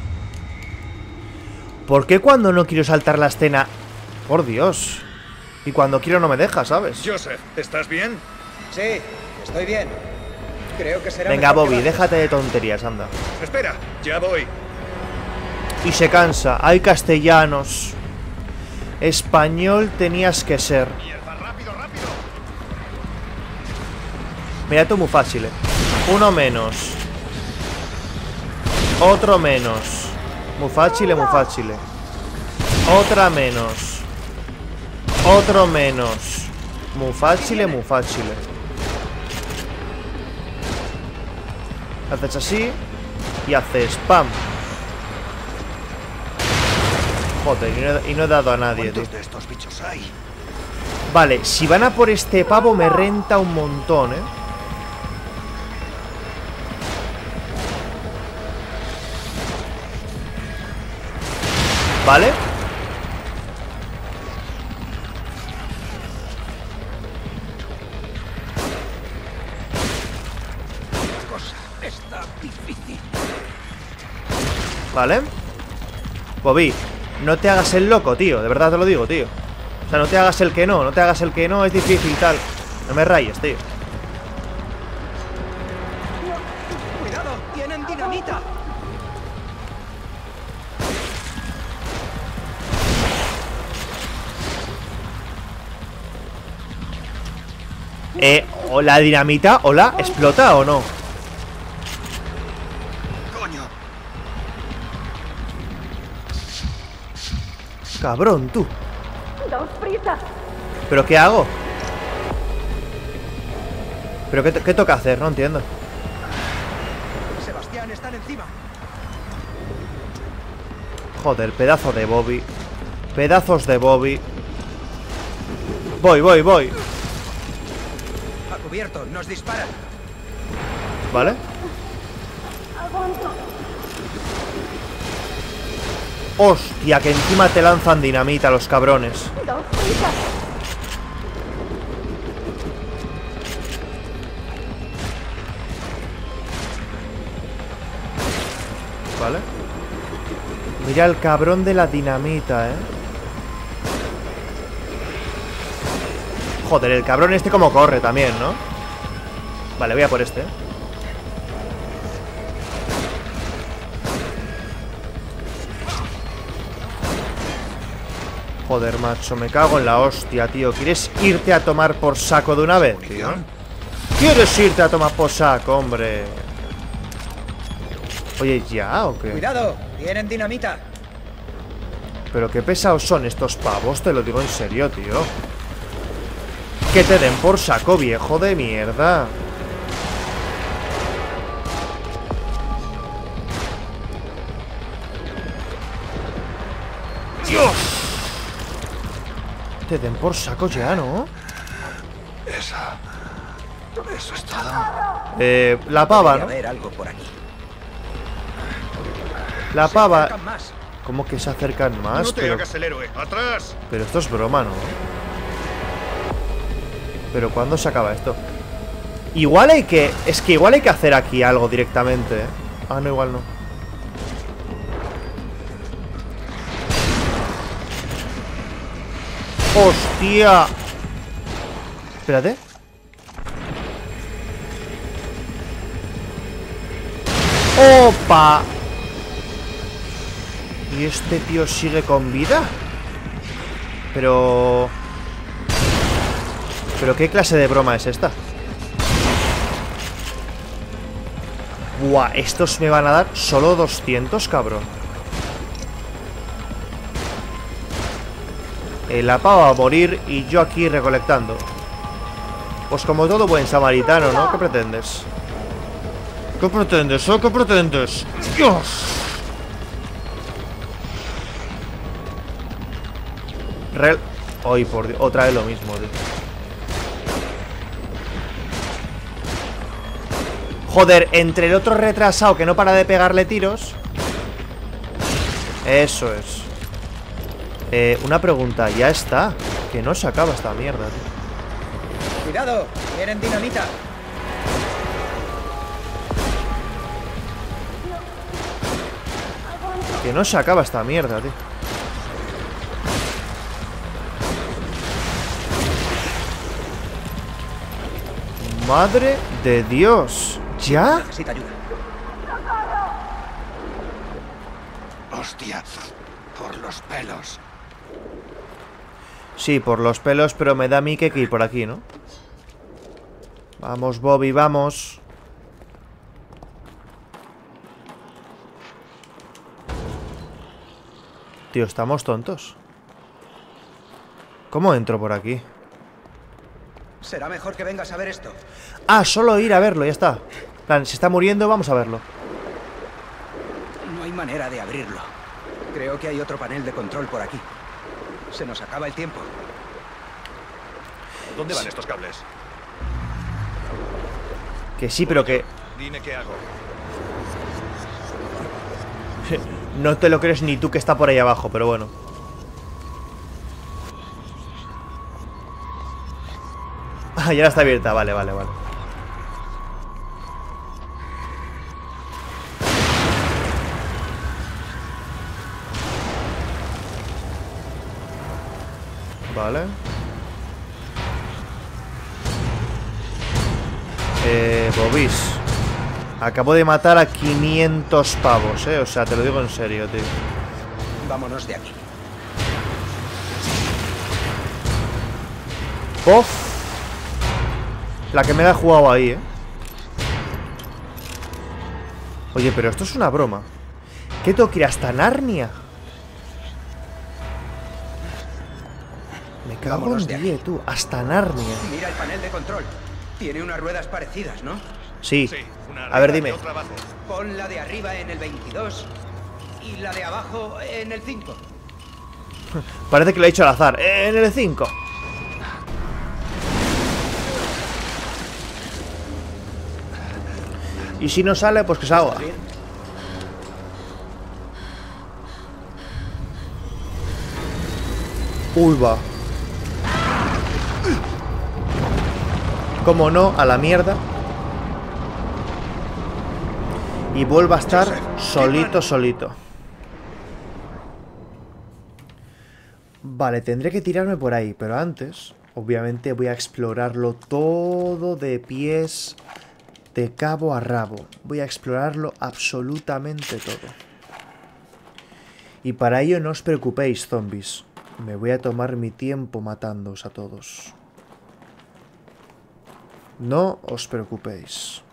¿Por qué cuando no quiero saltar la escena? Por Dios. Y cuando quiero no me deja, ¿sabes? Joseph, ¿estás bien? Sí, estoy bien. Creo que será. Venga, mejor que Bobby, bajes. déjate de tonterías, anda. Espera, ya voy. Y se cansa. Hay castellanos. Español tenías que ser. Mierda, rápido, rápido. Mira tú, muy fácil. Uno menos. Otro menos. Muy fácil, muy fácil. Otra menos. Otro menos. Muy fácil, muy fácil. Haces así y haces ¡pam! Joder, y no he dado a nadie, tío. ¿Cuántos de estos bichos hay? Vale, si van a por este pavo me renta un montón, ¿eh? ¿Vale? La cosa está difícil. ¿Vale? Bobby, no te hagas el loco, tío. De verdad te lo digo, tío. O sea, no te hagas el que no. No te hagas el que no, es difícil, tal. No me rayes, tío. ¡Cuidado! ¡Tienen dinamita! ¿O la dinamita? ¿Hola? ¿Explota o no? Coño. Cabrón, tú. ¡Daos prisa! ¿Pero qué hago? ¿Pero qué toca hacer? No entiendo. Sebastián, están encima. Joder, pedazo de Bobby. Pedazos de Bobby. Voy. A cubierto, nos disparan. ¿Vale? ¡Aguanto! Hostia, que encima te lanzan dinamita los cabrones. ¡Daos prisa! ¿Vale? Mira el cabrón de la dinamita, ¿eh? Joder, el cabrón este como corre también, ¿no? Vale, voy a por este. Joder, macho, me cago en la hostia, tío. ¿Quieres irte a tomar por saco de una vez, tío? ¿Quieres irte a tomar por saco, hombre? Oye, ¿ya o qué? Cuidado, tienen dinamita. Pero qué pesados son estos pavos, te lo digo en serio, tío. Que te den por saco, viejo de mierda. ¡Dios! Te den por saco ya, ¿no? Eso es todo. La pava, Debería ¿no? haber algo por aquí. La Se pava. acercan más. ¿Cómo que se acercan más? No te hagas el héroe. ¡Atrás! Pero esto es broma, ¿no? ¿Pero cuándo se acaba esto? Igual hay que... Es que igual hay que hacer aquí algo directamente, ¿eh? Ah, no, igual no. ¡Hostia! Espérate. ¡Opa! ¿Y este tío sigue con vida? Pero... ¿Pero qué clase de broma es esta? Buah, estos me van a dar solo 200, cabrón. La pava va a morir y yo aquí recolectando. Pues como todo buen samaritano, ¿no? ¿Qué pretendes? ¿Qué pretendes? ¿Qué pretendes? ¡Dios! Ay, por Dios, otra vez lo mismo, tío. Joder, entre el otro retrasado que no para de pegarle tiros. Eso es. Una pregunta, ya está. Que no se acaba esta mierda, tío. Cuidado, vienen dinamita. Que no se acaba esta mierda, tío. Madre de Dios. ¿Ya? Necesita ayuda. Hostia, por los pelos. Sí, por los pelos, pero me da a mí que hay que ir por aquí, ¿no? Vamos, Bobby, vamos. Tío, estamos tontos. ¿Cómo entro por aquí? Será mejor que vengas a ver esto. Ah, solo ir a verlo, ya está. En plan, si está muriendo, vamos a verlo. No hay manera de abrirlo. Creo que hay otro panel de control por aquí. Se nos acaba el tiempo. ¿Dónde van estos cables? Que sí, pero que... Dime qué hago. No te lo crees ni tú que está por ahí abajo, pero bueno. Ah, ya está abierta, vale, vale, vale. Vale. Bobis. Acabo de matar a 500 pavos, o sea, te lo digo en serio, tío. Vámonos de aquí. Pof. La que me ha jugado ahí, Oye, pero esto es una broma. ¿Qué tengo que ir hasta Narnia? Me cago Vámonos en de 10, tú. Hasta Narnia. Mira el panel de control. Tiene unas ruedas parecidas, ¿no? Sí. Sí, una A ver, arriba dime. y otra abajo. Pon la de arriba en el 22 y la de abajo en el 5. Parece que lo he hecho al azar. En el 5. Y si no sale, pues que salga. Uy, va. Como no, a la mierda. Y vuelva a estar solito, solito. Vale, tendré que tirarme por ahí, pero antes, obviamente, voy a explorarlo todo de pies, de cabo a rabo. Voy a explorarlo absolutamente todo. Y para ello no os preocupéis, zombies. Me voy a tomar mi tiempo matándoos a todos. No os preocupéis.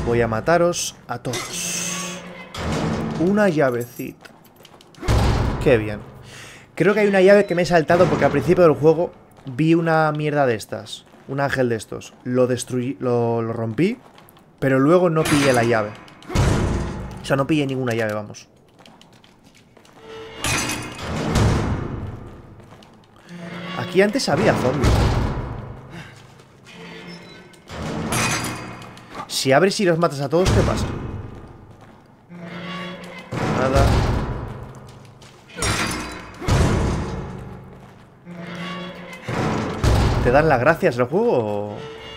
Voy a mataros a todos. Una llavecita. Qué bien. Creo que hay una llave que me he saltado porque al principio del juego vi una mierda de estas. Un ángel de estos. Lo destruí, lo rompí, pero luego no pillé la llave. O sea, no pillé ninguna llave, vamos. Aquí antes había zombies. Si abres y los matas a todos, ¿qué pasa? Nada. ¿Te dan las gracias el juego o...?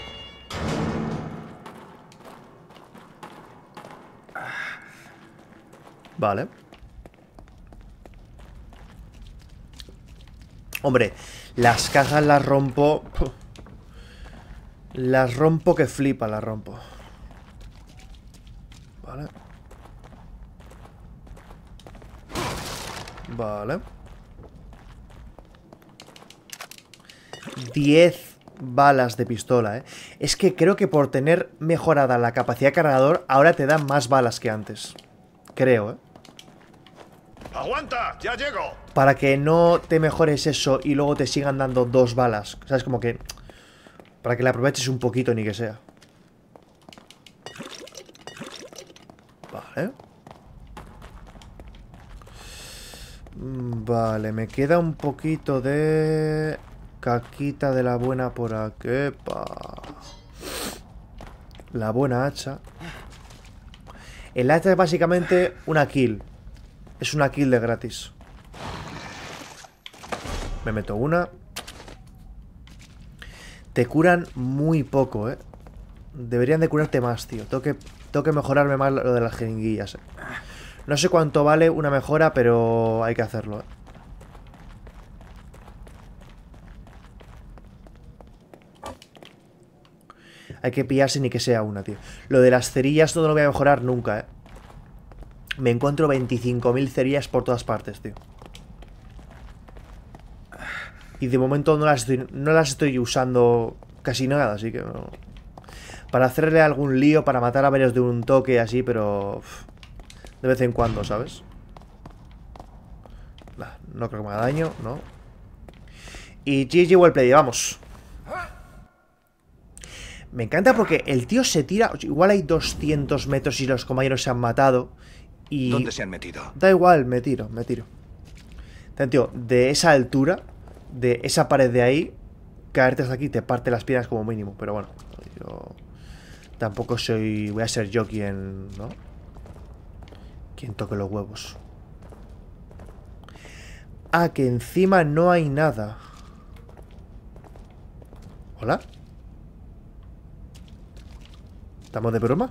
Vale. Hombre, las cajas las rompo. Las rompo que flipa, las rompo. Vale. Vale. 10 balas de pistola, ¿eh? Es que creo que por tener mejorada la capacidad de cargador, ahora te dan más balas que antes. Creo, ¿eh? ¡Aguanta! ¡Ya llego! Para que no te mejores eso y luego te sigan dando 2 balas. ¿Sabes? Como que... Para que la aproveches un poquito, ni que sea. Vale. Vale, me queda un poquito de... Caquita de la buena por aquí. La buena hacha. El hacha es básicamente una kill. Es una kill de gratis. Me meto una. Te curan muy poco, ¿eh? Deberían de curarte más, tío. Tengo que mejorarme más lo de las jeringuillas, ¿eh? No sé cuánto vale una mejora, pero hay que hacerlo, ¿eh? Hay que pillarse ni que sea una, tío. Lo de las cerillas no lo voy a mejorar nunca, ¿eh? Me encuentro 25.000 cerillas por todas partes, tío. Y de momento no las estoy usando casi nada, así que no. Para hacerle algún lío, para matar a varios de un toque así, pero... de vez en cuando, ¿sabes? No creo que me haga daño, ¿no? Y GG Wellplay, vamos. Me encanta porque el tío se tira... Igual hay 200 metros y los compañeros se han matado. Y... ¿Dónde se han metido? Da igual, me tiro. Tío, de esa altura, de esa pared de ahí, caerte hasta aquí te parte las piernas como mínimo. Pero bueno, yo tampoco soy... Voy a ser yo quien... ¿no? Quien toque los huevos. Ah, que encima no hay nada. ¿Hola? ¿Estamos de broma?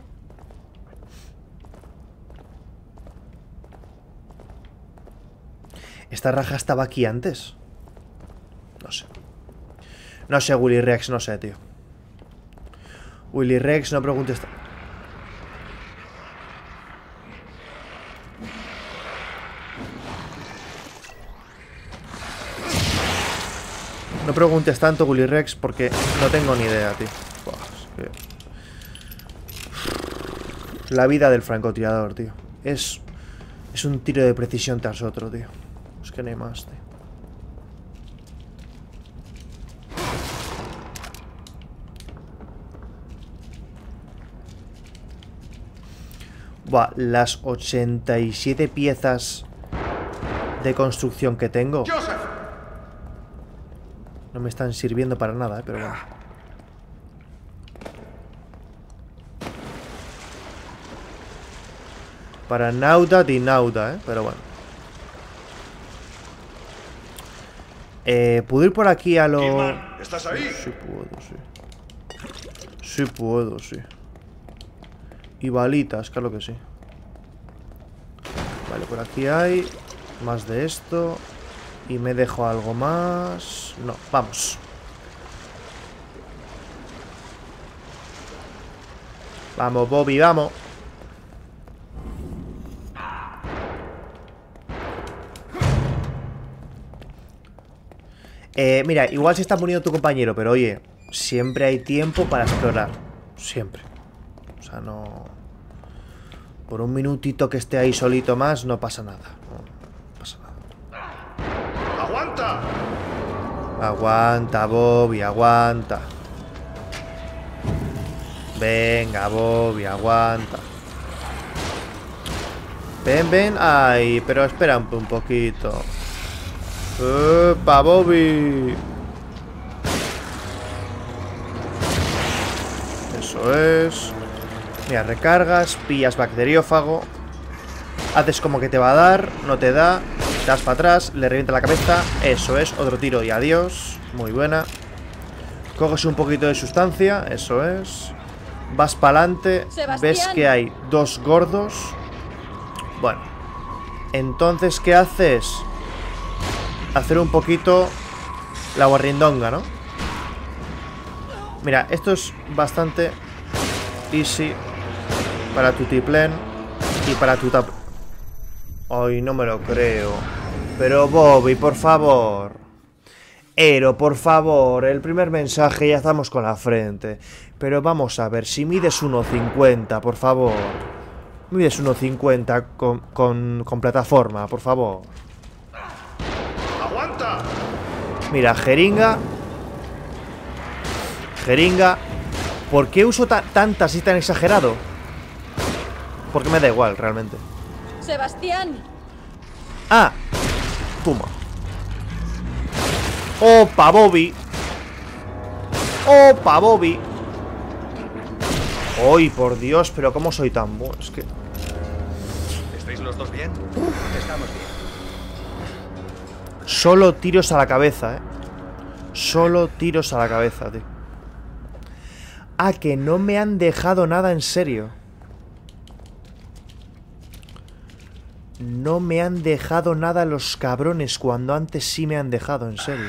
¿Esta raja estaba aquí antes? No sé. No sé, Willy Rex, no sé, tío. Willy Rex, no preguntes... No preguntes tanto, Willy Rex, porque no tengo ni idea, tío. Buah, es que... La vida del francotirador, tío. Es un tiro de precisión tras otro, tío. Es que no hay más, tío. Buah, las 87 piezas de construcción que tengo no me están sirviendo para nada, pero bueno. Para nauta di nauta, pero bueno. ¿Puedo ir por aquí a lo...? Kidman, ¿estás ahí? Sí puedo, sí. Sí puedo, sí. Y balitas, claro que sí. Vale, por aquí hay más de esto. Y me dejo algo más... No, vamos. Vamos, Bobby, vamos. Mira, igual se está muriendo tu compañero, pero oye, siempre hay tiempo para explorar. Siempre. O sea, no... Por un minutito que esté ahí solito más, no pasa nada. No pasa nada. ¡Aguanta! Aguanta, Bobby, aguanta. Venga, Bobby, aguanta. Ven, ven. Ay, pero espera un poquito. ¡Epa, Bobby! Eso es. Mira, recargas, pillas bacteriófago. Haces como que te va a dar, no te da. Das para atrás, le revienta la cabeza. Eso es, otro tiro y adiós. Muy buena. Coges un poquito de sustancia, eso es. Vas para adelante, ves que hay dos gordos. Bueno, entonces, ¿qué haces? Hacer un poquito la guarrindonga, ¿no? Mira, esto es bastante easy para tu tiplén y para tu tap... Ay, no me lo creo. Pero Bobby, por favor. Ero, por favor. El primer mensaje ya estamos con la frente. Pero vamos a ver, si mides 1,50, por favor. Mides 1,50 con plataforma, por favor. ¡Aguanta! Mira, jeringa. Jeringa. ¿Por qué uso tantas así tan exagerado? Porque me da igual, realmente. Sebastián. Ah, toma. Opa, Bobby. Opa, Bobby. ¡Ay, por Dios! Pero cómo soy tan bueno. Es que... ¿Estáis los dos bien? Estamos bien. Solo tiros a la cabeza, Solo tiros a la cabeza, tío. Ah, que no me han dejado nada en serio. No me han dejado nada los cabrones, cuando antes sí me han dejado, en serio.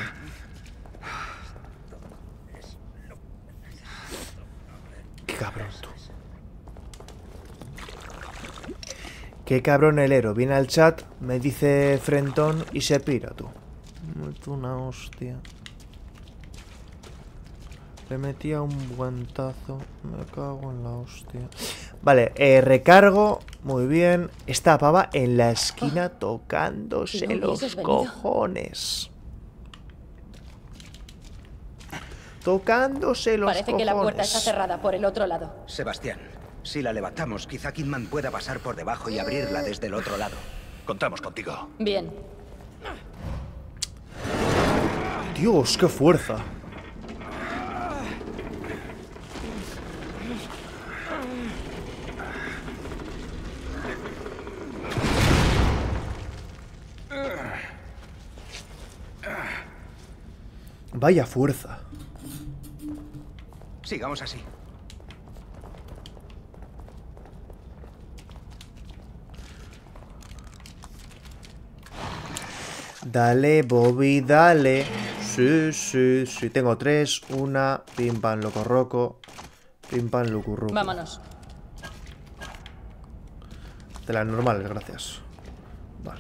Qué cabrón, tú. Qué cabrón el Ero. Viene al chat, me dice frentón y se pira, tú. Una hostia. Le metía un guantazo. Me cago en la hostia. Vale, recargo. Muy bien. Esta pava en la esquina tocándose los cojones. Tocándose los Parece cojones. que la puerta está cerrada por el otro lado. Sebastián, si la levantamos, quizá Kidman pueda pasar por debajo y abrirla desde el otro lado. Contamos contigo. Bien. Dios, qué fuerza. Vaya fuerza. Sigamos así. Dale, Bobby, dale. Sí, sí, sí. Tengo 3. Una. Pim, pam, locorroco. Pim, pam, lucurruco. Vámonos. De las normales, gracias. Vale.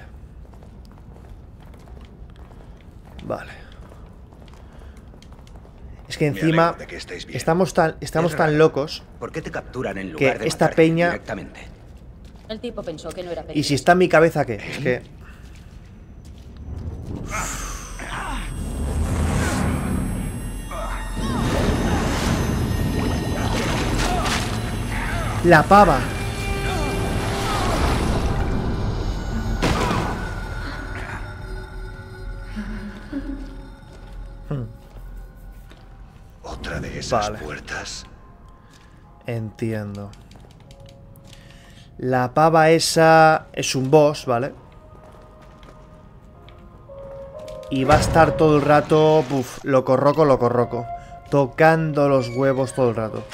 Vale. Es que encima de que estéis bien. estamos tan locos. ¿Por qué te capturan en lugar de esta matarte peña... directamente? El tipo pensó que no era Y peligroso. si está en mi cabeza, ¿qué? Es que... La pava. ¿Otra de esas Vale. puertas? Entiendo. La pava esa es un boss, ¿vale? Y va a estar todo el rato, locorroco, tocando los huevos todo el rato.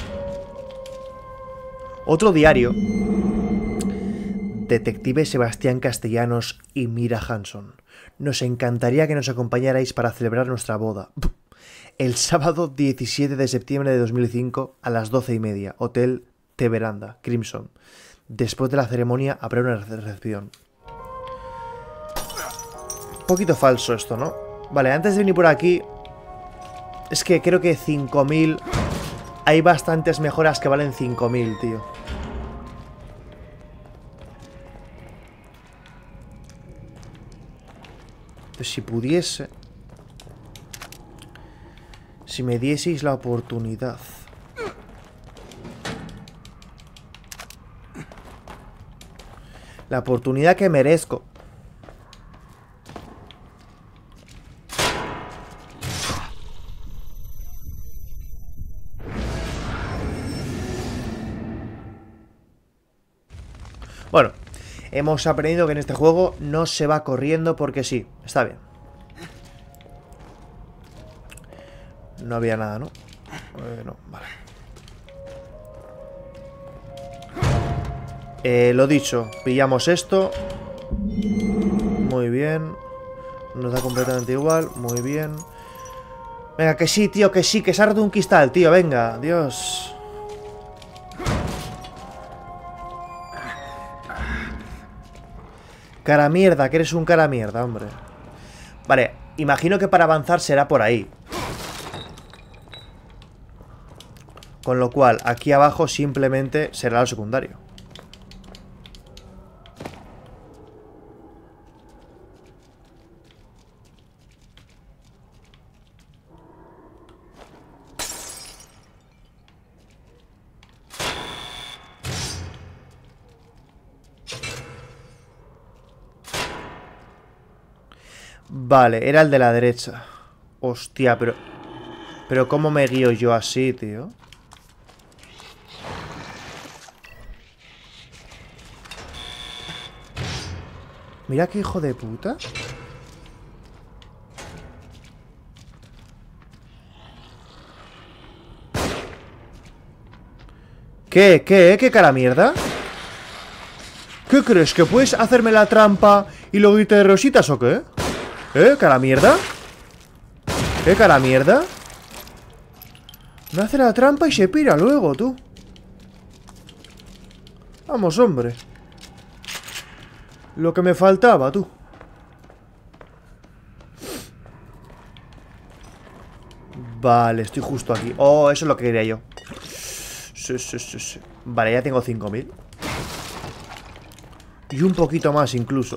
Otro diario. Detective Sebastián Castellanos y Mira Hanson. Nos encantaría que nos acompañarais para celebrar nuestra boda. El sábado 17 de septiembre de 2005 a las 12:30. Hotel T Veranda, Crimson. Después de la ceremonia habrá una recepción. Un poquito falso esto, ¿no? Vale, antes de venir por aquí... Es que creo que 5000 hay bastantes mejoras que valen 5000, tío. Pues si pudiese... Si me dieseis la oportunidad... La oportunidad que merezco. Bueno, hemos aprendido que en este juego no se va corriendo porque sí. Está bien. No había nada, ¿no? No, vale. Lo dicho, pillamos esto. Muy bien. Nos da completamente igual. Muy bien. Venga, que sí, tío, que sí. Que se ha roto un cristal, tío, venga. Dios. Cara mierda, que eres un cara mierda, hombre. Vale, imagino que para avanzar será por ahí. Con lo cual, aquí abajo simplemente será lo secundario. Vale, era el de la derecha. Hostia, pero... Pero ¿cómo me guío yo así, tío? Mira qué hijo de puta. ¿Qué cara mierda? ¿Qué crees? ¿Que puedes hacerme la trampa y luego irte de rositas o qué? ¿Cara mierda? Cara mierda? Me hace la trampa y se pira luego, tú. Vamos, hombre. Lo que me faltaba, tú. Vale, estoy justo aquí. Oh, eso es lo que quería yo. Sí. Vale, ya tengo 5000. Y un poquito más incluso.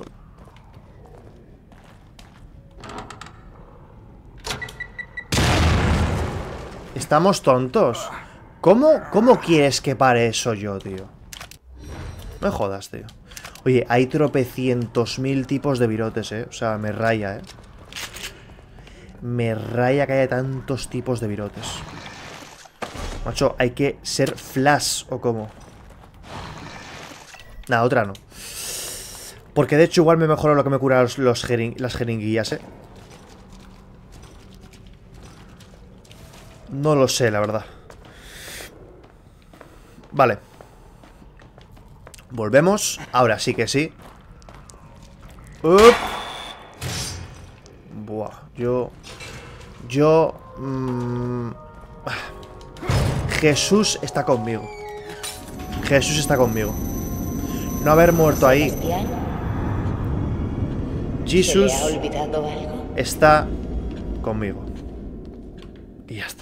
Estamos tontos. ¿Cómo quieres que pare eso yo, tío? No me jodas, tío. Oye, hay tropecientos mil tipos de virotes, O sea, me raya, Me raya que haya tantos tipos de virotes. Macho, hay que ser flash, ¿o cómo? Nada, otra no. Porque de hecho igual me mejoró lo que me cura las jeringuillas, No lo sé, la verdad. Vale. Volvemos. Ahora sí que sí. Buah, Jesús está conmigo. Jesús está conmigo. No haber muerto ahí. Jesús está conmigo. Y ya está.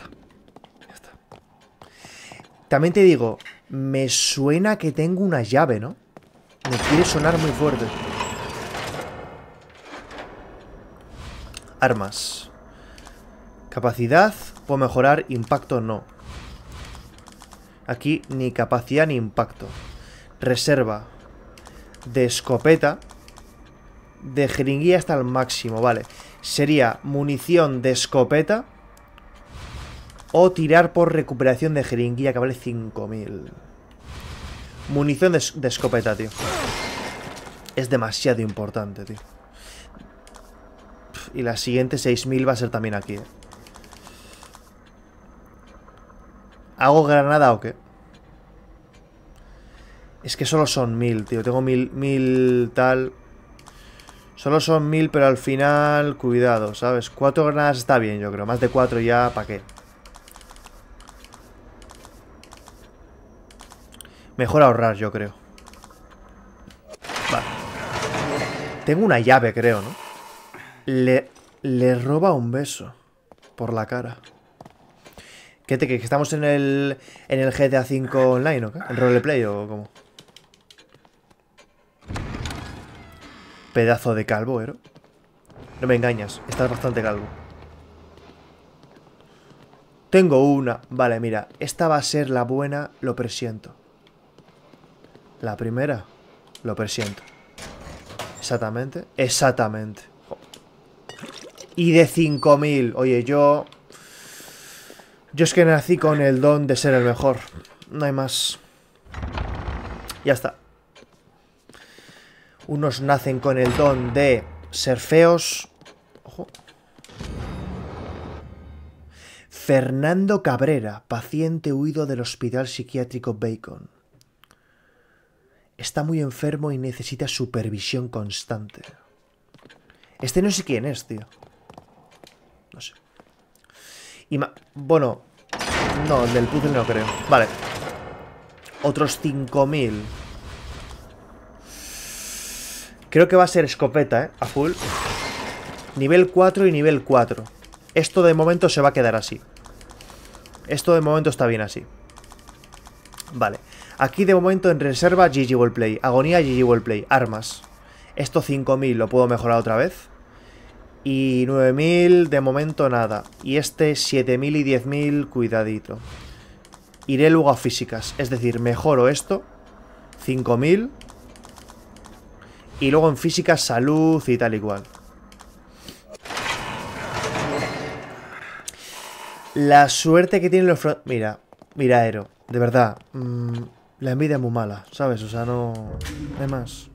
También te digo, me suena que tengo una llave, ¿no? Me quiere sonar muy fuerte. Armas. Capacidad. Puedo mejorar. Impacto no. Aquí ni capacidad ni impacto. Reserva. De escopeta. De jeringuilla hasta el máximo, vale. Sería munición de escopeta. O tirar por recuperación de jeringuilla, que vale 5000. Munición de escopeta, tío. Es demasiado importante, tío. Y la siguiente 6000 va a ser también aquí, ¿Hago granada o qué? Es que solo son 1000, tío. Tengo 1000 tal. Solo son 1000, pero al final... Cuidado, ¿sabes? 4 granadas está bien, yo creo. Más de 4 ya, ¿para qué? Mejor ahorrar, yo creo. Vale. Tengo una llave, creo, ¿no? Le roba un beso por la cara. ¿Qué te crees? ¿Que estamos en el GTA V Online o qué? ¿En roleplay o cómo? Pedazo de calvo, ¿eh? No me engañas, estás bastante calvo. Tengo una. Vale, mira, esta va a ser la buena, lo presiento. La primera, lo presiento. Exactamente, exactamente. Y de 5000. Oye, yo es que nací con el don de ser el mejor. No hay más. Ya está. Unos nacen con el don de ser feos. Ojo. Fernando Cabrera, paciente huido del hospital psiquiátrico Bacon. Está muy enfermo y necesita supervisión constante. Este no sé quién es, tío. No sé. Bueno. No, el del puzzle no creo. Vale. Otros 5000. Creo que va a ser escopeta, a full. Nivel 4 y nivel 4. Esto de momento se va a quedar así. Esto de momento está bien así. Vale. Aquí de momento en reserva GG Wellplay. Agonía GG Wellplay. Armas. Esto 5000 lo puedo mejorar otra vez. Y 9000 de momento nada. Y este 7000 y 10000 cuidadito. Iré luego a físicas. Es decir, mejoro esto. 5000. Y luego en físicas salud y tal y cual. La suerte que tienen los... Mira, Aero. De verdad. La envidia es muy mala, ¿sabes? O sea, no hay más.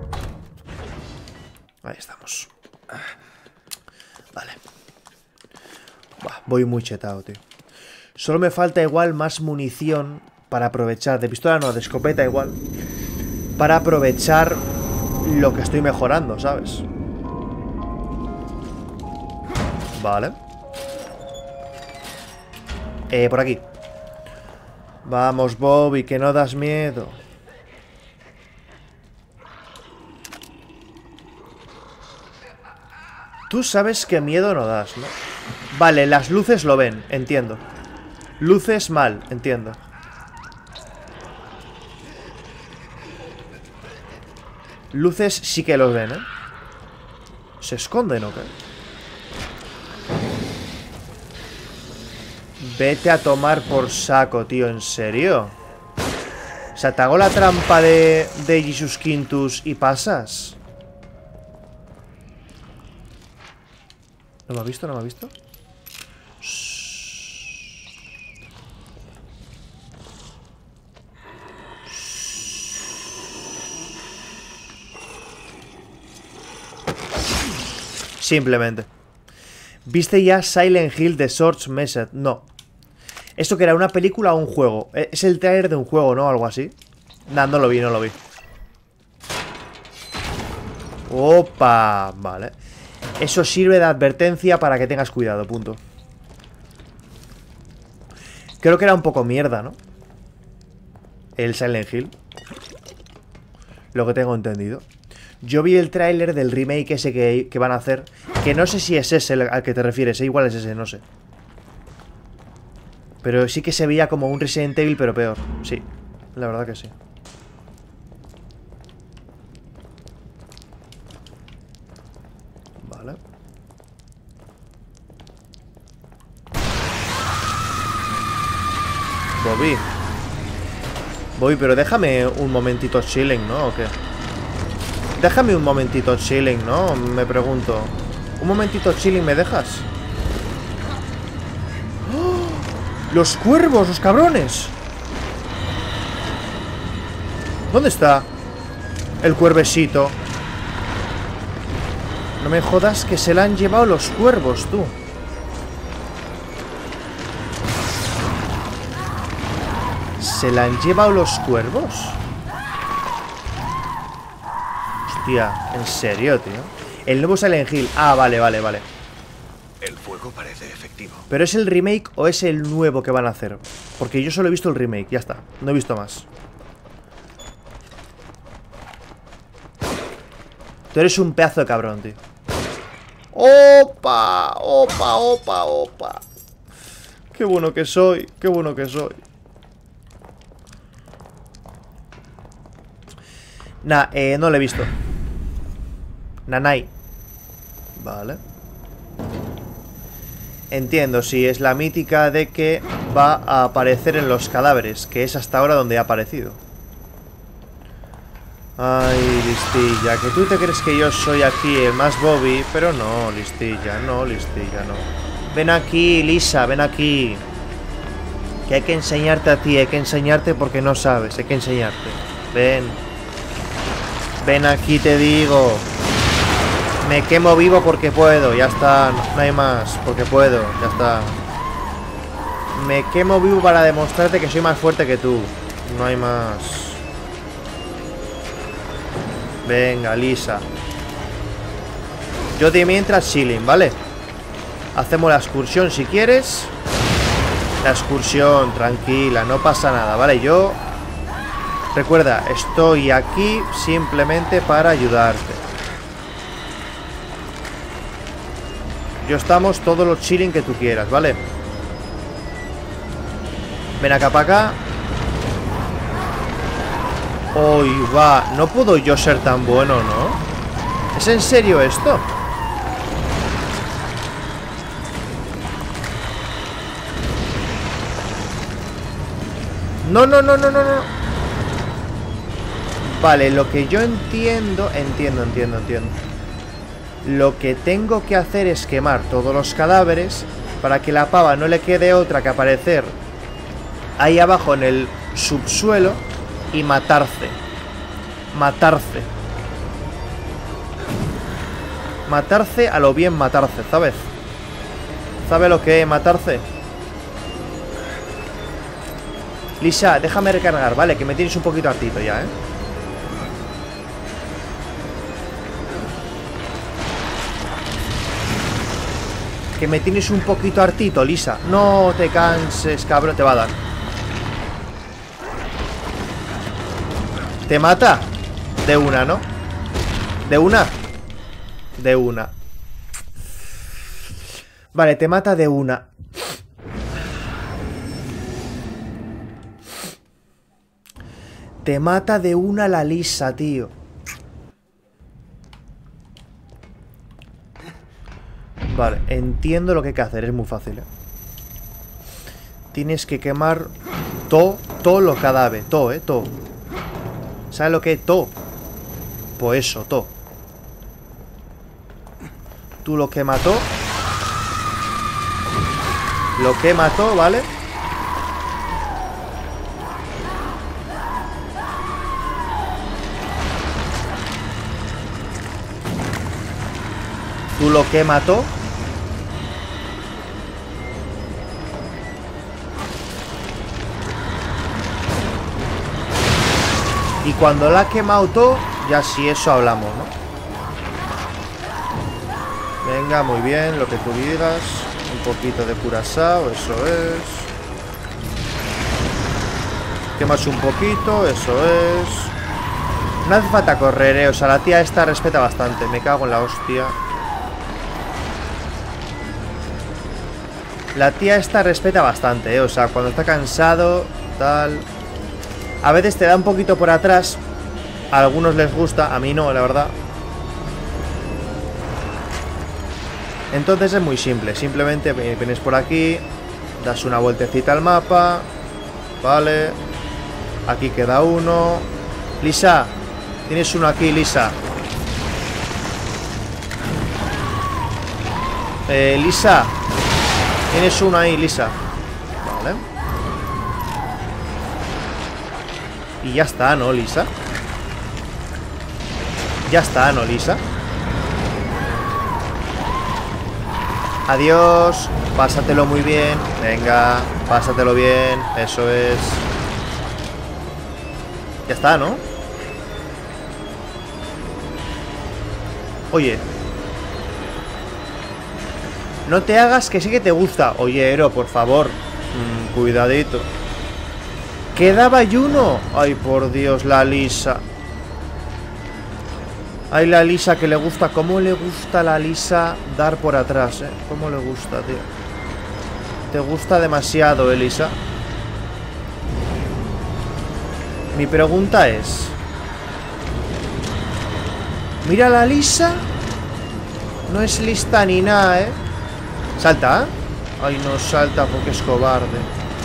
Ahí estamos. Vale. Buah, voy muy chetado, tío. Solo me falta igual más munición para aprovechar. De pistola no, de escopeta igual. Para aprovechar lo que estoy mejorando, ¿sabes? Vale. Por aquí. Vamos, Bobby, que no das miedo. Tú sabes que miedo no das, ¿no? Vale, las luces lo ven, entiendo. Luces mal, entiendo. Luces sí que los ven, ¿eh? ¿Se esconden o qué? Vete a tomar por saco, tío, ¿en serio? O sea, te hago la trampa de Jesus Quintus y pasas. ¿No me ha visto? ¿No me ha visto? Simplemente. ¿Viste ya Silent Hill The Sword's Method? No. ¿Esto que era una película o un juego? Es el trailer de un juego, ¿no? Algo así. Nah, no lo vi, no lo vi. Opa, vale. Eso sirve de advertencia para que tengas cuidado, punto. Creo que era un poco mierda, ¿no? El Silent Hill. Lo que tengo entendido. Yo vi el tráiler del remake ese que van a hacer. Que no sé si es ese al que te refieres, igual es ese, no sé. Pero sí que se veía como un Resident Evil, pero peor. Sí, la verdad que sí. Vale. Bobby, pero déjame un momentito chilling, ¿no? ¿O qué? Déjame un momentito chilling, ¿no? Me pregunto. ¿Un momentito chilling me dejas? ¡Oh! ¡Los cuervos, los cabrones! ¿Dónde está el cuervecito? No me jodas que se la han llevado los cuervos, tú. ¿Se la han llevado los cuervos? Hostia, ¿en serio, tío? El nuevo Silent Hill. Ah, vale. El fuego parece efectivo. ¿Pero es el remake o es el nuevo que van a hacer? Porque yo solo he visto el remake, ya está. No he visto más. Tú eres un pedazo de cabrón, tío. ¡Opa! Qué bueno que soy. Qué bueno que soy. Nah, no lo he visto. Nanai. Vale. Entiendo, sí, es la mítica de que va a aparecer en los cadáveres, que es hasta ahora donde ha aparecido. Ay, listilla, que tú te crees que yo soy aquí el más Bobby, pero no, listilla, no. Ven aquí, Lisa, ven aquí. Que hay que enseñarte a ti, hay que enseñarte porque no sabes, hay que enseñarte. Ven. Ven aquí, te digo. Me quemo vivo porque puedo, ya está, no hay más, porque puedo, ya está. Me quemo vivo para demostrarte que soy más fuerte que tú, no hay más. Venga, Lisa. Yo de mientras chilling, ¿vale? Hacemos la excursión si quieres. La excursión, tranquila, no pasa nada, ¿vale? Yo... Recuerda, estoy aquí simplemente para ayudarte. Yo estamos todos los chilling que tú quieras, ¿vale? Ven acá para acá. Uy, va. No puedo yo ser tan bueno, ¿no? ¿Es en serio esto? No. Vale, lo que yo entiendo. Entiendo. Lo que tengo que hacer es quemar todos los cadáveres para que la pava no le quede otra que aparecer ahí abajo en el subsuelo y matarse. Matarse a lo bien matarse, ¿sabes? ¿Sabe lo que es matarse? Lisa, déjame recargar, ¿vale? Que me tienes un poquito hartito ya, ¿eh? Que me tienes un poquito hartito, Lisa. No te canses, cabrón. Te va a dar. ¿Te mata? De una, ¿no? ¿De una? De una. Vale, te mata de una. Te mata de una la Lisa, tío. Vale, entiendo lo que hay que hacer, es muy fácil, ¿eh? Tienes que quemar todo lo cadáver, todo. ¿Sabes lo que es todo? Pues eso, todo. Tú lo que mató. Lo que mató, ¿vale? Tú lo que mató. Y cuando la ha quemado todo, ya si eso hablamos, ¿no? Venga, muy bien, lo que tú digas. Un poquito de curazao, eso es. Quemas un poquito, eso es. No hace falta correr, o sea, la tía esta respeta bastante. Me cago en la hostia. La tía esta respeta bastante, o sea, cuando está cansado, tal... A veces te da un poquito por atrás. A algunos les gusta, a mí no, la verdad. Entonces es muy simple. Simplemente vienes por aquí, das una vueltecita al mapa. Vale. Aquí queda uno. Lisa, tienes uno aquí, Lisa. Lisa, tienes uno ahí, Lisa. Vale. Y ya está, ¿no, Lisa? Ya está, ¿no, Lisa? Adiós. Pásatelo muy bien. Venga, pásatelo bien. Eso es. Ya está, ¿no? Oye. No te hagas que sí que te gusta. Oye, Ero, por favor. Cuidadito. Quedaba uno. Ay, por Dios, la Lisa. Ay, la Lisa que le gusta. ¿Cómo le gusta a la Lisa dar por atrás, eh? ¿Cómo le gusta, tío? Te gusta demasiado, Elisa. Mi pregunta es... Mira la Lisa. No es lista ni nada, ¿eh? Salta, ¿eh? Ay, no salta porque es cobarde.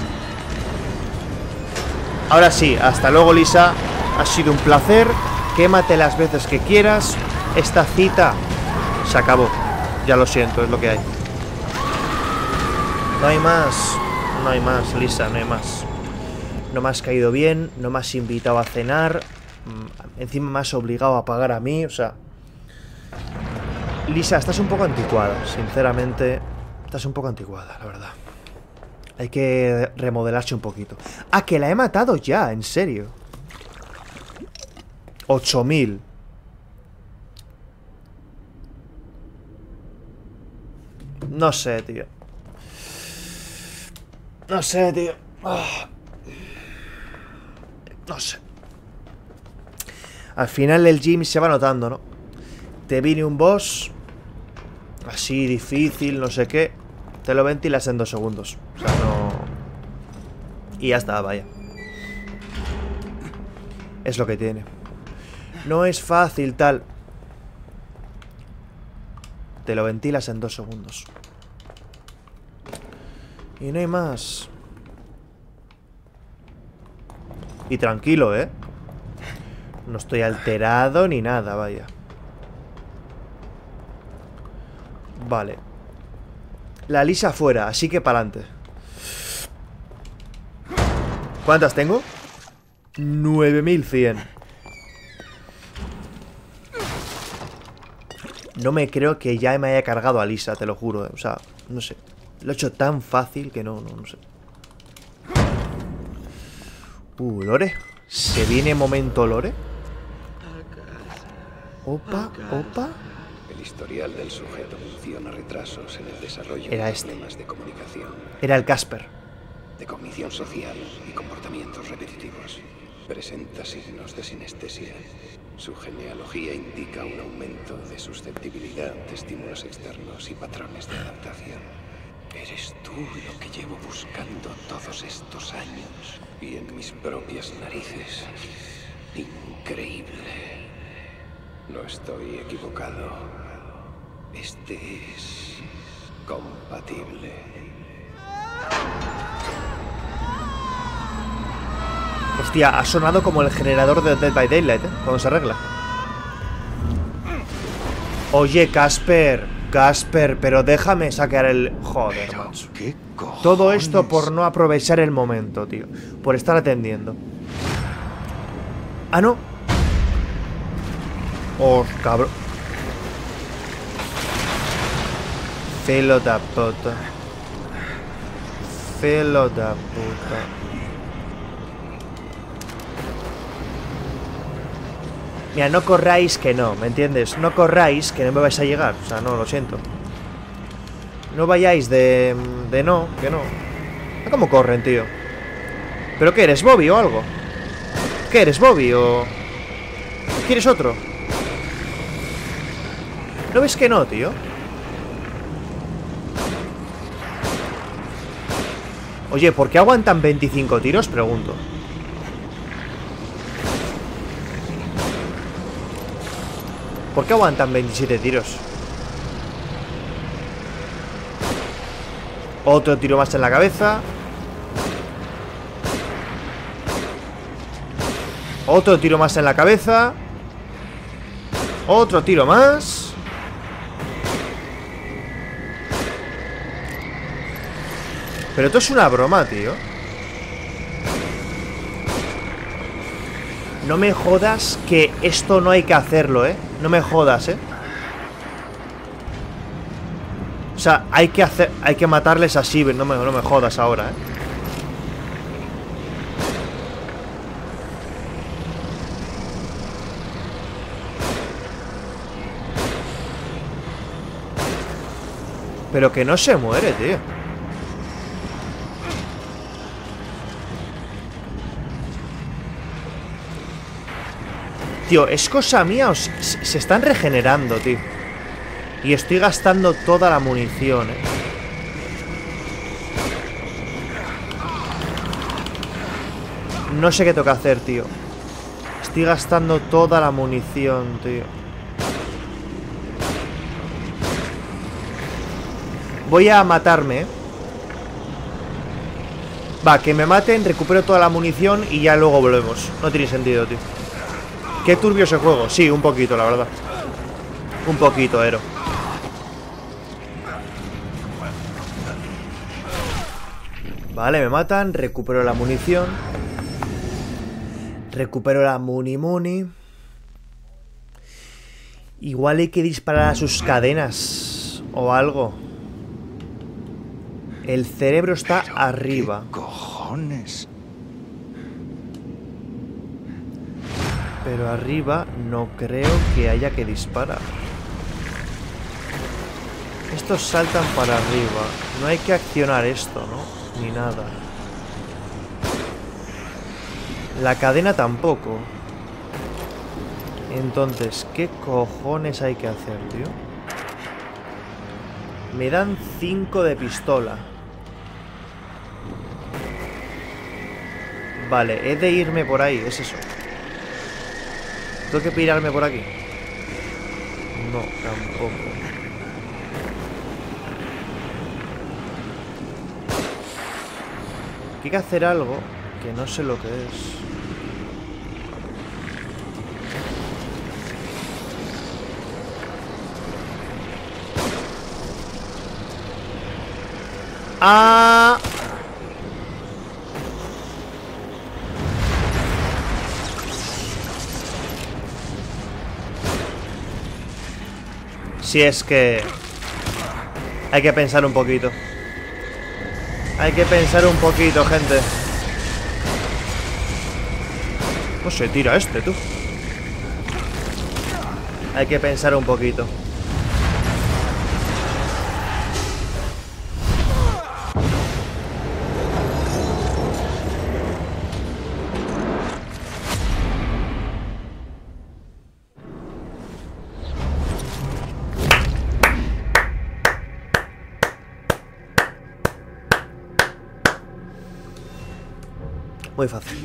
Ahora sí, hasta luego, Lisa. Ha sido un placer. Quémate las veces que quieras. Esta cita se acabó. Ya lo siento, es lo que hay. No hay más. No hay más, Lisa, no hay más. No me has caído bien. No me has invitado a cenar. Encima me has obligado a pagar a mí. O sea... Lisa, estás un poco anticuada. Sinceramente, estás un poco anticuada, la verdad. Hay que remodelarse un poquito. Ah, que la he matado ya, en serio. 8000. No sé, tío. No sé, tío. No sé. Al final el gym se va notando, ¿no? Te viene un boss así difícil, no sé qué. Te lo ventilas en 2 segundos. O sea, no... Y ya está, vaya. Es lo que tiene. No es fácil, tal. Te lo ventilas en 2 segundos. Y no hay más. Y tranquilo, ¿eh? No estoy alterado ni nada, vaya. Vale. La Lisa fuera, así que para adelante. ¿Cuántas tengo? 9100. No me creo que ya me haya cargado a Lisa, te lo juro, O sea, no sé. Lo he hecho tan fácil que no sé. Lore. ¿Se viene momento Lore? Opa, opa. El historial del sujeto menciona retrasos en el desarrollo Era de este. problemas de comunicación, Era el Casper. de cognición social y comportamientos repetitivos. Presenta signos de sinestesia. Su genealogía indica un aumento de susceptibilidad ante estímulos externos y patrones de adaptación. Eres tú lo que llevo buscando todos estos años y en mis propias narices. Increíble. No estoy equivocado. Este es compatible. Hostia, ha sonado como el generador de Dead by Daylight, cuando se arregla. Oye, Casper, pero déjame sacar el... Joder, macho. ¿Qué cojones? Todo esto por no aprovechar el momento, tío. Por estar atendiendo. Ah, no. Oh, cabrón. Filo da puta. Filo da puta. Mira, no corráis que no, ¿me entiendes? No corráis que no me vais a llegar. O sea, no, lo siento. No vayáis de no, que no. ¿Cómo corren, tío? ¿Pero qué eres, Bobby o algo? ¿Qué eres, Bobby o...? ¿Quieres otro? ¿No ves que no, tío? Oye, ¿por qué aguantan 25 tiros? Pregunto. ¿Por qué aguantan 27 tiros? Otro tiro más en la cabeza. Otro tiro más en la cabeza. Otro tiro más. Pero esto es una broma, tío. No me jodas que esto no hay que hacerlo, ¿eh? No me jodas, ¿eh? O sea, hay que matarles así. No me jodas ahora, ¿eh? Pero que no se muere, tío. Tío, ¿es cosa mía o se están regenerando, tío? Y estoy gastando toda la munición, No sé qué toca hacer, tío. Estoy gastando toda la munición, tío. Voy a matarme, ¿eh? Va, que me maten, recupero toda la munición y ya luego volvemos. No tiene sentido, tío. Qué turbio ese juego. Sí, un poquito, la verdad. Un poquito, Ero. Vale, me matan, recupero la munición. Recupero la muni. Igual hay que disparar a sus cadenas o algo. El cerebro está arriba. ¿Qué cojones? Pero arriba no creo que haya que disparar. Estos saltan para arriba. No hay que accionar esto, ¿no? Ni nada. La cadena tampoco. Entonces, ¿qué cojones hay que hacer, tío? Me dan 5 de pistola. Vale, he de irme por ahí, es eso. ¿Tengo que pirarme por aquí? No, tampoco. Hay que hacer algo que no sé lo que es. ¡Ah! Si es que hay que pensar un poquito. Hay que pensar un poquito, gente. ¿Cómo se tira este, tú? Hay que pensar un poquito. Muy fácil.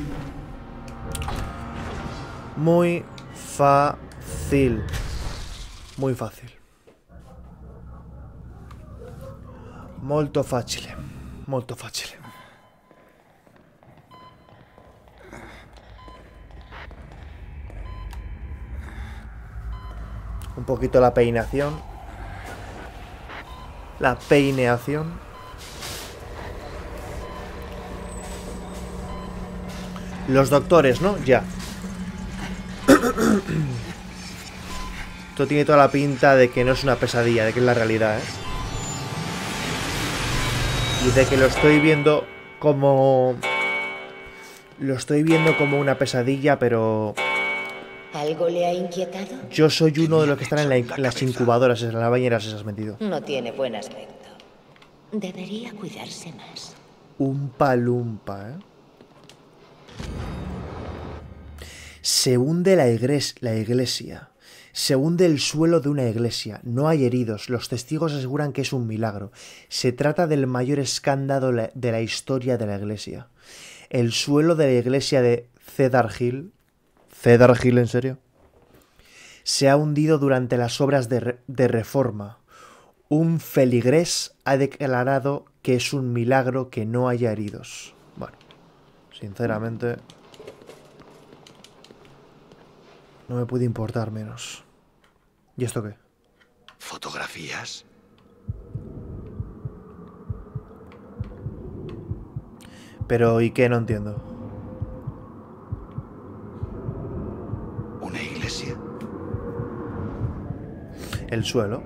Muy fácil. Muy fácil. Molto facile. Molto facile. Un poquito la peinación. La peineación. Los doctores, ¿no? Ya. Esto tiene toda la pinta de que no es una pesadilla, de que es la realidad, ¿eh? Y de que lo estoy viendo como... Lo estoy viendo como una pesadilla, pero... ¿Algo le ha inquietado? Yo soy uno de los que están en las incubadoras, en las bañeras esas metido. No tiene buen aspecto. Debería cuidarse más. Un palumpa, ¿eh? Se hunde la iglesia. Se hunde el suelo de una iglesia. No hay heridos. Los testigos aseguran que es un milagro. Se trata del mayor escándalo de la historia de la iglesia. El suelo de la iglesia de Cedar Hill... ¿Cedar Hill, en serio? Se ha hundido durante las obras de reforma. Un feligrés ha declarado que es un milagro que no haya heridos. Bueno, sinceramente... No me puede importar menos. ¿Y esto qué? ¿Fotografías? Pero, ¿y qué? No entiendo. ¿Una iglesia? El suelo.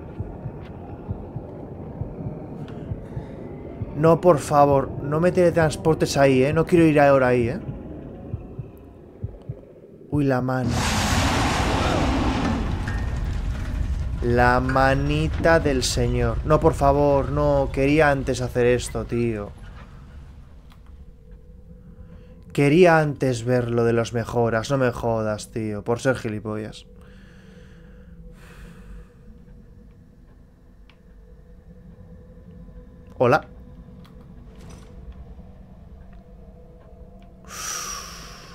No, por favor, no me teletransportes ahí, ¿eh? No quiero ir ahora ahí, ¿eh? Uy, la mano. La manita del señor. No, por favor, no. Quería antes hacer esto, tío. Quería antes ver lo de los mejoras. No me jodas, tío. Por ser gilipollas. Hola.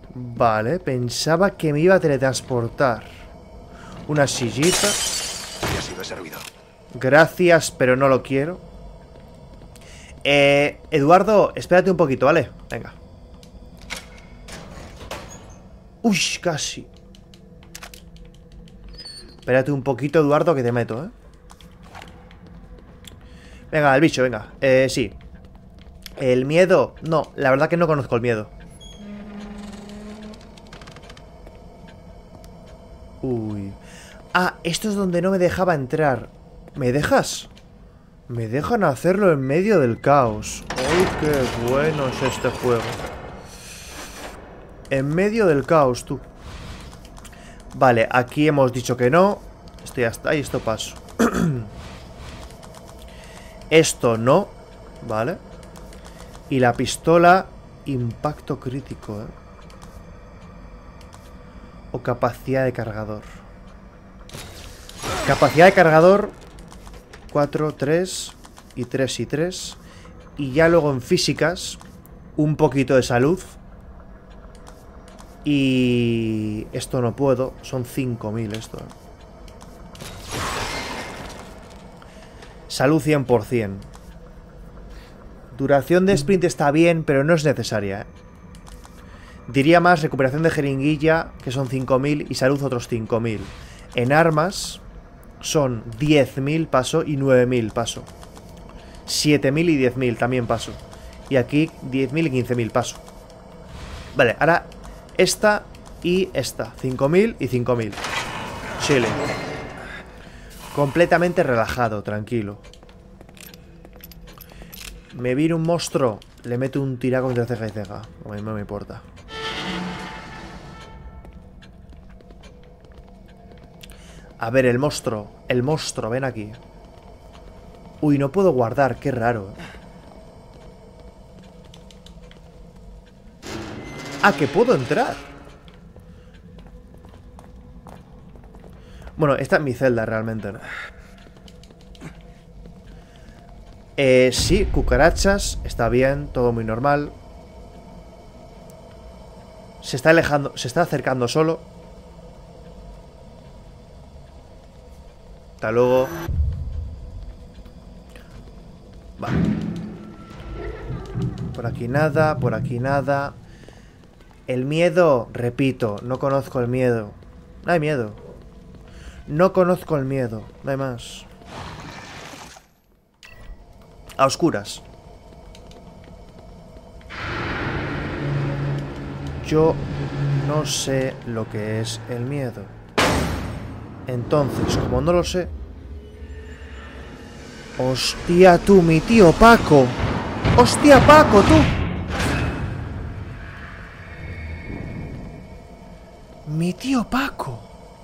Vale, pensaba que me iba a teletransportar. Una sillita. Ya ha sido ese ruido. Gracias, pero no lo quiero. Eduardo, espérate un poquito, ¿vale? Venga. Uy, casi. Espérate un poquito, Eduardo, que te meto, ¿eh? Venga, el bicho, venga. Sí. El miedo. No, la verdad que no conozco el miedo. Uy. Ah, esto es donde no me dejaba entrar. ¿Me dejas? Me dejan hacerlo en medio del caos. ¡Uy, qué bueno es este juego! En medio del caos, tú. Vale, aquí hemos dicho que no. Esto ya está y esto paso. Esto no. Vale. Y la pistola, impacto crítico, ¿eh? O capacidad de cargador. Capacidad de cargador 4, 3 y 3 y 3. Y ya luego en físicas un poquito de salud. Y esto no puedo. Son 5000 esto. Salud 100%. Duración de sprint está bien, pero no es necesaria, ¿eh? Diría más recuperación de jeringuilla, que son 5000, y salud otros 5000. En armas son 10.000 paso y 9000 paso. 7000 y 10.000 también paso. Y aquí 10.000 y 15.000 paso. Vale, ahora esta y esta. 5000 y 5000. Chile. Completamente relajado, tranquilo. Me viene un monstruo, le meto un tiraco entre ceja y ceja. No me importa. A ver, el monstruo, ven aquí. Uy, no puedo guardar, qué raro. Ah, que puedo entrar. Bueno, esta es mi celda realmente, ¿no? Sí, cucarachas, está bien, todo muy normal. Se está alejando, se está acercando solo. Hasta luego. Vale. Por aquí nada, por aquí nada. El miedo, repito, no conozco el miedo. No hay miedo. No conozco el miedo, no hay más. A oscuras. Yo no sé lo que es el miedo. Entonces, como no lo sé... ¡Hostia, tú, mi tío Paco! ¡Hostia, Paco, tú! Mi tío Paco.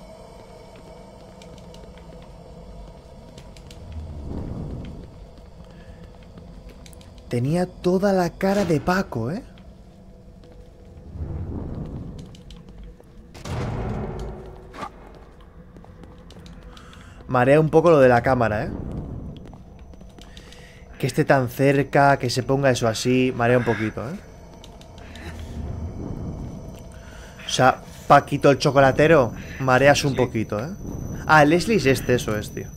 Tenía toda la cara de Paco, ¿eh? Marea un poco lo de la cámara, ¿eh? Que esté tan cerca, que se ponga eso así, marea un poquito, ¿eh? O sea, Paquito el chocolatero, mareas un poquito, ¿eh? Ah, Leslie es este, eso es, tío.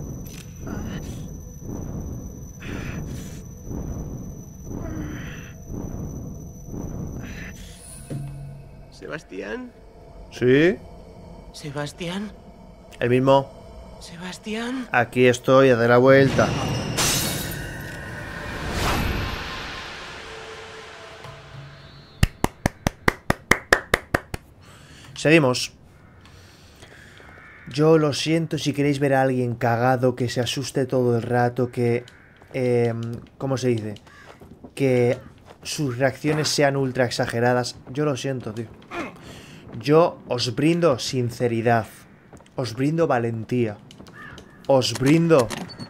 ¿Sebastián? ¿Sí? ¿Sebastián? El mismo. ¿Sebastián? Aquí estoy, a dar la vuelta. Seguimos. Yo lo siento si queréis ver a alguien cagado, que se asuste todo el rato, que... ¿cómo se dice? Que sus reacciones sean ultra exageradas. Yo lo siento, tío. Yo os brindo sinceridad. Os brindo valentía. Os brindo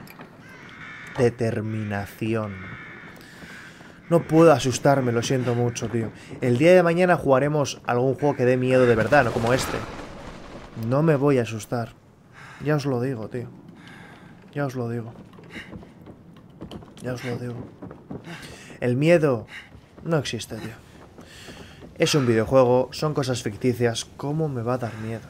determinación. No puedo asustarme, lo siento mucho, tío. El día de mañana jugaremos algún juego que dé miedo de verdad, no como este. No me voy a asustar. Ya os lo digo, tío. Ya os lo digo. Ya os lo digo. El miedo no existe, tío. Es un videojuego, son cosas ficticias. ¿Cómo me va a dar miedo?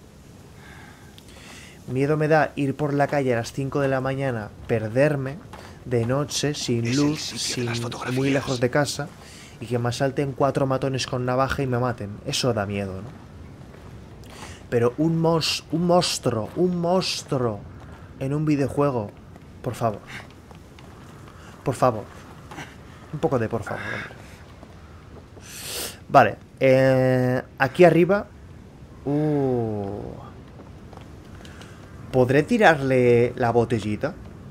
Miedo me da ir por la calle a las 5 de la mañana, perderme de noche, sin luz, sin muy lejos de casa, y que me asalten 4 matones con navaja y me maten. Eso da miedo, ¿no? Pero un monstruo en un videojuego, por favor. Por favor. Un poco de por favor, hombre. Vale, aquí arriba. ¿Podré tirarle la botellita?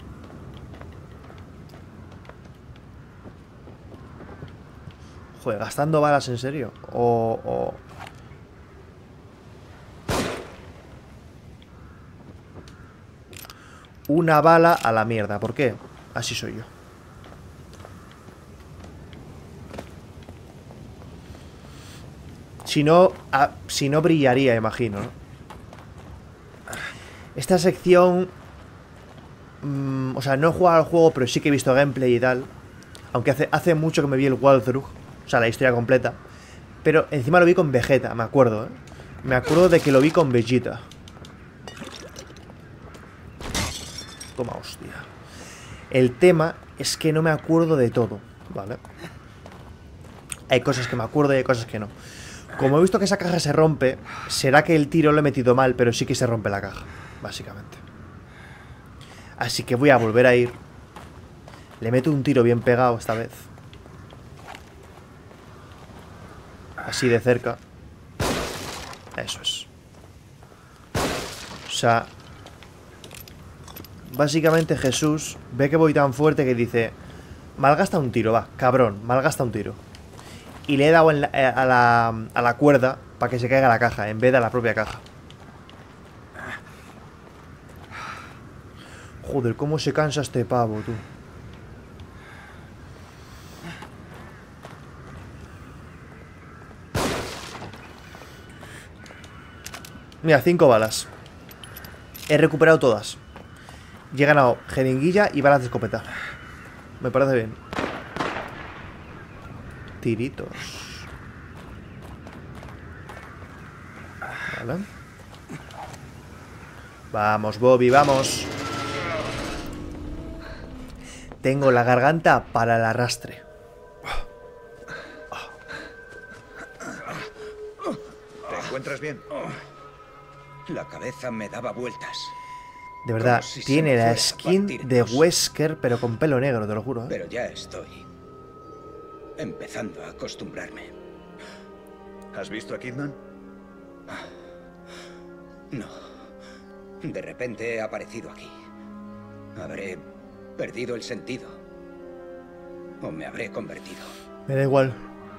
Joder, gastando balas, ¿en serio? Una bala a la mierda. ¿Por qué? Así soy yo. Si no brillaría, imagino, ¿no? Esta sección... o sea, no he jugado al juego, pero sí que he visto gameplay y tal. Aunque hace mucho que me vi el walkthrough. O sea, la historia completa. Pero encima lo vi con Vegeta, me acuerdo, ¿eh? Me acuerdo de que lo vi con Vegeta. Toma, hostia. El tema es que no me acuerdo de todo, ¿vale? Hay cosas que me acuerdo y hay cosas que no. Como he visto que esa caja se rompe, será que el tiro lo he metido mal, pero sí que se rompe la caja, básicamente. Así que voy a volver a ir. Le meto un tiro bien pegado esta vez. Así de cerca. Eso es. O sea... Básicamente Jesús ve que voy tan fuerte que dice: malgasta un tiro, va, cabrón, malgasta un tiro. Y le he dado a la cuerda para que se caiga la caja, en vez de a la propia caja. Joder, cómo se cansa este pavo, tú. Mira, 5 balas. He recuperado todas. Y he ganado jeringuilla y balas de escopeta. Me parece bien. Tiritos. Vale. Vamos, Bobby, vamos. Tengo la garganta para el arrastre. ¿Te encuentras bien? La cabeza me daba vueltas. De verdad, Como si se tiene me la fuera a skin partir de dos. Wesker, pero con pelo negro, te lo juro, ¿eh? Pero ya estoy empezando a acostumbrarme. ¿Has visto a Kidman? No. De repente he aparecido aquí. Habré perdido el sentido. O me habré convertido. Me da igual.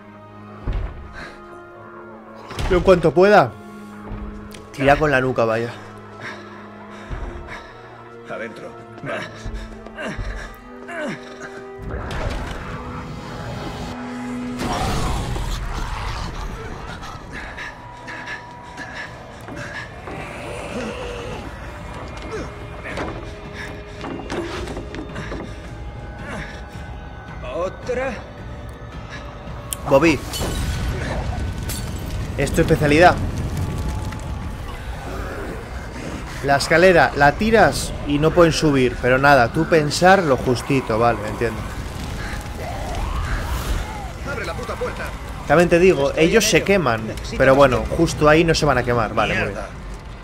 Yo en cuanto pueda, tira con la nuca, vaya. Adentro. Vamos. ¿Otra? Bobby, es tu especialidad. La escalera la tiras y no pueden subir. Pero nada, tú pensar lo justito, vale, entiendo. ¡Abre la puta puerta! También te digo, ellos se queman. Pero bueno, justo ahí no se van a quemar. Vale, muy bien. Mierda.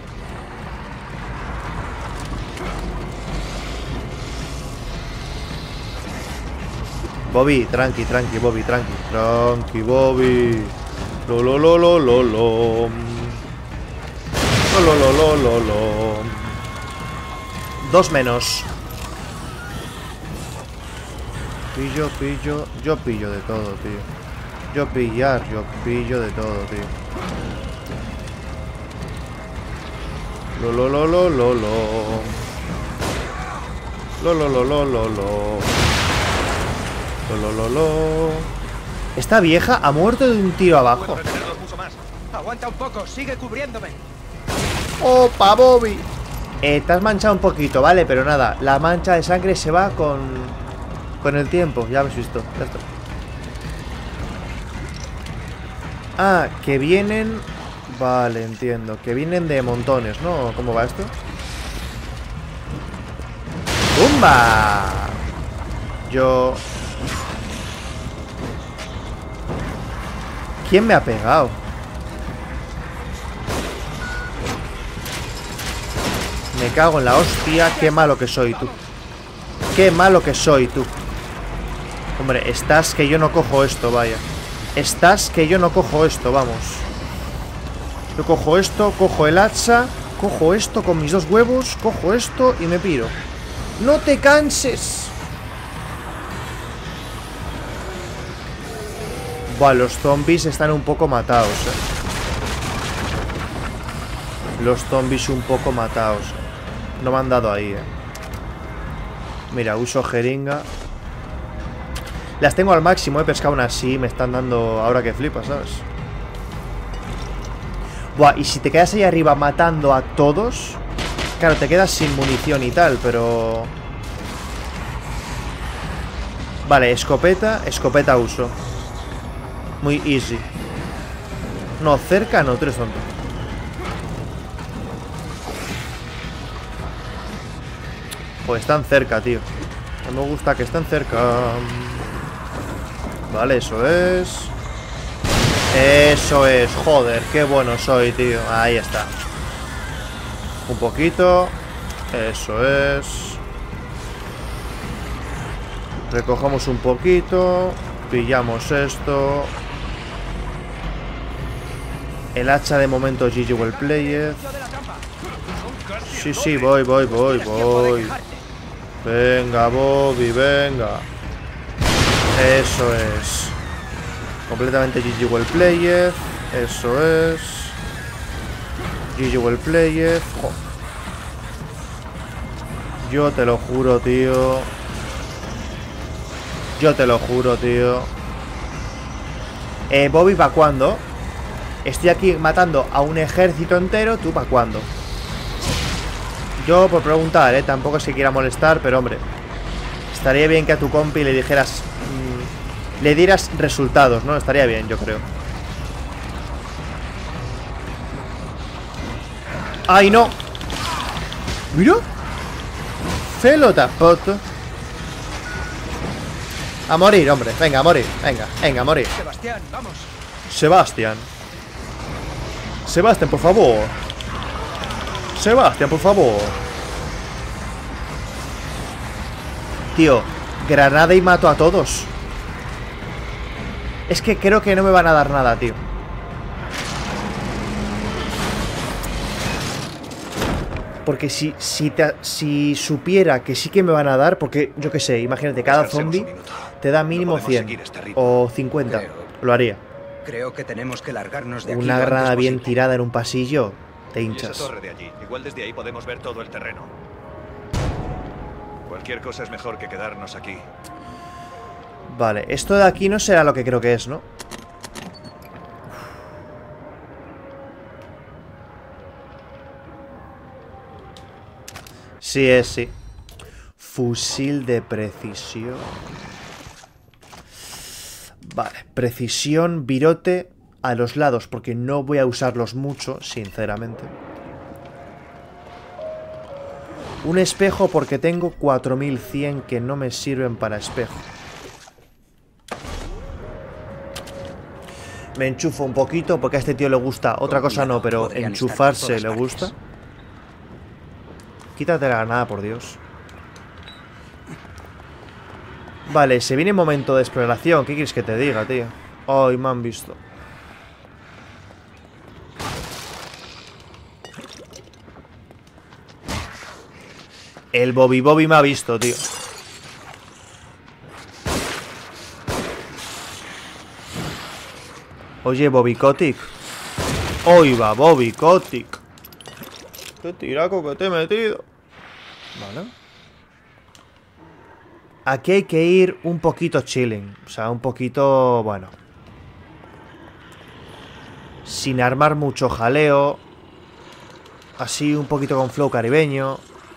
Bobby, tranqui, tranqui, Bobby, tranqui. Tranqui, Bobby. Lo, lo, lo, lo, lo, lo. Lo, lo, lo, lo, lo. 2 menos. Pillo, pillo. Yo pillo de todo, tío. Yo pillo de todo, tío. Lo, lo, lo, lo, lo, lo. Lo, lo, lo, lo, lo, lo. Lo, lo, lo. Esta vieja ha muerto de un tiro abajo. Aguanta un poco, sigue cubriéndome. ¡Opa, Bobby! Te has manchado un poquito, ¿vale? Pero nada, la mancha de sangre se va con el tiempo. Ya habéis visto, ya está. Ah, que vienen... Vale, entiendo. Que vienen de montones, ¿no? ¿Cómo va esto? ¡Bumba! Yo... ¿Quién me ha pegado? Me cago en la hostia. Qué malo que soy, tú. Qué malo que soy, tú. Hombre, estás que yo no cojo esto, vaya. Estás que yo no cojo esto, vamos. Yo cojo esto, cojo el hacha, cojo esto con mis 2 huevos, cojo esto y me piro. ¡No te canses! Buah, los zombies están un poco matados, Los zombies un poco matados. No me han dado ahí, Mira, uso jeringa. Las tengo al máximo, pero es que aún así me están dando ahora que flipas, ¿sabes? Buah, y si te quedas ahí arriba matando a todos, claro, te quedas sin munición y tal, pero... Vale, escopeta, escopeta uso. Muy easy. No, cerca no, tú eres tonto. Pues están cerca, tío. No me gusta que estén cerca. Vale, eso es. Eso es, joder, qué bueno soy, tío. Ahí está. Un poquito. Eso es. Recogemos un poquito. Pillamos esto. El hacha de momento GG well played. Sí, sí, voy. Venga, Bobby, venga. Eso es. Completamente GG well played. Eso es. GG well played. Jo. Yo te lo juro, tío. Yo te lo juro, tío. Bobby, ¿para cuándo? Estoy aquí matando a un ejército entero. ¿Tú para cuándo? Yo por preguntar, tampoco es que quiera molestar, pero hombre, estaría bien que a tu compi le dijeras... le dieras resultados, ¿no? Estaría bien, yo creo. ¡Ay, no! ¡Mira! Pelota, poto. A morir, hombre. Venga, a morir. Venga, a morir. Sebastián, vamos. Sebastián. Sebastián, por favor. Sebastián, por favor. Tío, granada y mato a todos. Es que creo que no me van a dar nada, tío. Porque si supiera que sí que me van a dar, porque yo qué sé, imagínate, cada zombie te da mínimo 100 o 50. Lo haría. Creo que tenemos que largarnos de aquí. Una granada bien tirada en un pasillo, te hinchas. Esa torre de allí. Igual desde ahí podemos ver todo el terreno. Cualquier cosa es mejor que quedarnos aquí. Vale, esto de aquí no será lo que creo que es, ¿no? Sí es, sí. Fusil de precisión. Vale, precisión, virote a los lados, porque no voy a usarlos mucho, sinceramente. Un espejo porque tengo 4100 que no me sirven para espejo. Me enchufo un poquito porque a este tío le gusta. Otra cosa no, pero enchufarse le gusta. Quítate la granada, por Dios. Vale, se viene momento de exploración. ¿Qué quieres que te diga, tío? Ay, me han visto. El Bobby me ha visto, tío. Oye, Bobby Kotick. Hoy va, Bobby Kotick. Qué tiraco que te he metido. Vale. Aquí hay que ir un poquito chilling. O sea, un poquito, bueno, sin armar mucho jaleo. Así un poquito con flow caribeño.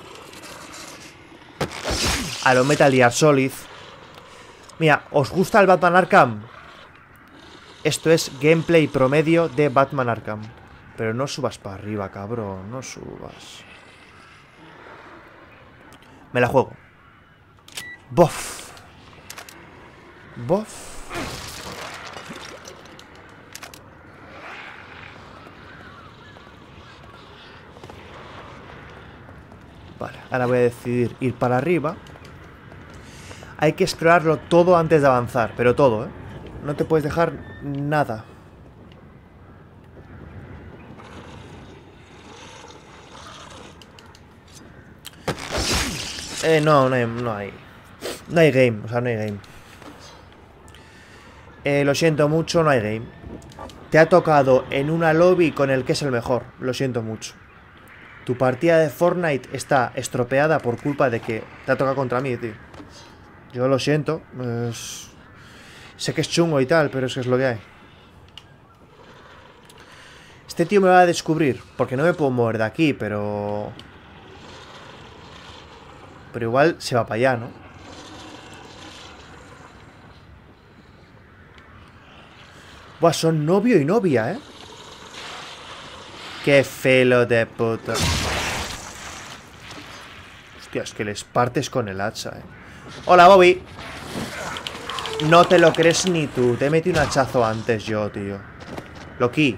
A lo Metal Gear Solid. Mira, ¿os gusta el Batman Arkham? Esto es gameplay promedio de Batman Arkham. Pero no subas para arriba, cabrón. No subas. Me la juego. Bof. Bof. Vale, ahora voy a decidir ir para arriba. Hay que explorarlo todo antes de avanzar, pero todo, ¿eh? No te puedes dejar nada. No hay game, o sea, no hay game. Lo siento mucho, no hay game. Te ha tocado en una lobby con el que es el mejor. Lo siento mucho. Tu partida de Fortnite está estropeada por culpa de que te ha tocado contra mí, tío. Yo lo siento. Sé que es chungo y tal, pero es que es lo que hay. Este tío me va a descubrir, porque no me puedo mover de aquí, pero igual se va para allá, ¿no? Buah, son novio y novia, ¿eh? Qué felo de puta. Hostia, es que les partes con el hacha, ¿eh? Hola, Bobby. No te lo crees ni tú. Te metí un hachazo antes yo, tío. Loki.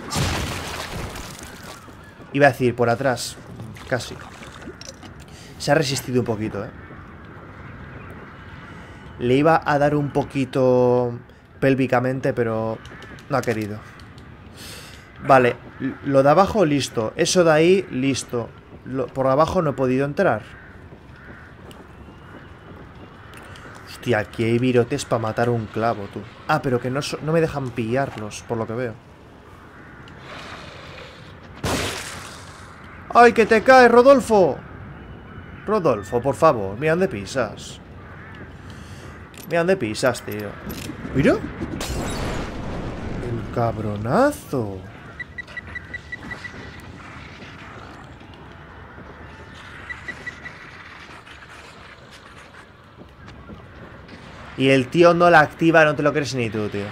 Iba a decir, por atrás. Casi. Se ha resistido un poquito, ¿eh? Le iba a dar un poquito pélvicamente, pero no ha querido. Vale, lo de abajo, listo. Eso de ahí, listo. Por abajo no he podido entrar. Hostia, aquí hay virotes para matar un clavo, tú. Ah, pero que no me dejan pillarlos, por lo que veo. ¡Ay, que te caes, Rodolfo! Rodolfo, por favor, mira dónde pisas. Mira dónde pisas, tío. ¡Mira! ¡El cabronazo! Y el tío no la activa, no te lo crees ni tú, tío.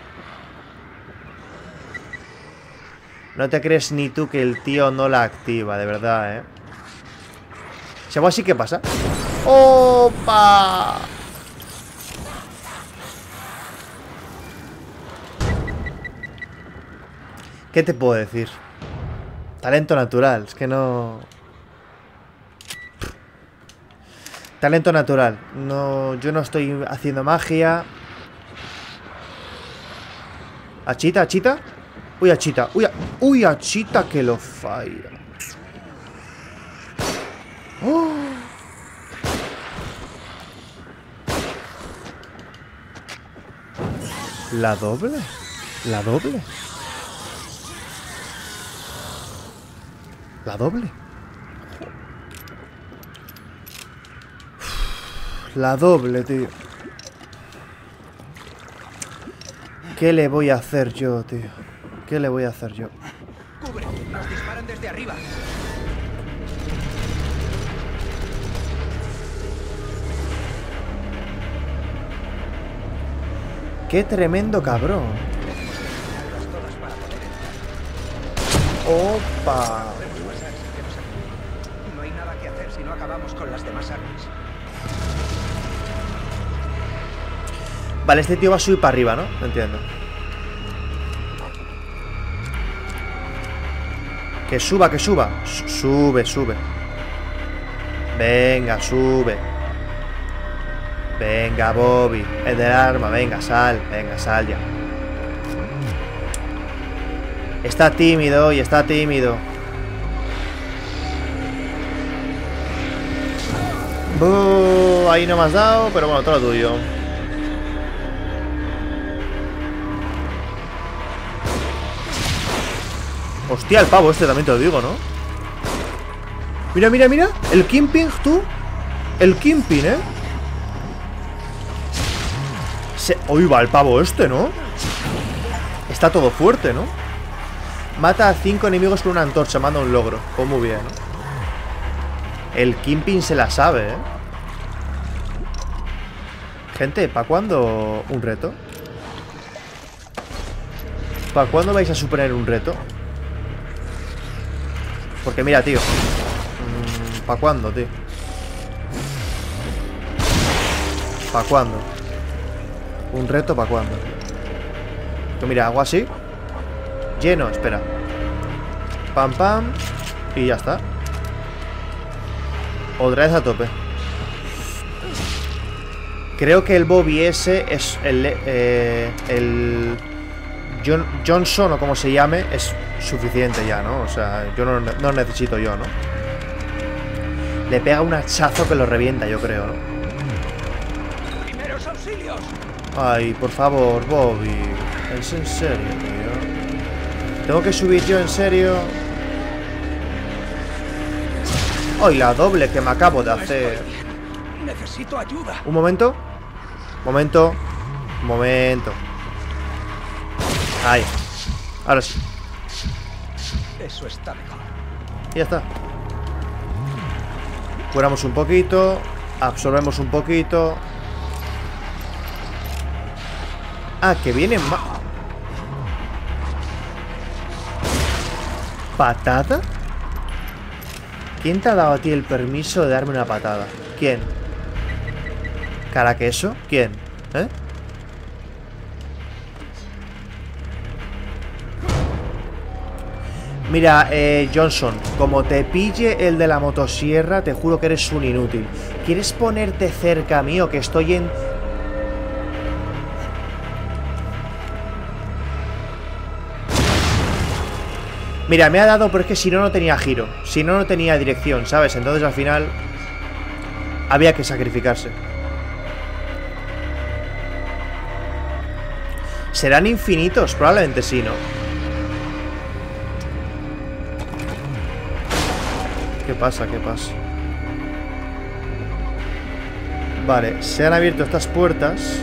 No te crees ni tú que el tío no la activa, de verdad, ¿eh? Si hago así, ¿qué pasa? ¡Opa! ¿Qué te puedo decir? Talento natural, es que no... Talento natural. No, yo no estoy haciendo magia. ¿Achita, achita? Uy, achita. Uy, achita que lo falla. ¡Oh! ¿La doble? ¿La doble? ¿La doble? La doble, tío. ¿Qué le voy a hacer yo, tío? ¿Qué le voy a hacer yo? ¡Cubre! ¡Nos disparan desde arriba! ¡Qué tremendo cabrón! ¡Opa! No hay nada que hacer si no acabamos con las demás armas. Vale, este tío va a subir para arriba, ¿no? No entiendo. Que suba, que suba. Sube, sube. Venga, sube. Venga, Bobby. Es del arma, venga, sal. Venga, sal ya. Está tímido y está tímido. Ahí no me has dado, pero bueno, todo lo tuyo. Hostia, el pavo este también te lo digo, ¿no? Mira, mira, mira. El Kingpin, tú. El Kingpin, ¿eh? Uy, va el pavo este, ¿no? Está todo fuerte, ¿no? Mata a 5 enemigos con una antorcha. Manda un logro. Pues muy bien, ¿no? El Kingpin se la sabe, ¿eh? Gente, ¿para cuándo un reto? ¿Para cuándo vais a superar un reto? Porque mira, tío. ¿Para cuándo, tío? ¿Para cuándo? Un reto, ¿para cuándo? Que mira, hago así. Lleno, espera. Pam, pam. Y ya está. Otra vez a tope. Creo que el Bobby ese es el Johnson o como se llame. Es suficiente ya, ¿no? O sea, yo no necesito yo, ¿no? Le pega un hachazo que lo revienta, yo creo, ¿no? ¡Primeros auxilios! Ay, por favor, Bobby. ¿Es en serio, tío? ¿Tengo que subir yo en serio? ¡Ay, la doble que me acabo de hacer! Necesito ayuda. Un momento. Momento. Momento. Ahí. Ahora sí. Eso está mejor. Y ya está. Curamos un poquito. Absorbemos un poquito. Ah, que vienen más. ¿Patada? ¿Quién te ha dado a ti el permiso de darme una patada? ¿Quién? ¿Cara queso? ¿Quién? ¿Eh? Mira, Johnson, como te pille el de la motosierra, te juro que eres un inútil. ¿Quieres ponerte cerca mío que estoy en... Mira, me ha dado, pero es que si no, no tenía giro. Si no, no tenía dirección, ¿sabes? Entonces al final había que sacrificarse. ¿Serán infinitos? Probablemente sí, ¿no? ¿Qué pasa? ¿Qué pasa? Vale, se han abierto estas puertas.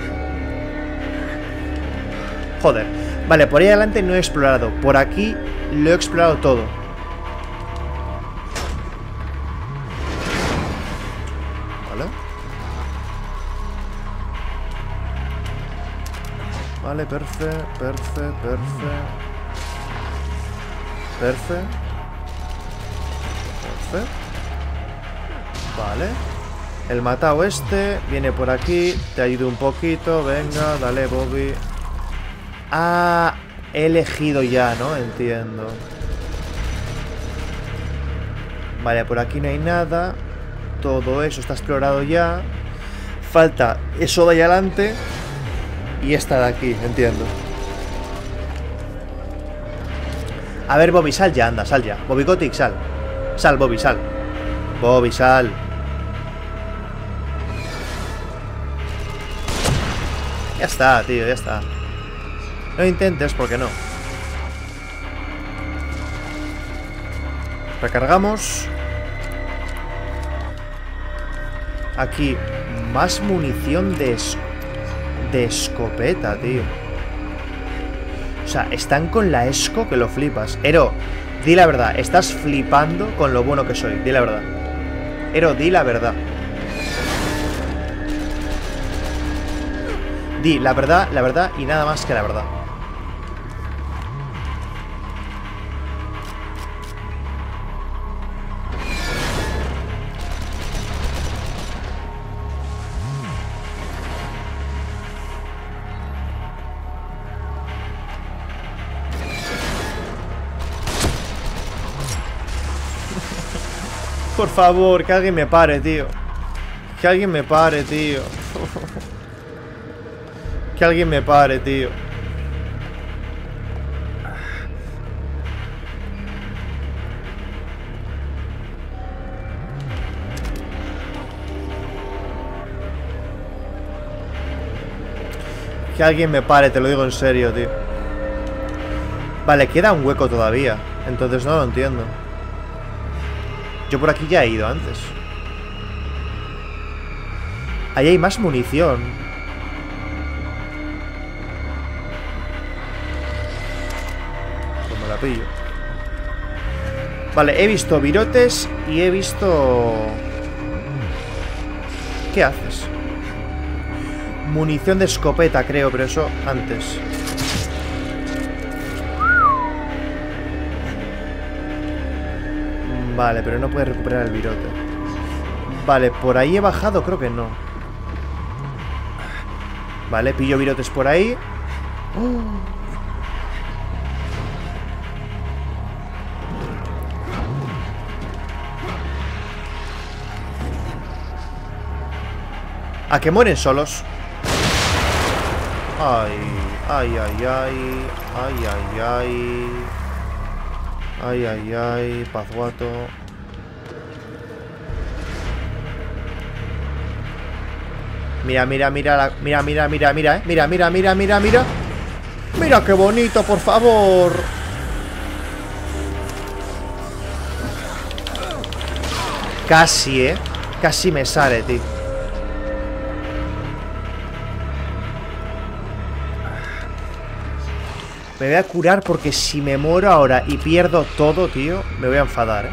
Joder. Vale, por ahí adelante no he explorado. Por aquí lo he explorado todo. Vale. Vale, perfecto, perfecto, perfecto. Perfecto. Perfecto. Vale. El matado este viene por aquí. Te ayudo un poquito. Venga, dale, Bobby. Ah, he elegido ya, ¿no? Entiendo. Vale, por aquí no hay nada. Todo eso está explorado ya. Falta eso de ahí adelante y esta de aquí, entiendo. A ver, Bobby, sal ya, anda, sal ya. Bobby Kotick, sal. Sal, Bobby, sal. Bobby, sal. Ya está, tío, ya está. No intentes, porque no. Recargamos. Aquí, más munición de escopeta, tío. O sea, están con la esco que lo flipas. Ero, di la verdad, estás flipando con lo bueno que soy. Di la verdad. Ero, di la verdad. Di la verdad y nada más que la verdad. Por favor, que alguien me pare, tío. Que alguien me pare, tío. Que alguien me pare, tío. Que alguien me pare, te lo digo en serio, tío. Vale, queda un hueco todavía. Entonces no lo entiendo. Yo por aquí ya he ido antes. Ahí hay más munición. Pues me la pillo. Vale, he visto virotes y he visto... ¿Qué haces? Munición de escopeta, creo, pero eso antes. Vale, pero no puede recuperar el virote. Vale, por ahí he bajado, creo que no. Vale, pillo virotes por ahí. A que mueren solos. Ay, ay, ay, ay. Ay, ay, ay. Ay, ay, ay. Pazguato. Mira, mira, mira, mira, mira, mira, mira, mira, mira, mira, mira, mira. Mira qué bonito, por favor. Casi, casi me sale, tío. Me voy a curar porque si me muero ahora y pierdo todo, tío, me voy a enfadar,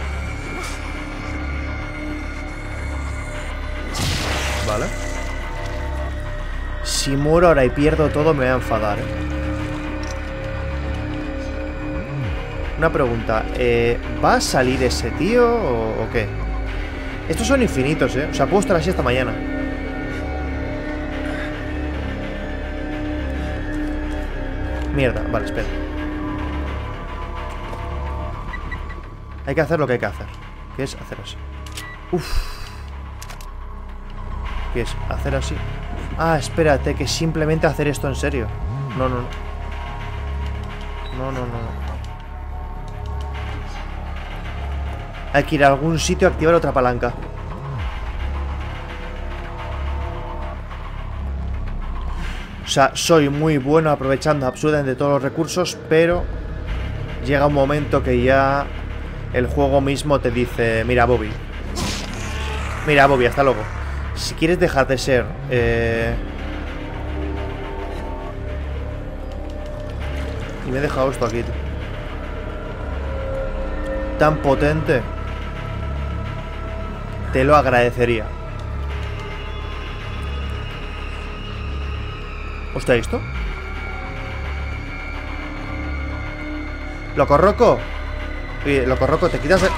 Vale. Si muero ahora y pierdo todo, me voy a enfadar, Una pregunta, ¿va a salir ese tío o qué? Estos son infinitos, O sea, puedo estar así hasta mañana. Mierda, vale, espera. Hay que hacer lo que hay que hacer. Que es hacer así. Uf. ¿Qué es? Hacer así. Ah, espérate, que simplemente hacer esto en serio. No, no, no. No, no, no. Hay que ir a algún sitio a activar otra palanca. O sea, soy muy bueno aprovechando absolutamente todos los recursos, pero llega un momento que ya el juego mismo te dice: mira, Bobby. Mira, Bobby, hasta luego. Si quieres dejar de ser y me he dejado esto aquí, tío. Tan potente. Te lo agradecería. ¿Hostia, esto? Locorroco. Oye, Locorroco, te quitas de...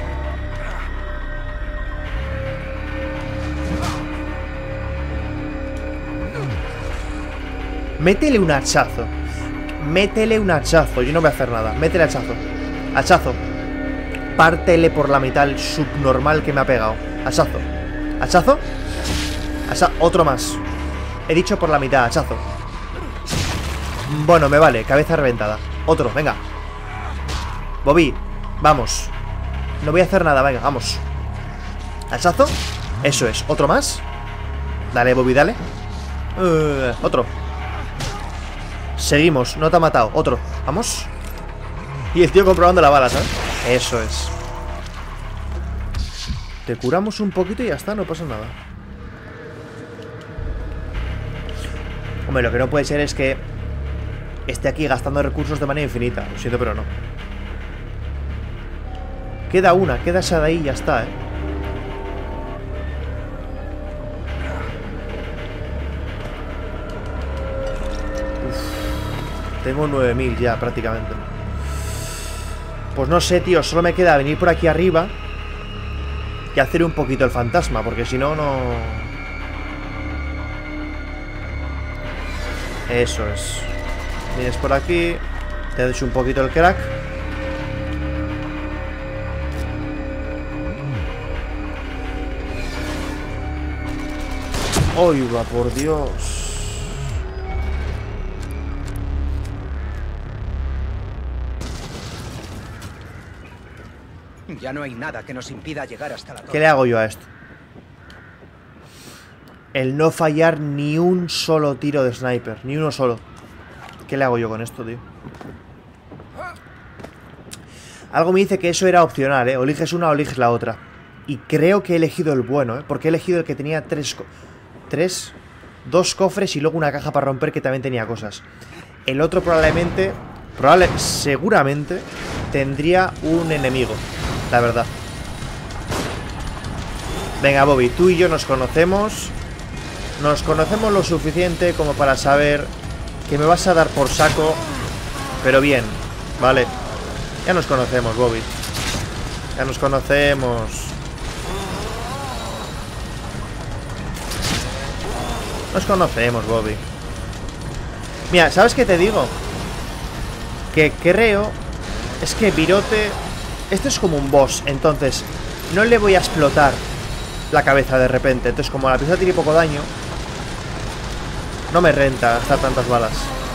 Métele un hachazo. Métele un hachazo. Yo no voy a hacer nada. Métele hachazo. Hachazo. Pártele por la mitad el subnormal que me ha pegado. Hachazo. ¿Hachazo? Otro más. He dicho por la mitad, hachazo. Bueno, me vale, cabeza reventada. Otro, venga. Bobby, vamos. No voy a hacer nada, venga, vamos. Hachazo. Eso es, otro más. Dale, Bobby, dale. Otro. Seguimos, no te ha matado. Otro, vamos. Y el tío comprobando la bala, ¿sabes? Eso es. Te curamos un poquito y ya está, no pasa nada. Hombre, lo que no puede ser es que esté aquí gastando recursos de manera infinita. Lo siento, pero no. Queda una, queda esa de ahí y ya está, Uf, tengo 9000 ya, prácticamente. Pues no sé, tío, solo me queda venir por aquí arriba y hacer un poquito el fantasma, porque si no, no... Eso es. Vienes por aquí, te das un poquito el crack. ¡Oiga, por Dios! Ya no hay nada que nos impida llegar hasta la torre. ¿Qué le hago yo a esto? El no fallar ni un solo tiro de sniper. Ni uno solo. ¿Qué le hago yo con esto, tío? Algo me dice que eso era opcional, O eliges una o eliges la otra. Y creo que he elegido el bueno, Porque he elegido el que tenía dos cofres y luego una caja para romper que también tenía cosas. El otro seguramente tendría un enemigo, la verdad. Venga, Bobby, tú y yo nos conocemos. Nos conocemos lo suficiente como para saber que me vas a dar por saco, pero bien, vale. Ya nos conocemos, Bobby. Ya nos conocemos. Nos conocemos, Bobby. Mira, ¿sabes qué te digo? Que creo... Es que Virote... Este es como un boss, entonces no le voy a explotar la cabeza de repente. Entonces como la pieza tiene poco daño, no me renta gastar tantas balas.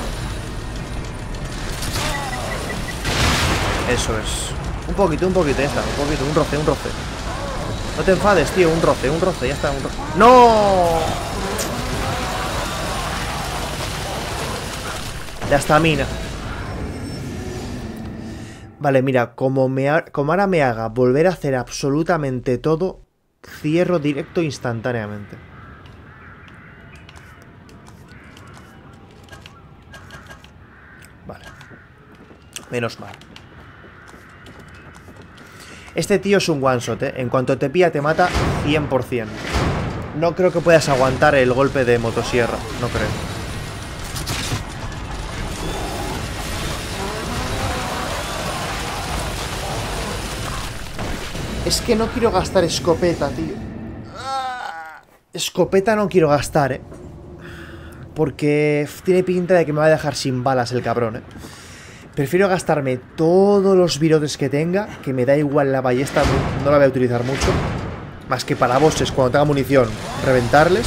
Eso es. Un poquito, ya está. Un poquito, un roce. No te enfades, tío, un roce, ya está, un roce. ¡No! La estamina. Vale, mira, como ahora me haga volver a hacer absolutamente todo, cierro directo instantáneamente. Vale. Menos mal. Este tío es un one shot, ¿eh? En cuanto te pilla te mata 100%. No creo que puedas aguantar el golpe de motosierra, no creo. Es que no quiero gastar escopeta, tío. Escopeta no quiero gastar, ¿eh? Porque tiene pinta de que me va a dejar sin balas el cabrón, ¿eh? Prefiero gastarme todos los virotes que tenga, que me da igual la ballesta, no la voy a utilizar mucho. Más que para bosses, cuando tenga munición, reventarles.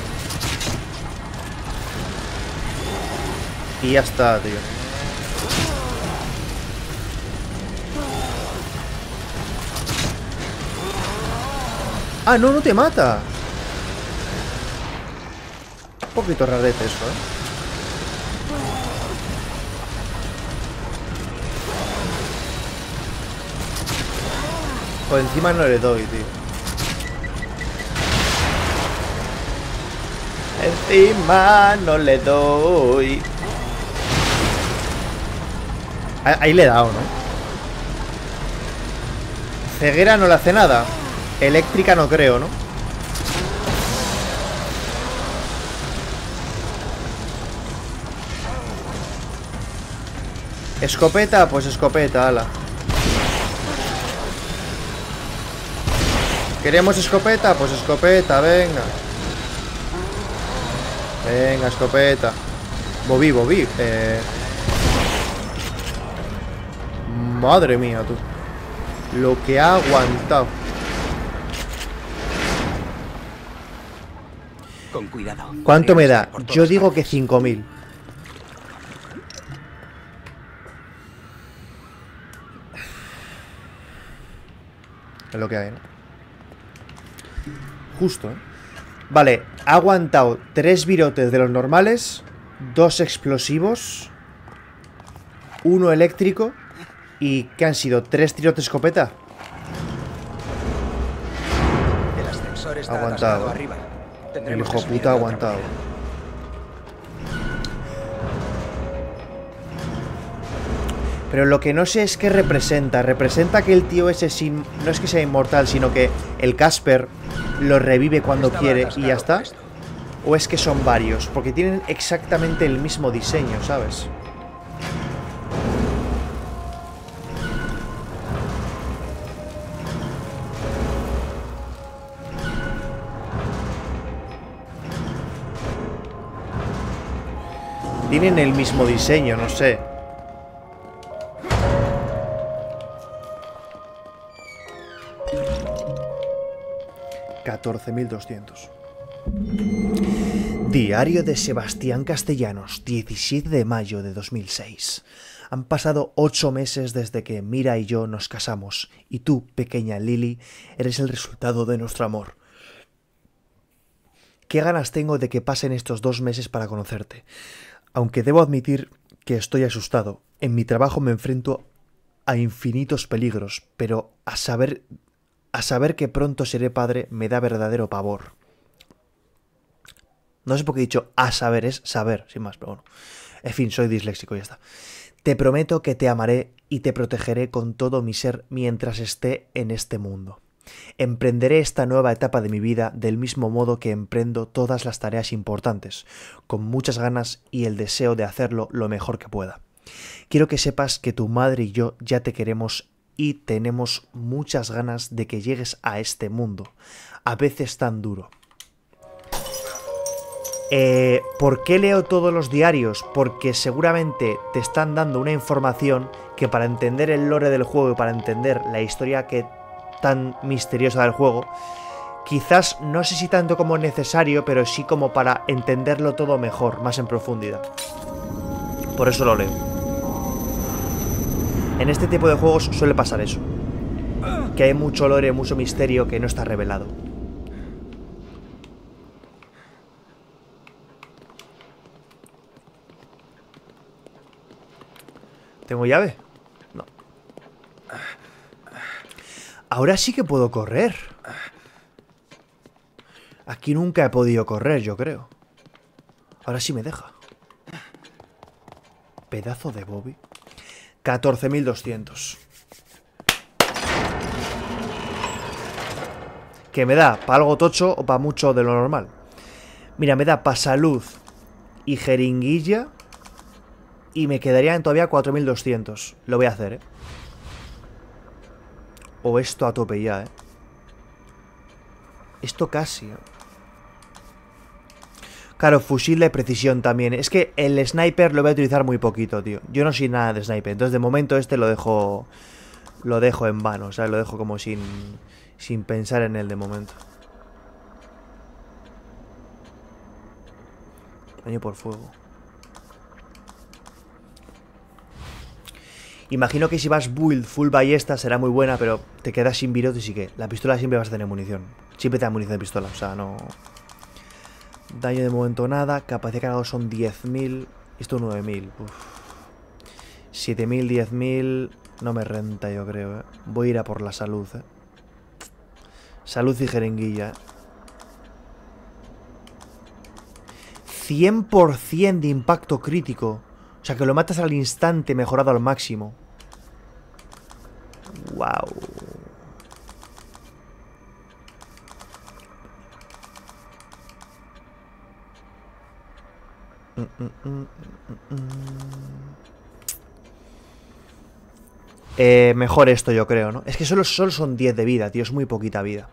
Y ya está, tío. Ah, no, no te mata. Un poquito rarete eso, ¿eh? Por encima no le doy, tío. Encima no le doy. Ahí le he dado, ¿no? Ceguera no le hace nada. Eléctrica no creo, ¿no? Escopeta, pues escopeta, ala. ¿Queremos escopeta? Pues escopeta, venga. Venga, escopeta. Bobby. Madre mía, tú. Lo que ha aguantado. Con cuidado. ¿Cuánto me da? Yo digo que 5000. Es lo que hay, ¿no? Justo, ¿eh? Vale, ha aguantado 3 virotes de los normales, 2 explosivos, 1 eléctrico. ¿Y qué han sido? 3 tiros de escopeta. El ascensor está Aguantado. arriba. El hijo puta ha aguantado. Pero lo que no sé es qué representa. Representa que el tío ese no es que sea inmortal, sino que el Casper lo revive cuando quiere y ya está. ¿O es que son varios? Porque tienen exactamente el mismo diseño, ¿sabes? Tienen el mismo diseño, no sé. $14.200. Diario de Sebastián Castellanos, 17 de mayo de 2006. Han pasado 8 meses desde que Mira y yo nos casamos, y tú, pequeña Lily, eres el resultado de nuestro amor. Qué ganas tengo de que pasen estos 2 meses para conocerte. Aunque debo admitir que estoy asustado. En mi trabajo me enfrento a infinitos peligros, pero a saber que pronto seré padre me da verdadero pavor. No sé por qué he dicho a saber, es saber, sin más, pero bueno. En fin, soy disléxico y ya está. Te prometo que te amaré y te protegeré con todo mi ser mientras esté en este mundo. Emprenderé esta nueva etapa de mi vida del mismo modo que emprendo todas las tareas importantes, con muchas ganas y el deseo de hacerlo lo mejor que pueda. Quiero que sepas que tu madre y yo ya te queremos y tenemos muchas ganas de que llegues a este mundo, a veces tan duro. ¿Por qué leo todos los diarios? Porque seguramente te están dando una información que para entender el lore del juego y para entender la historia tan misteriosa del juego, quizás no sé si tanto como necesario, pero sí como para entenderlo todo mejor, más en profundidad. Por eso lo leo. En este tipo de juegos suele pasar eso, que hay mucho lore, mucho misterio que no está revelado. ¿Tengo llave? No. Ahora sí que puedo correr. Aquí nunca he podido correr, yo creo. Ahora sí me deja. Pedazo de Bobby. 14.200. ¿Qué me da? ¿Para algo tocho o para mucho de lo normal? Mira, me da para salud y jeringuilla. Y me quedarían todavía 4.200. Lo voy a hacer, ¿eh? O esto a tope ya, ¿eh? Esto casi, ¿eh? Claro, fusil de precisión también. Es que el sniper lo voy a utilizar muy poquito, tío. Yo no soy nada de sniper. Entonces, de momento, este lo dejo en vano, ¿sabes? Lo dejo como sin pensar en él de momento. Daño por fuego. Imagino que si vas build full ballesta será muy buena, pero te quedas sin virotes y que la pistola siempre vas a tener munición. Siempre te da munición de pistola, o sea, no... Daño de momento nada, capacidad de cargado son 10.000, esto 9.000. 7.000, 10.000, no me renta yo creo, ¿eh? Voy a ir a por la salud, ¿eh? Salud y jeringuilla, ¿eh? 100% de impacto crítico. O sea, que lo matas al instante mejorado al máximo. Wow. Mejor esto yo creo, ¿no? Es que solo son 10 de vida, tío. Es muy poquita vida.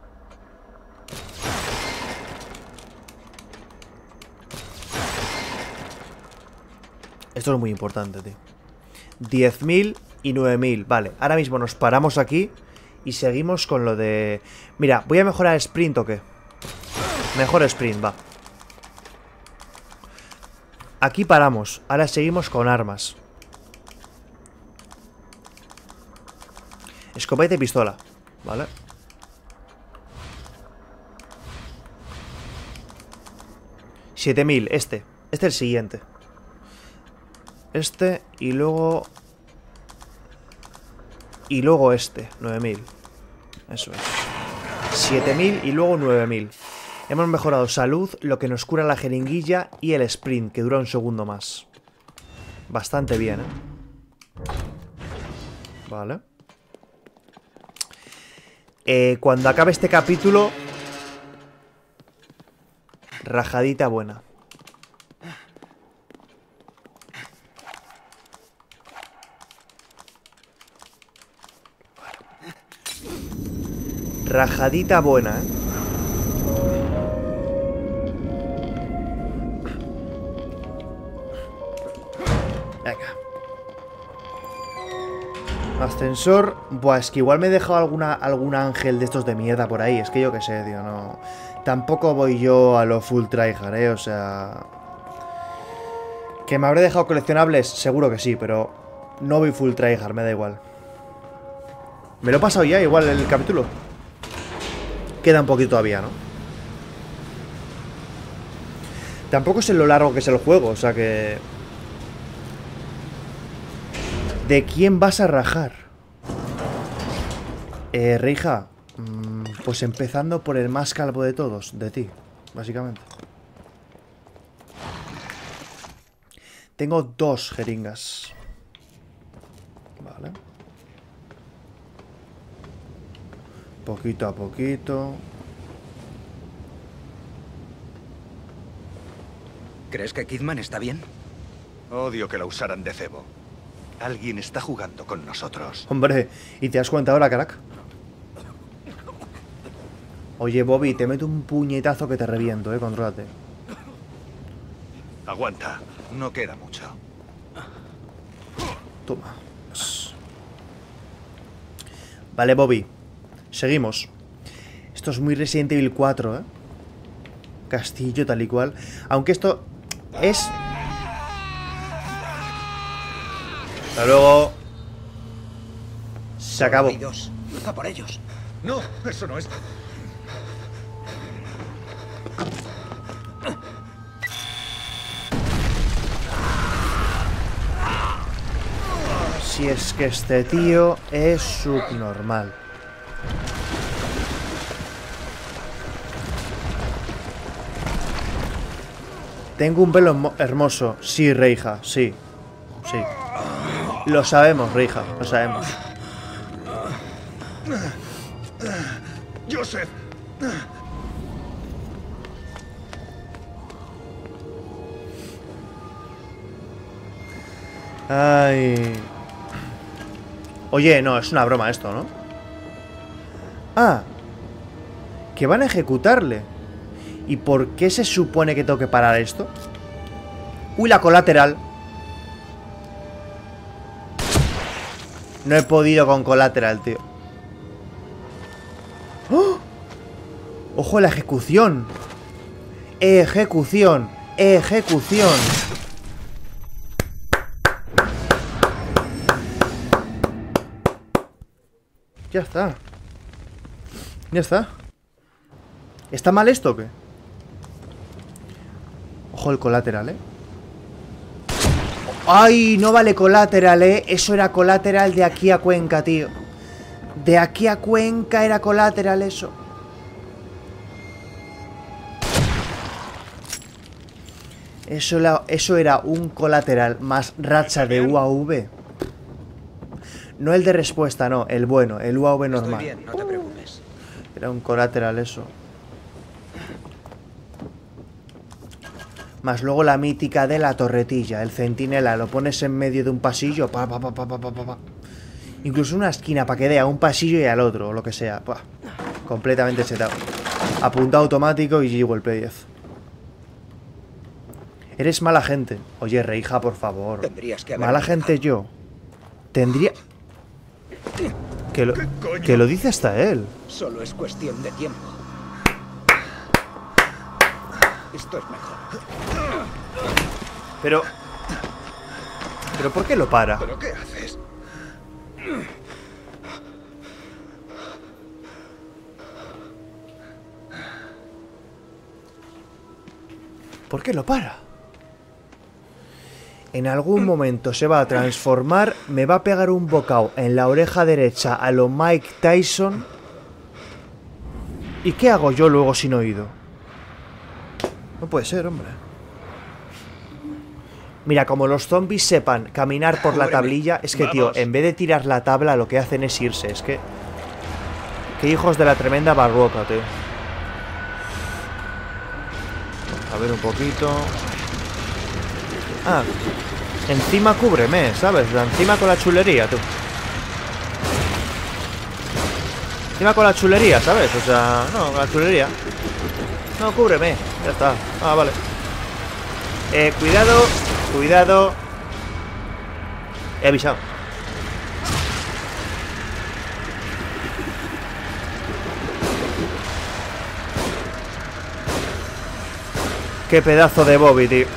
Esto es muy importante, tío. 10.000 y 9.000. Vale, ahora mismo nos paramos aquí y seguimos con lo de... Mira, ¿voy a mejorar el sprint o qué? Mejor sprint, va. Aquí paramos. Ahora seguimos con armas. Escopeta y pistola. Vale. $7.000, este es el siguiente. Este y luego... Y luego este, 9.000. Eso es. 7.000 y luego 9.000. Hemos mejorado salud, lo que nos cura la jeringuilla y el sprint, que dura un segundo más. Bastante bien, ¿eh? Vale. Cuando acabe este capítulo... Rajadita buena. Rajadita buena, ¿eh? Venga. Ascensor. Buah, es que igual me he dejado algún ángel de estos de mierda por ahí. Es que yo qué sé, tío, no... Tampoco voy yo a lo full tryhard, ¿eh? O sea... ¿Que me habré dejado coleccionables? Seguro que sí, pero... No voy full tryhard, me da igual. Me lo he pasado ya, igual, el capítulo. Queda un poquito todavía, ¿no? Tampoco sé lo largo que es el juego, o sea que... ¿De quién vas a rajar? Reija, pues empezando por el más calvo de todos, de ti, básicamente. Tengo 2 jeringas. Vale. Poquito a poquito. ¿Crees que Kidman está bien? Odio que la usaran de cebo. Alguien está jugando con nosotros. Hombre, ¿y te das cuenta ahora, crack? Oye, Bobby, te meto un puñetazo que te reviento, contrólate. Aguanta, no queda mucho. Toma. Vale, Bobby. Seguimos. Esto es muy Resident Evil 4, ¿eh? Castillo, tal y cual. Aunque esto es... Hasta luego. Se acabó. Hay dos. A por ellos. No, eso no es... Si es que este tío es subnormal. Tengo un pelo hermoso. Sí, Reija, sí. Sí. Lo sabemos, Reija, lo sabemos. Joseph. Ay. Oye, no, es una broma esto, ¿no? Ah. Que van a ejecutarle. ¿Y por qué se supone que tengo que parar esto? Uy, la colateral. No he podido con colateral, tío. ¡Oh! ¡Ojo, la ejecución! ¡Ejecución! ¡Ejecución! Ya está. Ya está. ¿Está mal esto o qué? Ojo el colateral, ¿eh? ¡Ay! No vale colateral, ¿eh? Eso era colateral de aquí a Cuenca, tío. De aquí a Cuenca era colateral eso. Eso era un colateral más racha de UAV. No el de respuesta, no. El bueno, el UAV normal. Estoy bien, no te preocupes. Era un colateral eso. Más luego la mítica de la torretilla, el centinela, lo pones en medio de un pasillo, pa. Incluso una esquina para que dé a un pasillo y al otro, o lo que sea. Pa. Completamente setado. Apuntado automático y llevo el P10. Eres mala gente. Oye, Reija, por favor. Tendrías que haber Mala gente yo. Tendría... Que lo dice hasta él. Solo es cuestión de tiempo. Esto es mejor. Pero ¿por qué lo para? ¿Pero qué haces? ¿Por qué lo para? En algún momento se va a transformar, me va a pegar un bocado en la oreja derecha a lo Mike Tyson. ¿Y qué hago yo luego sin oído? No puede ser, hombre. Mira, como los zombies sepan caminar por la tablilla, es que, tío, en vez de tirar la tabla, lo que hacen es irse. Es que... Qué hijos de la tremenda barroca, tío. A ver un poquito. Ah, encima cúbreme, ¿sabes? Encima con la chulería, tú. Encima con la chulería, ¿sabes? O sea, no, con la chulería. No, cúbreme, ya está. Ah, vale. Cuidado, cuidado. He avisado. Qué pedazo de Bobby, tío.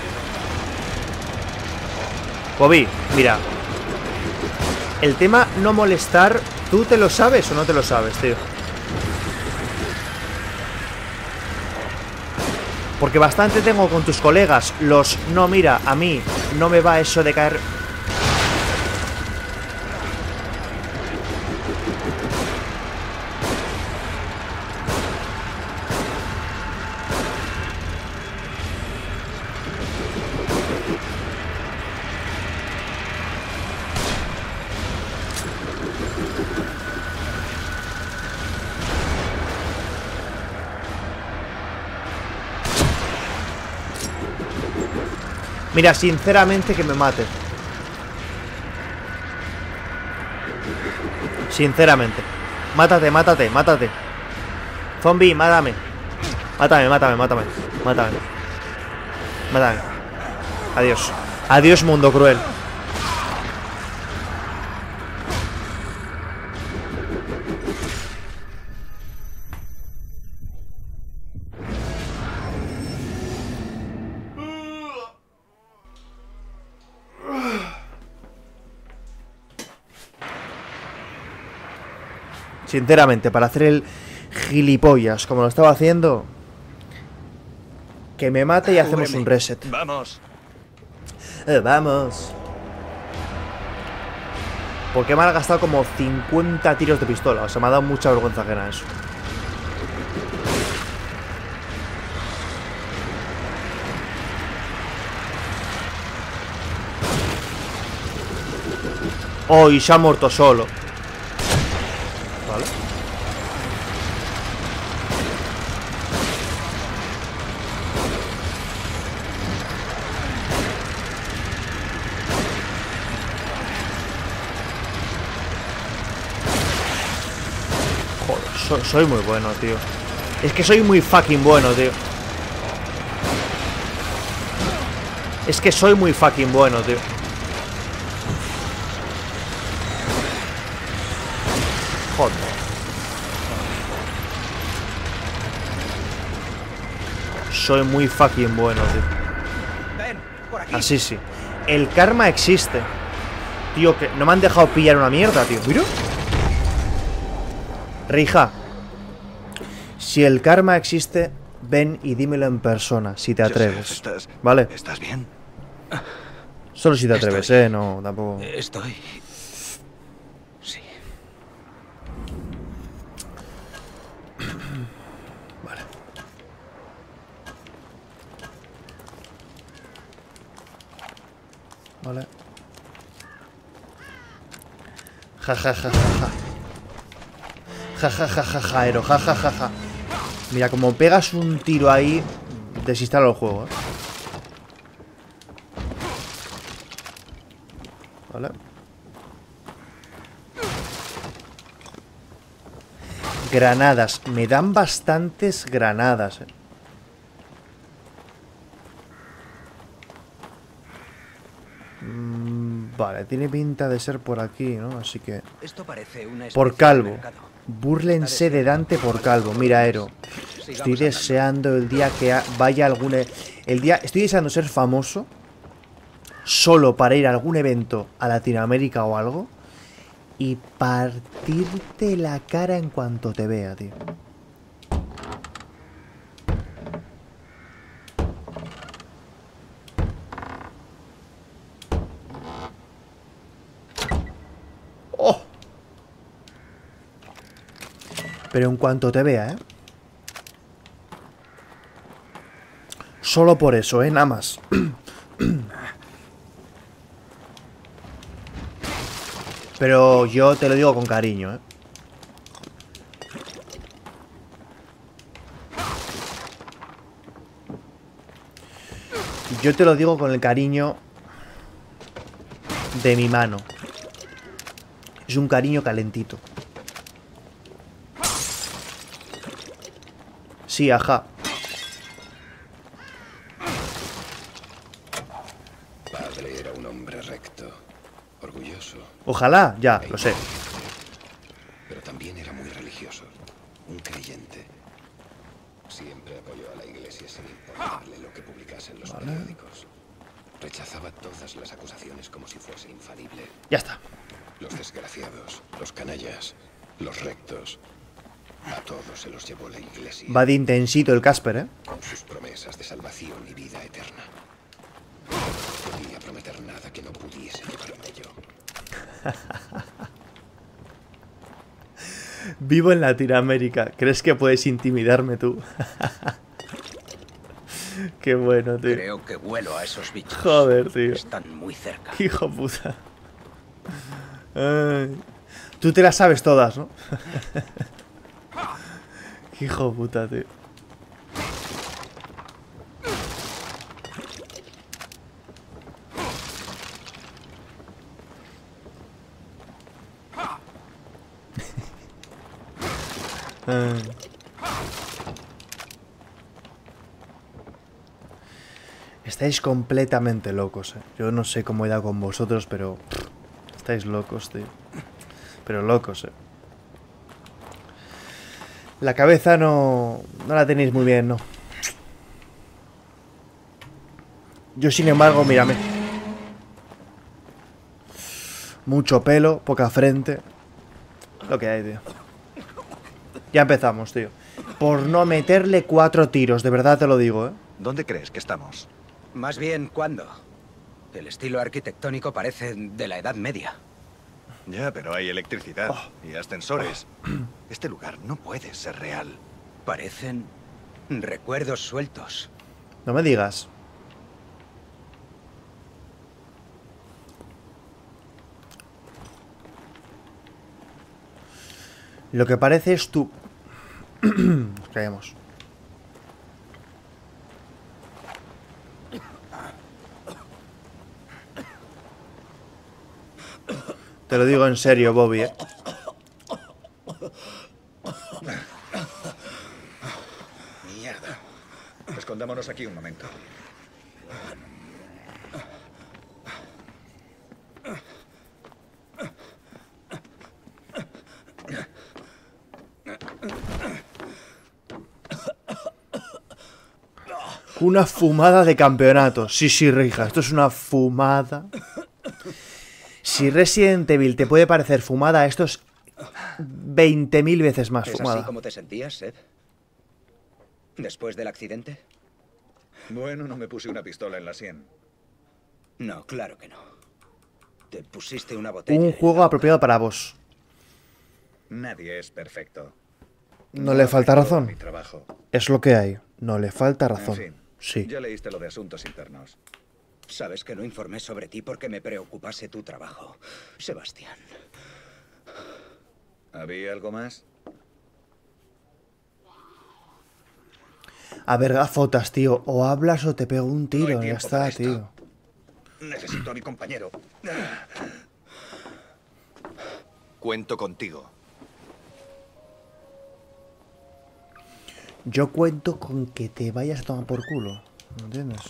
Bobby, mira. El tema no molestar, ¿tú te lo sabes o no te lo sabes, tío? Porque bastante tengo con tus colegas los... No, mira, a mí no me va eso de caer... Mira, sinceramente que me mate. Sinceramente. Mátate, mátate, mátate. Zombie, mátame. Mátame, mátame, mátame. Mátame. Mátame. Adiós. Adiós, mundo cruel. Sinceramente, para hacer el gilipollas como lo estaba haciendo, que me mate y hacemos un reset. Vamos. Vamos. Porque me ha gastado como 50 tiros de pistola. O sea, me ha dado mucha vergüenza ajena eso. Oh, y se ha muerto solo. Vale. Joder, soy muy bueno, tío. Es que soy muy fucking bueno, tío. Es que soy muy fucking bueno, tío. Joder. Soy muy fucking bueno, tío. Ven, por aquí. Así sí. El karma existe. Tío, que no me han dejado pillar una mierda, tío. Mira. Rija. Si el karma existe, ven y dímelo en persona, si te atreves. ¿Vale? ¿Estás bien? Solo si te atreves, no, tampoco. Estoy... Sí. Vale. Vale. Ja ja ja ja ja. Ja ja ja ja ja, Aero, ja ja ja ja. Mira, como pegas un tiro ahí, desinstalo el juego, Vale. Granadas. Me dan bastantes granadas, Vale, tiene pinta de ser por aquí, ¿no? Así que... Esto parece una por especie de Calvo. mercado. Búrlense de Dante por Calvo. Mira, Aero. Estoy deseando el día que vaya algún... Estoy deseando ser famoso solo para ir a algún evento a Latinoamérica o algo y partirte la cara en cuanto te vea, tío. ¡Oh! Pero en cuanto te vea, Solo por eso, nada más. Pero yo te lo digo con cariño, Yo te lo digo con el cariño de mi mano. Es un cariño calentito. Sí, ajá. Padre era un hombre recto, orgulloso. Ojalá, ya, lo sé. Pero también era muy religioso, un creyente. Siempre apoyó a la iglesia sin importarle lo que publicasen los periódicos. Rechazaba todas las acusaciones como si fuese infalible. Ya está. Los desgraciados, los canallas, los rectos, a todos se los llevó la iglesia. Va de intensito el Casper, Con sus promesas de salvación y vida eterna. No podía prometer nada que no pudiese llevarme yo. Vivo en Latinoamérica. ¿Crees que puedes intimidarme tú? Qué bueno, tío. Creo que huelo a esos bichos. Joder, tío. Están muy cerca. Hijo puta. Ay. Tú te las sabes todas, ¿no? Hijo puta, tío. Estáis completamente locos, eh. Yo no sé cómo he dado con vosotros, pero... estáis locos, tío. Pero locos, eh. La cabeza no la tenéis muy bien, ¿no? Yo, sin embargo, mírame. Mucho pelo, poca frente. Lo que hay, tío. Ya empezamos, tío. Por no meterle 4 tiros, de verdad te lo digo, ¿eh? ¿Dónde crees que estamos? Más bien, ¿cuándo? El estilo arquitectónico parece de la Edad Media. Ya, pero hay electricidad y ascensores. Este lugar no puede ser real. Parecen recuerdos sueltos. No me digas. Lo que parece es tu... Nos caemos. Te lo digo en serio, Bobby, ¿eh? Mierda. Escondámonos aquí un momento. Una fumada de campeonato. Sí, Rija, esto es una fumada. Si Resident Evil te puede parecer fumada, esto es 20.000 veces más fumada. ¿Es así como te sentías, Seth? ¿Después del accidente? Bueno, no me puse una pistola en la sien. No, claro que no. Te pusiste una botella. Un juego apropiado para vos. Nadie es perfecto. No le falta afectó razón. mi trabajo. Es lo que hay. No le falta razón. En fin, Sí. ya leíste lo de asuntos internos. Sabes que no informé sobre ti porque me preocupase tu trabajo, Sebastián. ¿Había algo más? A ver, gafotas, tío. O hablas o te pego un No hay tiro. Ya tiempo está, para esto. tío. Necesito a mi compañero. Cuento contigo. Yo cuento con que te vayas a tomar por culo. ¿Entiendes?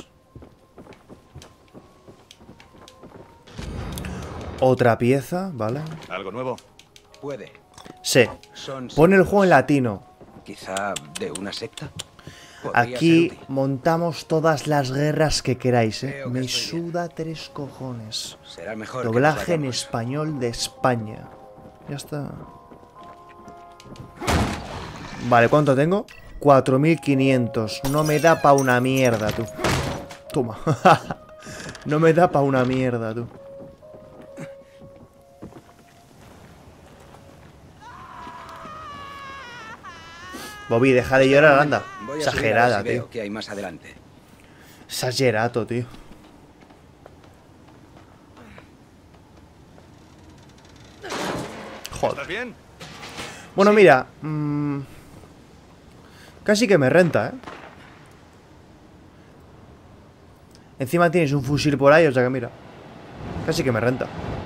Otra pieza, ¿vale? ¿Algo nuevo? Puede. Sí. Son Pon el juego en símbolos, latino. quizá de una secta. Podría Aquí ser útil. montamos todas las guerras que queráis, ¿eh? Creo que Me estoy bien. suda 3 cojones. Será mejor que Doblaje nos en vayamos. español de España. Ya está. Vale, ¿cuánto tengo? 4.500. No me da pa' una mierda, tú. Toma. No me da pa' una mierda, tú. Bobby, deja de llorar, anda. Voy a subir a ver Exagerada, si veo tío. qué hay más adelante. Exagerato, tío. Joder. ¿Estás bien? Bueno, mira. Casi que me renta, ¿eh? Encima tienes un fusil por ahí, o sea que mira. Casi que me renta.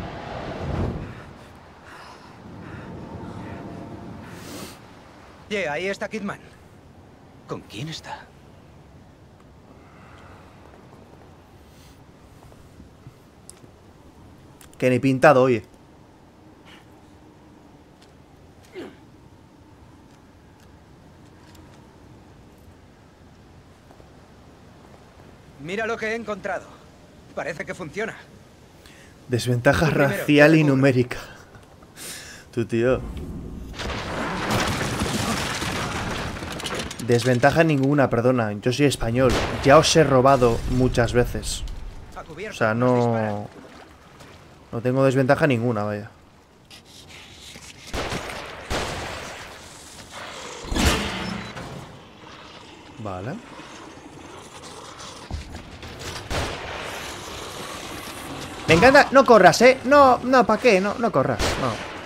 Oye, ahí está Kidman. ¿Con quién está? Que ni pintado, oye. Mira lo que he encontrado. Parece que funciona. Desventaja Tú primero, racial yo te y cubro. numérica. Tu tío. Desventaja ninguna, perdona. Yo soy español. Ya os he robado muchas veces. A cubierto, O sea, nos disparan. no... No tengo desventaja ninguna, vaya. Vale. Me encanta... No corras, ¿eh? No, ¿para qué? No corras, no.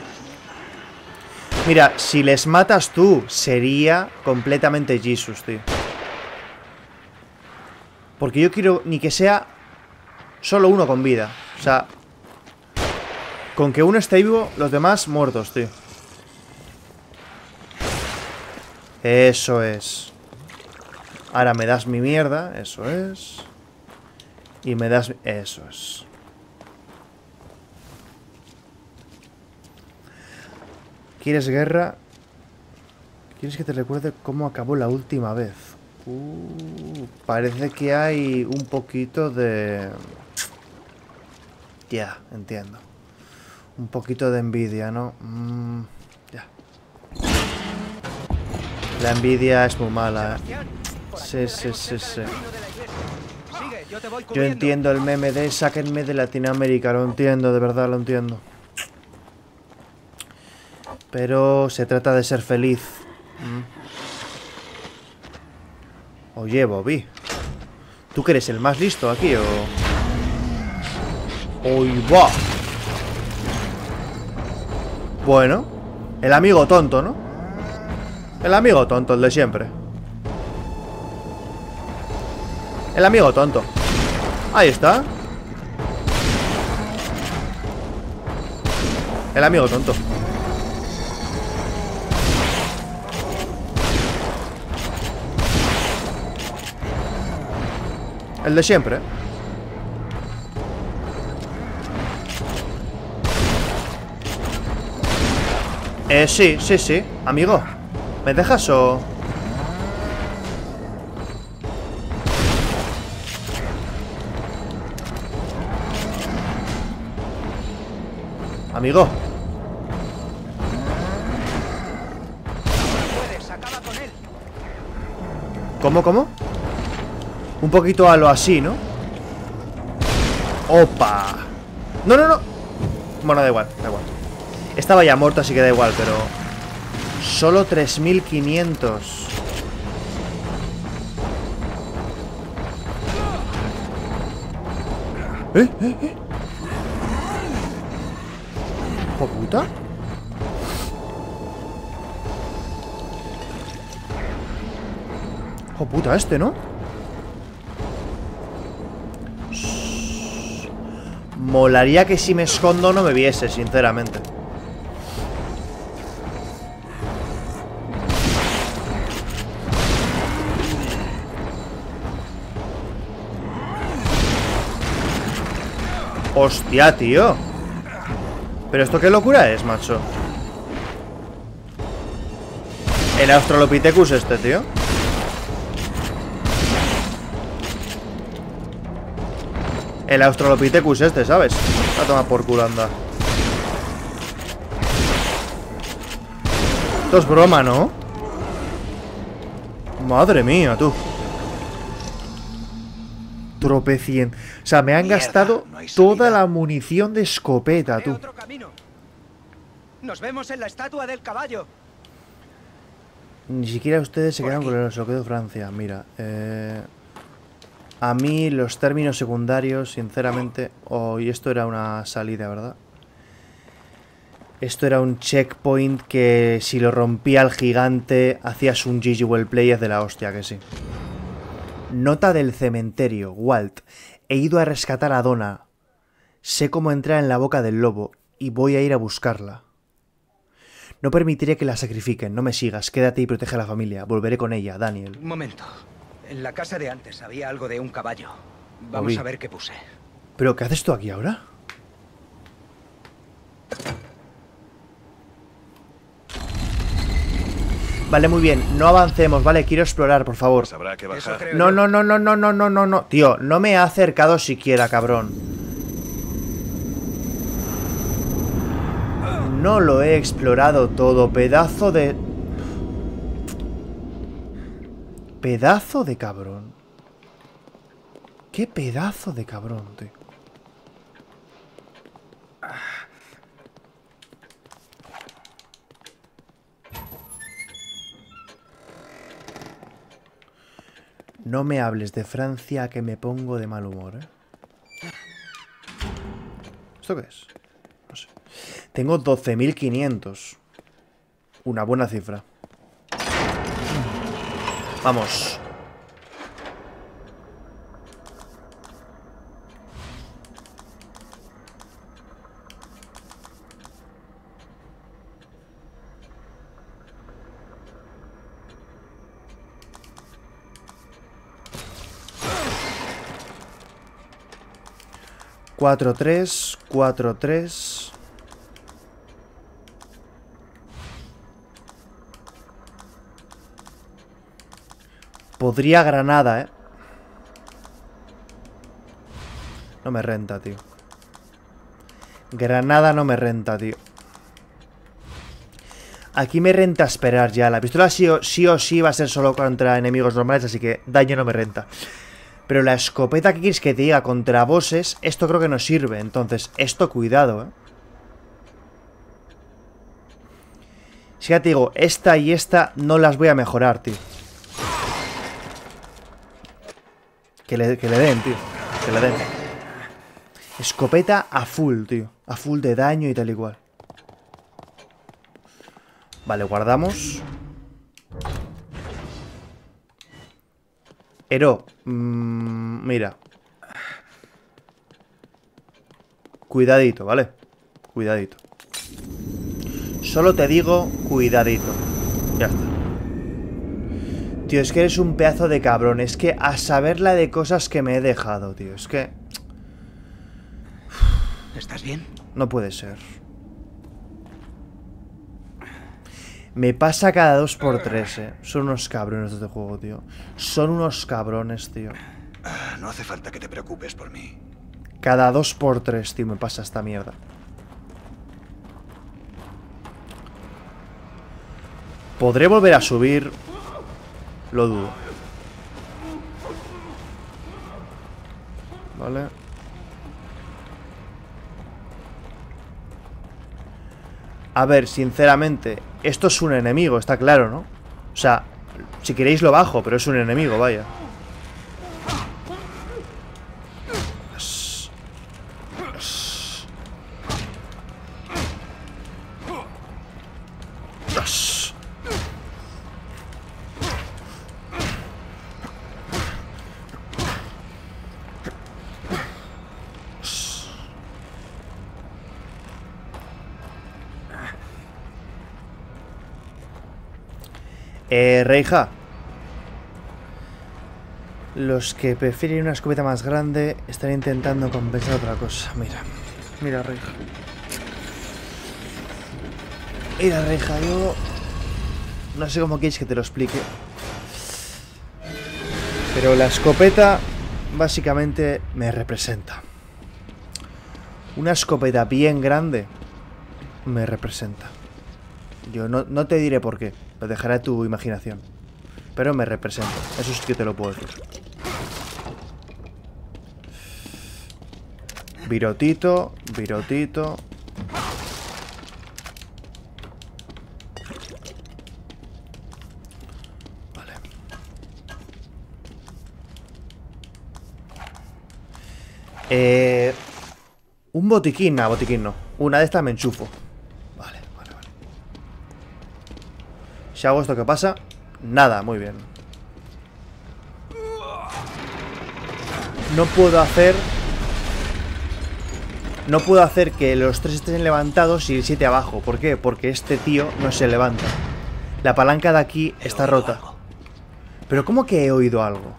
Mira, si les matas tú, sería completamente Jesus, tío. Porque yo quiero ni que sea solo uno con vida. O sea, con que uno esté vivo, los demás muertos, tío. Eso es. Ahora me das mi mierda. Eso es. Y me das... Eso es. ¿Quieres guerra? ¿Quieres que te recuerde cómo acabó la última vez? Parece que hay un poquito de... Ya, entiendo. Un poquito de envidia, ¿no? Ya. La envidia es muy mala, ¿eh? Sí, sí, sí, sí. Yo entiendo el meme de sáquenme de Latinoamérica, lo entiendo, de verdad lo entiendo. Pero se trata de ser feliz. Oye, Bobby, ¿tú que eres el más listo aquí o...? ¡Uy, va! Bueno, el amigo tonto, ¿no? El amigo tonto, el de siempre. El amigo tonto. Ahí está. El amigo tonto. El de siempre. Sí, sí, sí. Amigo, ¿me dejas o...? Amigo. ¿Cómo, cómo? Un poquito a lo así, ¿no? ¡Opa! No, no, no. Bueno, da igual, da igual. Estaba ya muerto, así que da igual, pero... Solo 3500. ¿Eh? ¿Hijo puta? Hijo puta este, ¿no? Molaría que si me escondo no me viese, sinceramente. Hostia, tío. ¿Pero esto qué locura es, macho? El Australopithecus este, tío. El Australopithecus este, ¿sabes? Va a tomar por culo, anda. Esto es broma, ¿no? Madre mía, tú. Tropecien. O sea, me han gastado toda la munición de escopeta, tú. Nos vemos en la estatua del caballo. Ni siquiera ustedes se quedaron con el bloqueo de Francia. Mira, a mí los términos secundarios, sinceramente... Oh, y esto era una salida, ¿verdad? Esto era un checkpoint que si lo rompía el gigante, hacías un GG well play de la hostia, que sí. Nota del cementerio, Walt. He ido a rescatar a Donna. Sé cómo entrar en la boca del lobo y voy a ir a buscarla. No permitiré que la sacrifiquen, no me sigas, quédate y protege a la familia. Volveré con ella, Daniel. Un momento. En la casa de antes había algo de un caballo. Vamos a ver qué puse. ¿Pero qué haces tú aquí ahora? Vale, muy bien, no avancemos, vale, quiero explorar, por favor. Habrá que bajar. No, no, no, no, no, no, no, no, no. Tío, no me ha acercado siquiera, cabrón. No lo he explorado todo, pedazo de... Pedazo de cabrón. Qué pedazo de cabrón, tío. No me hables de Francia que me pongo de mal humor, ¿eh? ¿Esto qué es? No sé. Tengo 12.500. Una buena cifra. Vamos. 4-3, 4-3. Podría granada, ¿eh? No me renta, tío. Granada no me renta, tío. Aquí me renta esperar ya. La pistola sí o sí va a ser solo contra enemigos normales, así que daño no me renta. Pero la escopeta que quieres que te diga contra bosses, esto creo que no sirve. Entonces, esto cuidado, ¿eh? Si ya te digo, esta y esta no las voy a mejorar, tío. Que le den, tío. Que le den. Escopeta a full, tío. A full de daño y tal y cual. Vale, guardamos. Ero, mira. Cuidadito, ¿vale? Cuidadito. Solo te digo, cuidadito. Ya está. Tío, es que eres un pedazo de cabrón. Es que a saber la de cosas que me he dejado, tío. Es que... ¿Estás bien? No puede ser. Me pasa cada 2x3, Son unos cabrones de este juego, tío. Son unos cabrones, tío. No hace falta que te preocupes por mí. Cada 2x3, tío, me pasa esta mierda. ¿Podré volver a subir? Lo dudo. Vale. A ver, sinceramente, esto es un enemigo, está claro, ¿no? O sea, si queréis lo bajo, pero es un enemigo, vaya. Reija. Los que prefieren una escopeta más grande están intentando compensar otra cosa. Mira. Mira, Reija. Mira, Reija, yo... No sé cómo quieres que te lo explique. Pero la escopeta básicamente me representa. Una escopeta bien grande me representa. Yo no te diré por qué. Lo dejaré a tu imaginación. Pero me representa. Eso sí que te lo puedo decir. Virotito. Virotito. Vale. Un botiquín. No, botiquín no. Una de estas me enchufo. Vale. Si hago esto, ¿qué pasa? Nada, muy bien. No puedo hacer que los 3 estén levantados y el 7 abajo. ¿Por qué? Porque este tío no se levanta. La palanca de aquí está rota. ¿Pero cómo que he oído algo?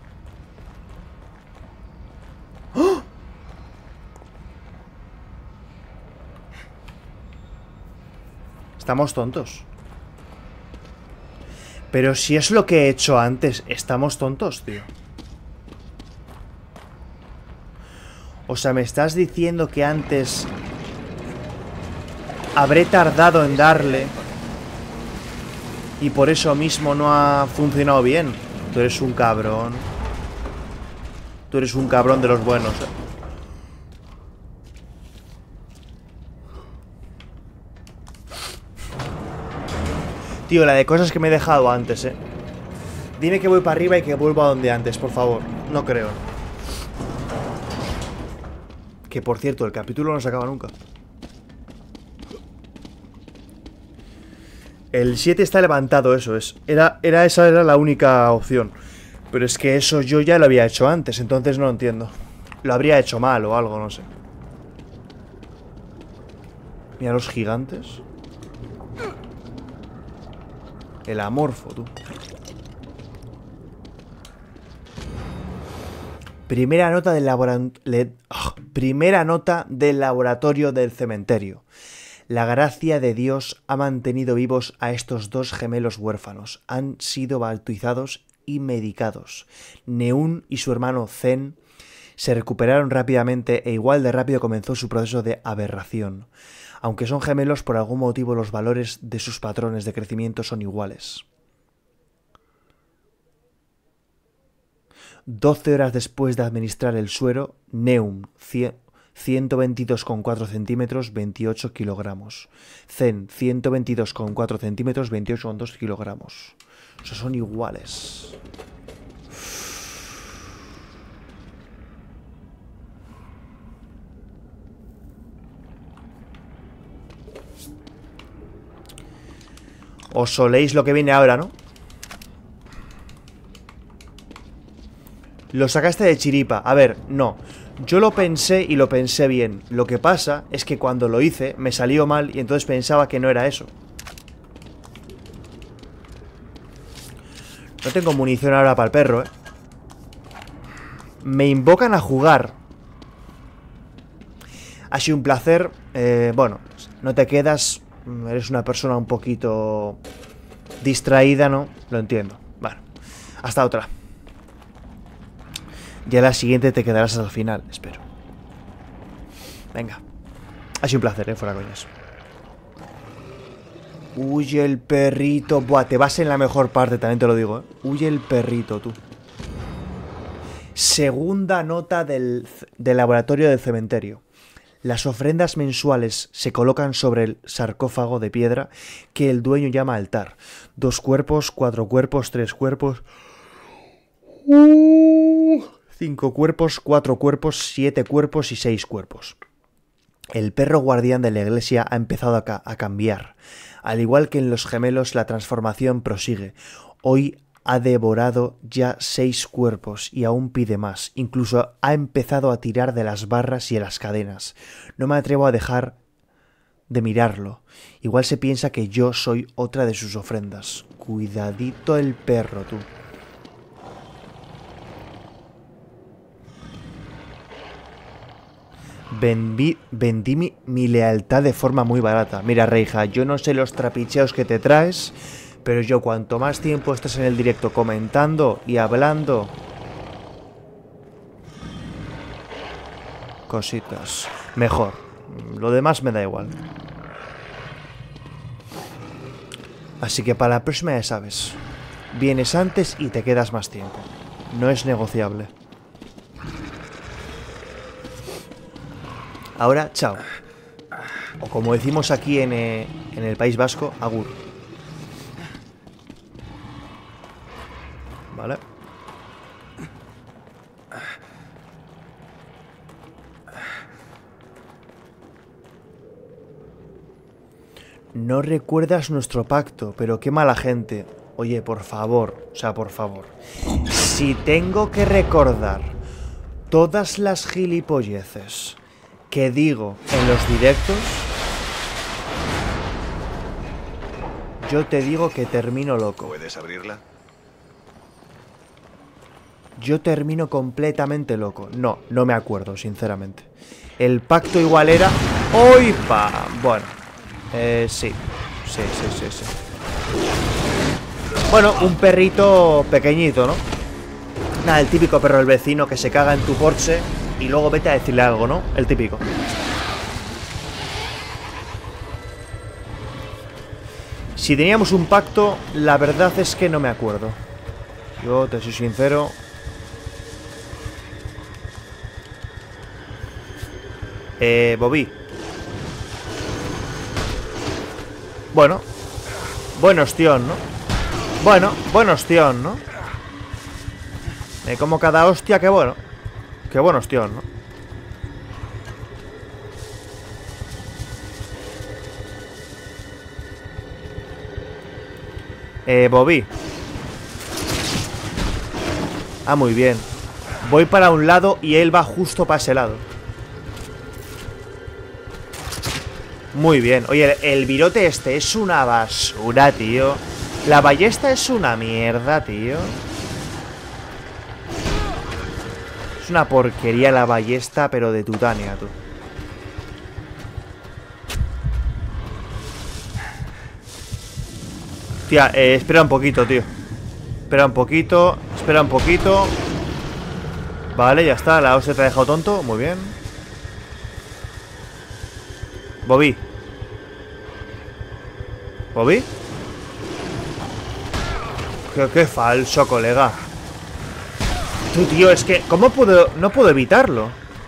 ¡Oh! Estamos tontos. Pero si es lo que he hecho antes, estamos tontos, tío. O sea, me estás diciendo que antes habré tardado en darle y por eso mismo no ha funcionado bien. Tú eres un cabrón. Tú eres un cabrón de los buenos, Tío, la de cosas que me he dejado antes, Dime que voy para arriba y que vuelvo a donde antes, por favor. No creo. Que por cierto, el capítulo no se acaba nunca. El 7 está levantado, eso es. Esa era la única opción. Pero es que eso yo ya lo había hecho antes, entonces no lo entiendo. Lo habría hecho mal o algo, no sé. Mira los gigantes. El amorfo, tú. Primera nota del laboratorio del cementerio. La gracia de Dios ha mantenido vivos a estos dos gemelos huérfanos. Han sido bautizados y medicados. Neun y su hermano Zen se recuperaron rápidamente e igual de rápido comenzó su proceso de aberración. Aunque son gemelos, por algún motivo los valores de sus patrones de crecimiento son iguales. 12 horas después de administrar el suero, Neum, 122,4 centímetros, 28 kilogramos. Zen, 122,4 centímetros, 28,2 kilogramos. O sea, son iguales. Os soléis lo que viene ahora, ¿no? Lo sacaste de chiripa. A ver, no. Yo lo pensé y lo pensé bien. Lo que pasa es que cuando lo hice me salió mal y entonces pensaba que no era eso. No tengo munición ahora para el perro, ¿eh? Me invocan a jugar. Ha sido un placer. Bueno, no te quedas. Eres una persona un poquito distraída, ¿no? Lo entiendo. Bueno, hasta otra. Ya la siguiente te quedarás hasta el final, espero. Venga. Ha sido un placer, fuera coñas. Huye el perrito. Buah, te vas en la mejor parte, también te lo digo, ¿eh? Huye el perrito, tú. Segunda nota del laboratorio del cementerio. Las ofrendas mensuales se colocan sobre el sarcófago de piedra que el dueño llama altar. 2 cuerpos, 4 cuerpos, 3 cuerpos... 5 cuerpos, 4 cuerpos, 7 cuerpos y 6 cuerpos. El perro guardián de la iglesia ha empezado a cambiar. Al igual que en los gemelos, la transformación prosigue. Hoy ha devorado ya 6 cuerpos y aún pide más. Incluso ha empezado a tirar de las barras y de las cadenas. No me atrevo a dejar de mirarlo. Igual se piensa que yo soy otra de sus ofrendas. Cuidadito el perro, tú. Vendí mi lealtad de forma muy barata. Mira, Reija, yo no sé los trapicheos que te traes, pero yo cuanto más tiempo estés en el directo comentando y hablando cositas, mejor. Lo demás me da igual. Así que para la próxima ya sabes. Vienes antes y te quedas más tiempo. No es negociable. Ahora, chao. O como decimos aquí en el País Vasco, agur. Vale. No recuerdas nuestro pacto, pero qué mala gente. Oye, por favor, o sea, por favor. Si tengo que recordar todas las gilipolleces que digo en los directos, yo te digo que termino loco. ¿Puedes abrirla? Yo termino completamente loco. No me acuerdo, sinceramente. El pacto igual era... ¡Oipa! Bueno, sí. Sí. Bueno, un perrito pequeñito, ¿no? Nada, el típico perro del vecino que se caga en tu Porsche y luego vete a decirle algo, ¿no? El típico. Si teníamos un pacto, la verdad es que no me acuerdo. Yo te soy sincero. Bobby. Bueno. Buen ostión, ¿no? Bueno, buen ostión, ¿no? Como cada hostia, qué bueno. Qué buen ostión, ¿no? Bobby. Ah, muy bien. Voy para un lado y él va justo para ese lado. Muy bien. Oye, el virote este es una basura, tío. La ballesta es una mierda, tío. Es una porquería la ballesta, pero de Tutania, tú. Tía, espera un poquito, tío. Espera un poquito, espera un poquito. Vale, ya está, la hostia te ha dejado tonto. Muy bien. Bobby. ¿Bobby? Qué falso, colega. Tú, tío, es que... ¿Cómo puedo...? No puedo evitarlo.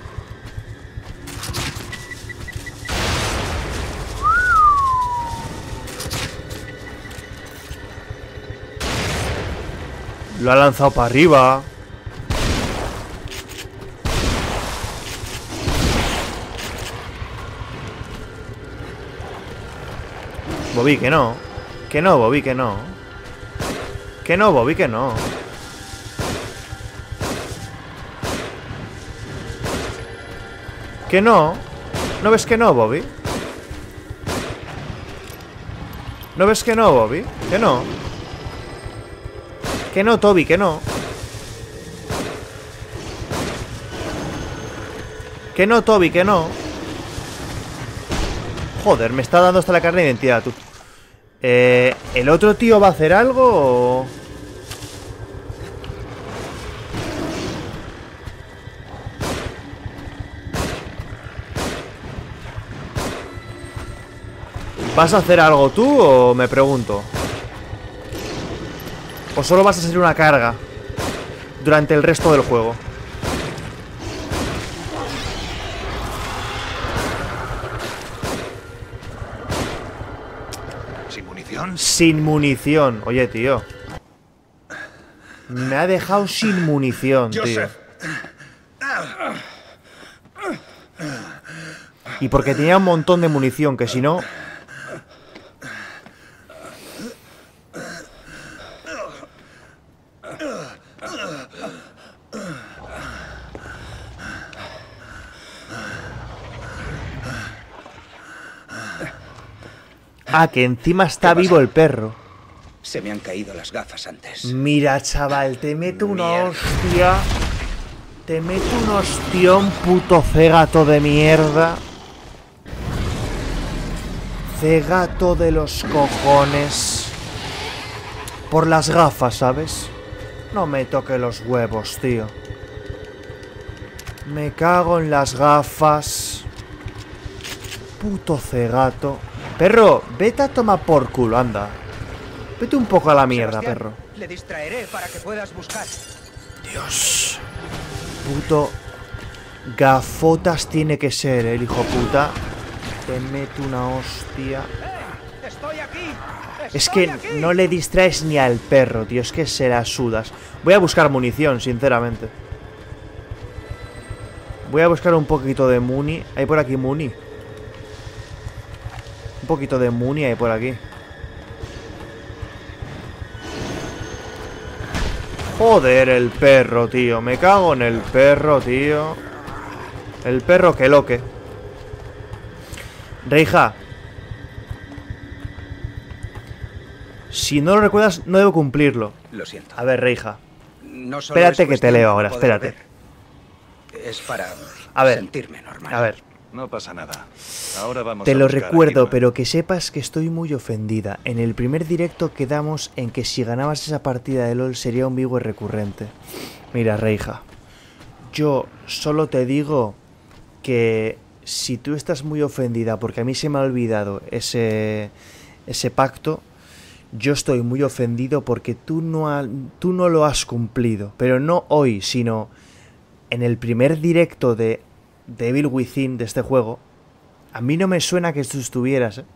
Lo ha lanzado para arriba. Bobby, que no. Que no, Bobby, que no. Que no, Bobby, que no. Que no. ¿No ves que no, Bobby? ¿No ves que no, Bobby? Que no. Que no, Toby, que no. Que no, Toby, que no. Joder, me está dando hasta la carne de identidad, tú. ¿El otro tío va a hacer algo o...? ¿Vas a hacer algo tú o me pregunto? ¿O solo vas a ser una carga durante el resto del juego? ¿Sin munición? Sin munición. Oye, tío. Me ha dejado sin munición, tío. Joseph. Y porque tenía un montón de munición, que si no... Ah, que encima está vivo el perro. Se me han caído las gafas antes. Mira, chaval, te meto una hostia. Te meto un ostión, puto cegato de mierda. Cegato de los cojones. Por las gafas, ¿sabes? No me toque los huevos, tío. Me cago en las gafas. Puto cegato. Perro, vete a tomar por culo, anda. Vete un poco a la mierda, Sebastián, perro. Le distraeré para que puedas buscar. Dios. Puto gafotas tiene que ser, el hijo puta. Te meto una hostia. ¡Estoy aquí! Es que no le distraes ni al perro, tío. Es que se la sudas. Voy a buscar munición, sinceramente. Voy a buscar un poquito de muni. ¿Hay por aquí muni? Un poquito de muni hay por aquí. Joder, el perro, tío. Me cago en el perro, tío. El perro que loque. Reija. Si no lo recuerdas, no debo cumplirlo. Lo siento. A ver, Reija. No solo Espérate es que te cuestión leo de ahora, poder espérate. ver. Es para A ver. sentirme normal. A ver. No pasa nada. Ahora vamos Te a lo buscar a recuerdo, Kidman. pero que sepas que estoy muy ofendida. En el primer directo quedamos en que si ganabas esa partida de LOL sería un vivo recurrente. Mira, Reija. Yo solo te digo que si tú estás muy ofendida porque a mí se me ha olvidado ese pacto, yo estoy muy ofendido porque tú no lo has cumplido. Pero no hoy, sino en el primer directo de Devil Within de este juego. A mí no me suena que tú estuvieras, ¿eh?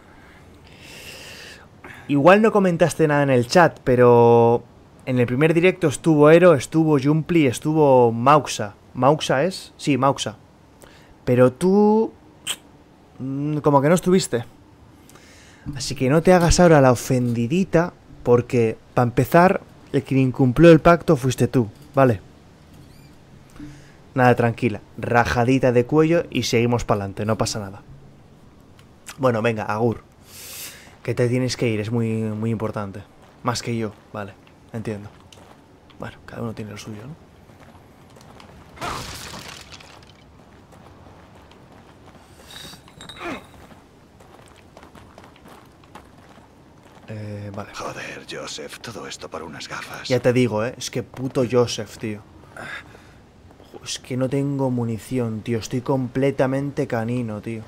Igual no comentaste nada en el chat, pero en el primer directo estuvo Ero, estuvo Jumpli, estuvo Mauxa. ¿Mauxa es? Sí, Mauxa. Pero tú... como que no estuviste. Así que no te hagas ahora la ofendidita, porque, para empezar, el que incumplió el pacto fuiste tú, ¿vale? Nada, tranquila. Rajadita de cuello y seguimos para adelante, no pasa nada. Bueno, venga, agur. Que te tienes que ir, es muy, muy importante. Más que yo, vale, entiendo. Bueno, cada uno tiene lo suyo, ¿no? Vale. Joder, Joseph, todo esto por unas gafas. Ya te digo, es que puto Joseph, tío. Es que no tengo munición, tío. Estoy completamente canino, tío.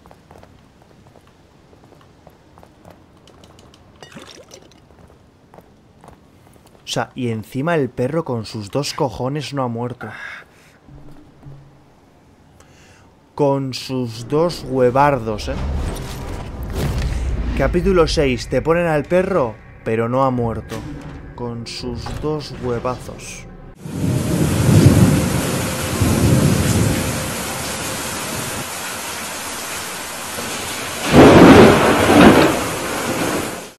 O sea, y encima el perro con sus 2 cojones no ha muerto. Con sus 2 huevardos, Capítulo 6. Te ponen al perro, pero no ha muerto. Con sus 2 huevazos.